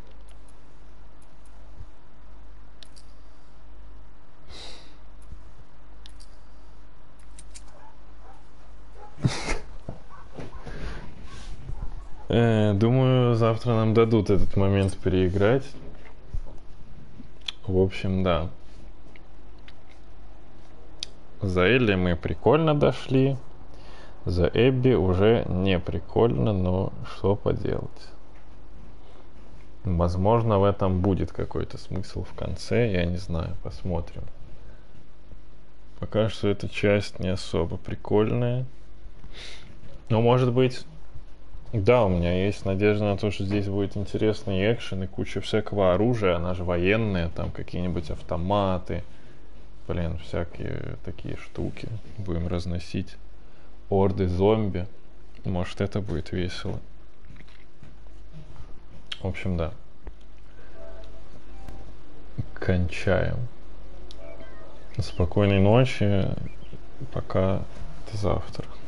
Думаю, завтра нам дадут этот момент переиграть. В общем, да. За Элли мы прикольно дошли. За Эбби уже не прикольно, но что поделать. Возможно, в этом будет какой-то смысл в конце, я не знаю, посмотрим. Пока что эта часть не особо прикольная. Но может быть, да, у меня есть надежда на то, что здесь будет интересный экшен и куча всякого оружия. Она же военная, там какие-нибудь автоматы. Блин, всякие такие штуки. Будем разносить орды зомби. Может, это будет весело. В общем, да. Кончаем. Спокойной ночи. Пока до завтра.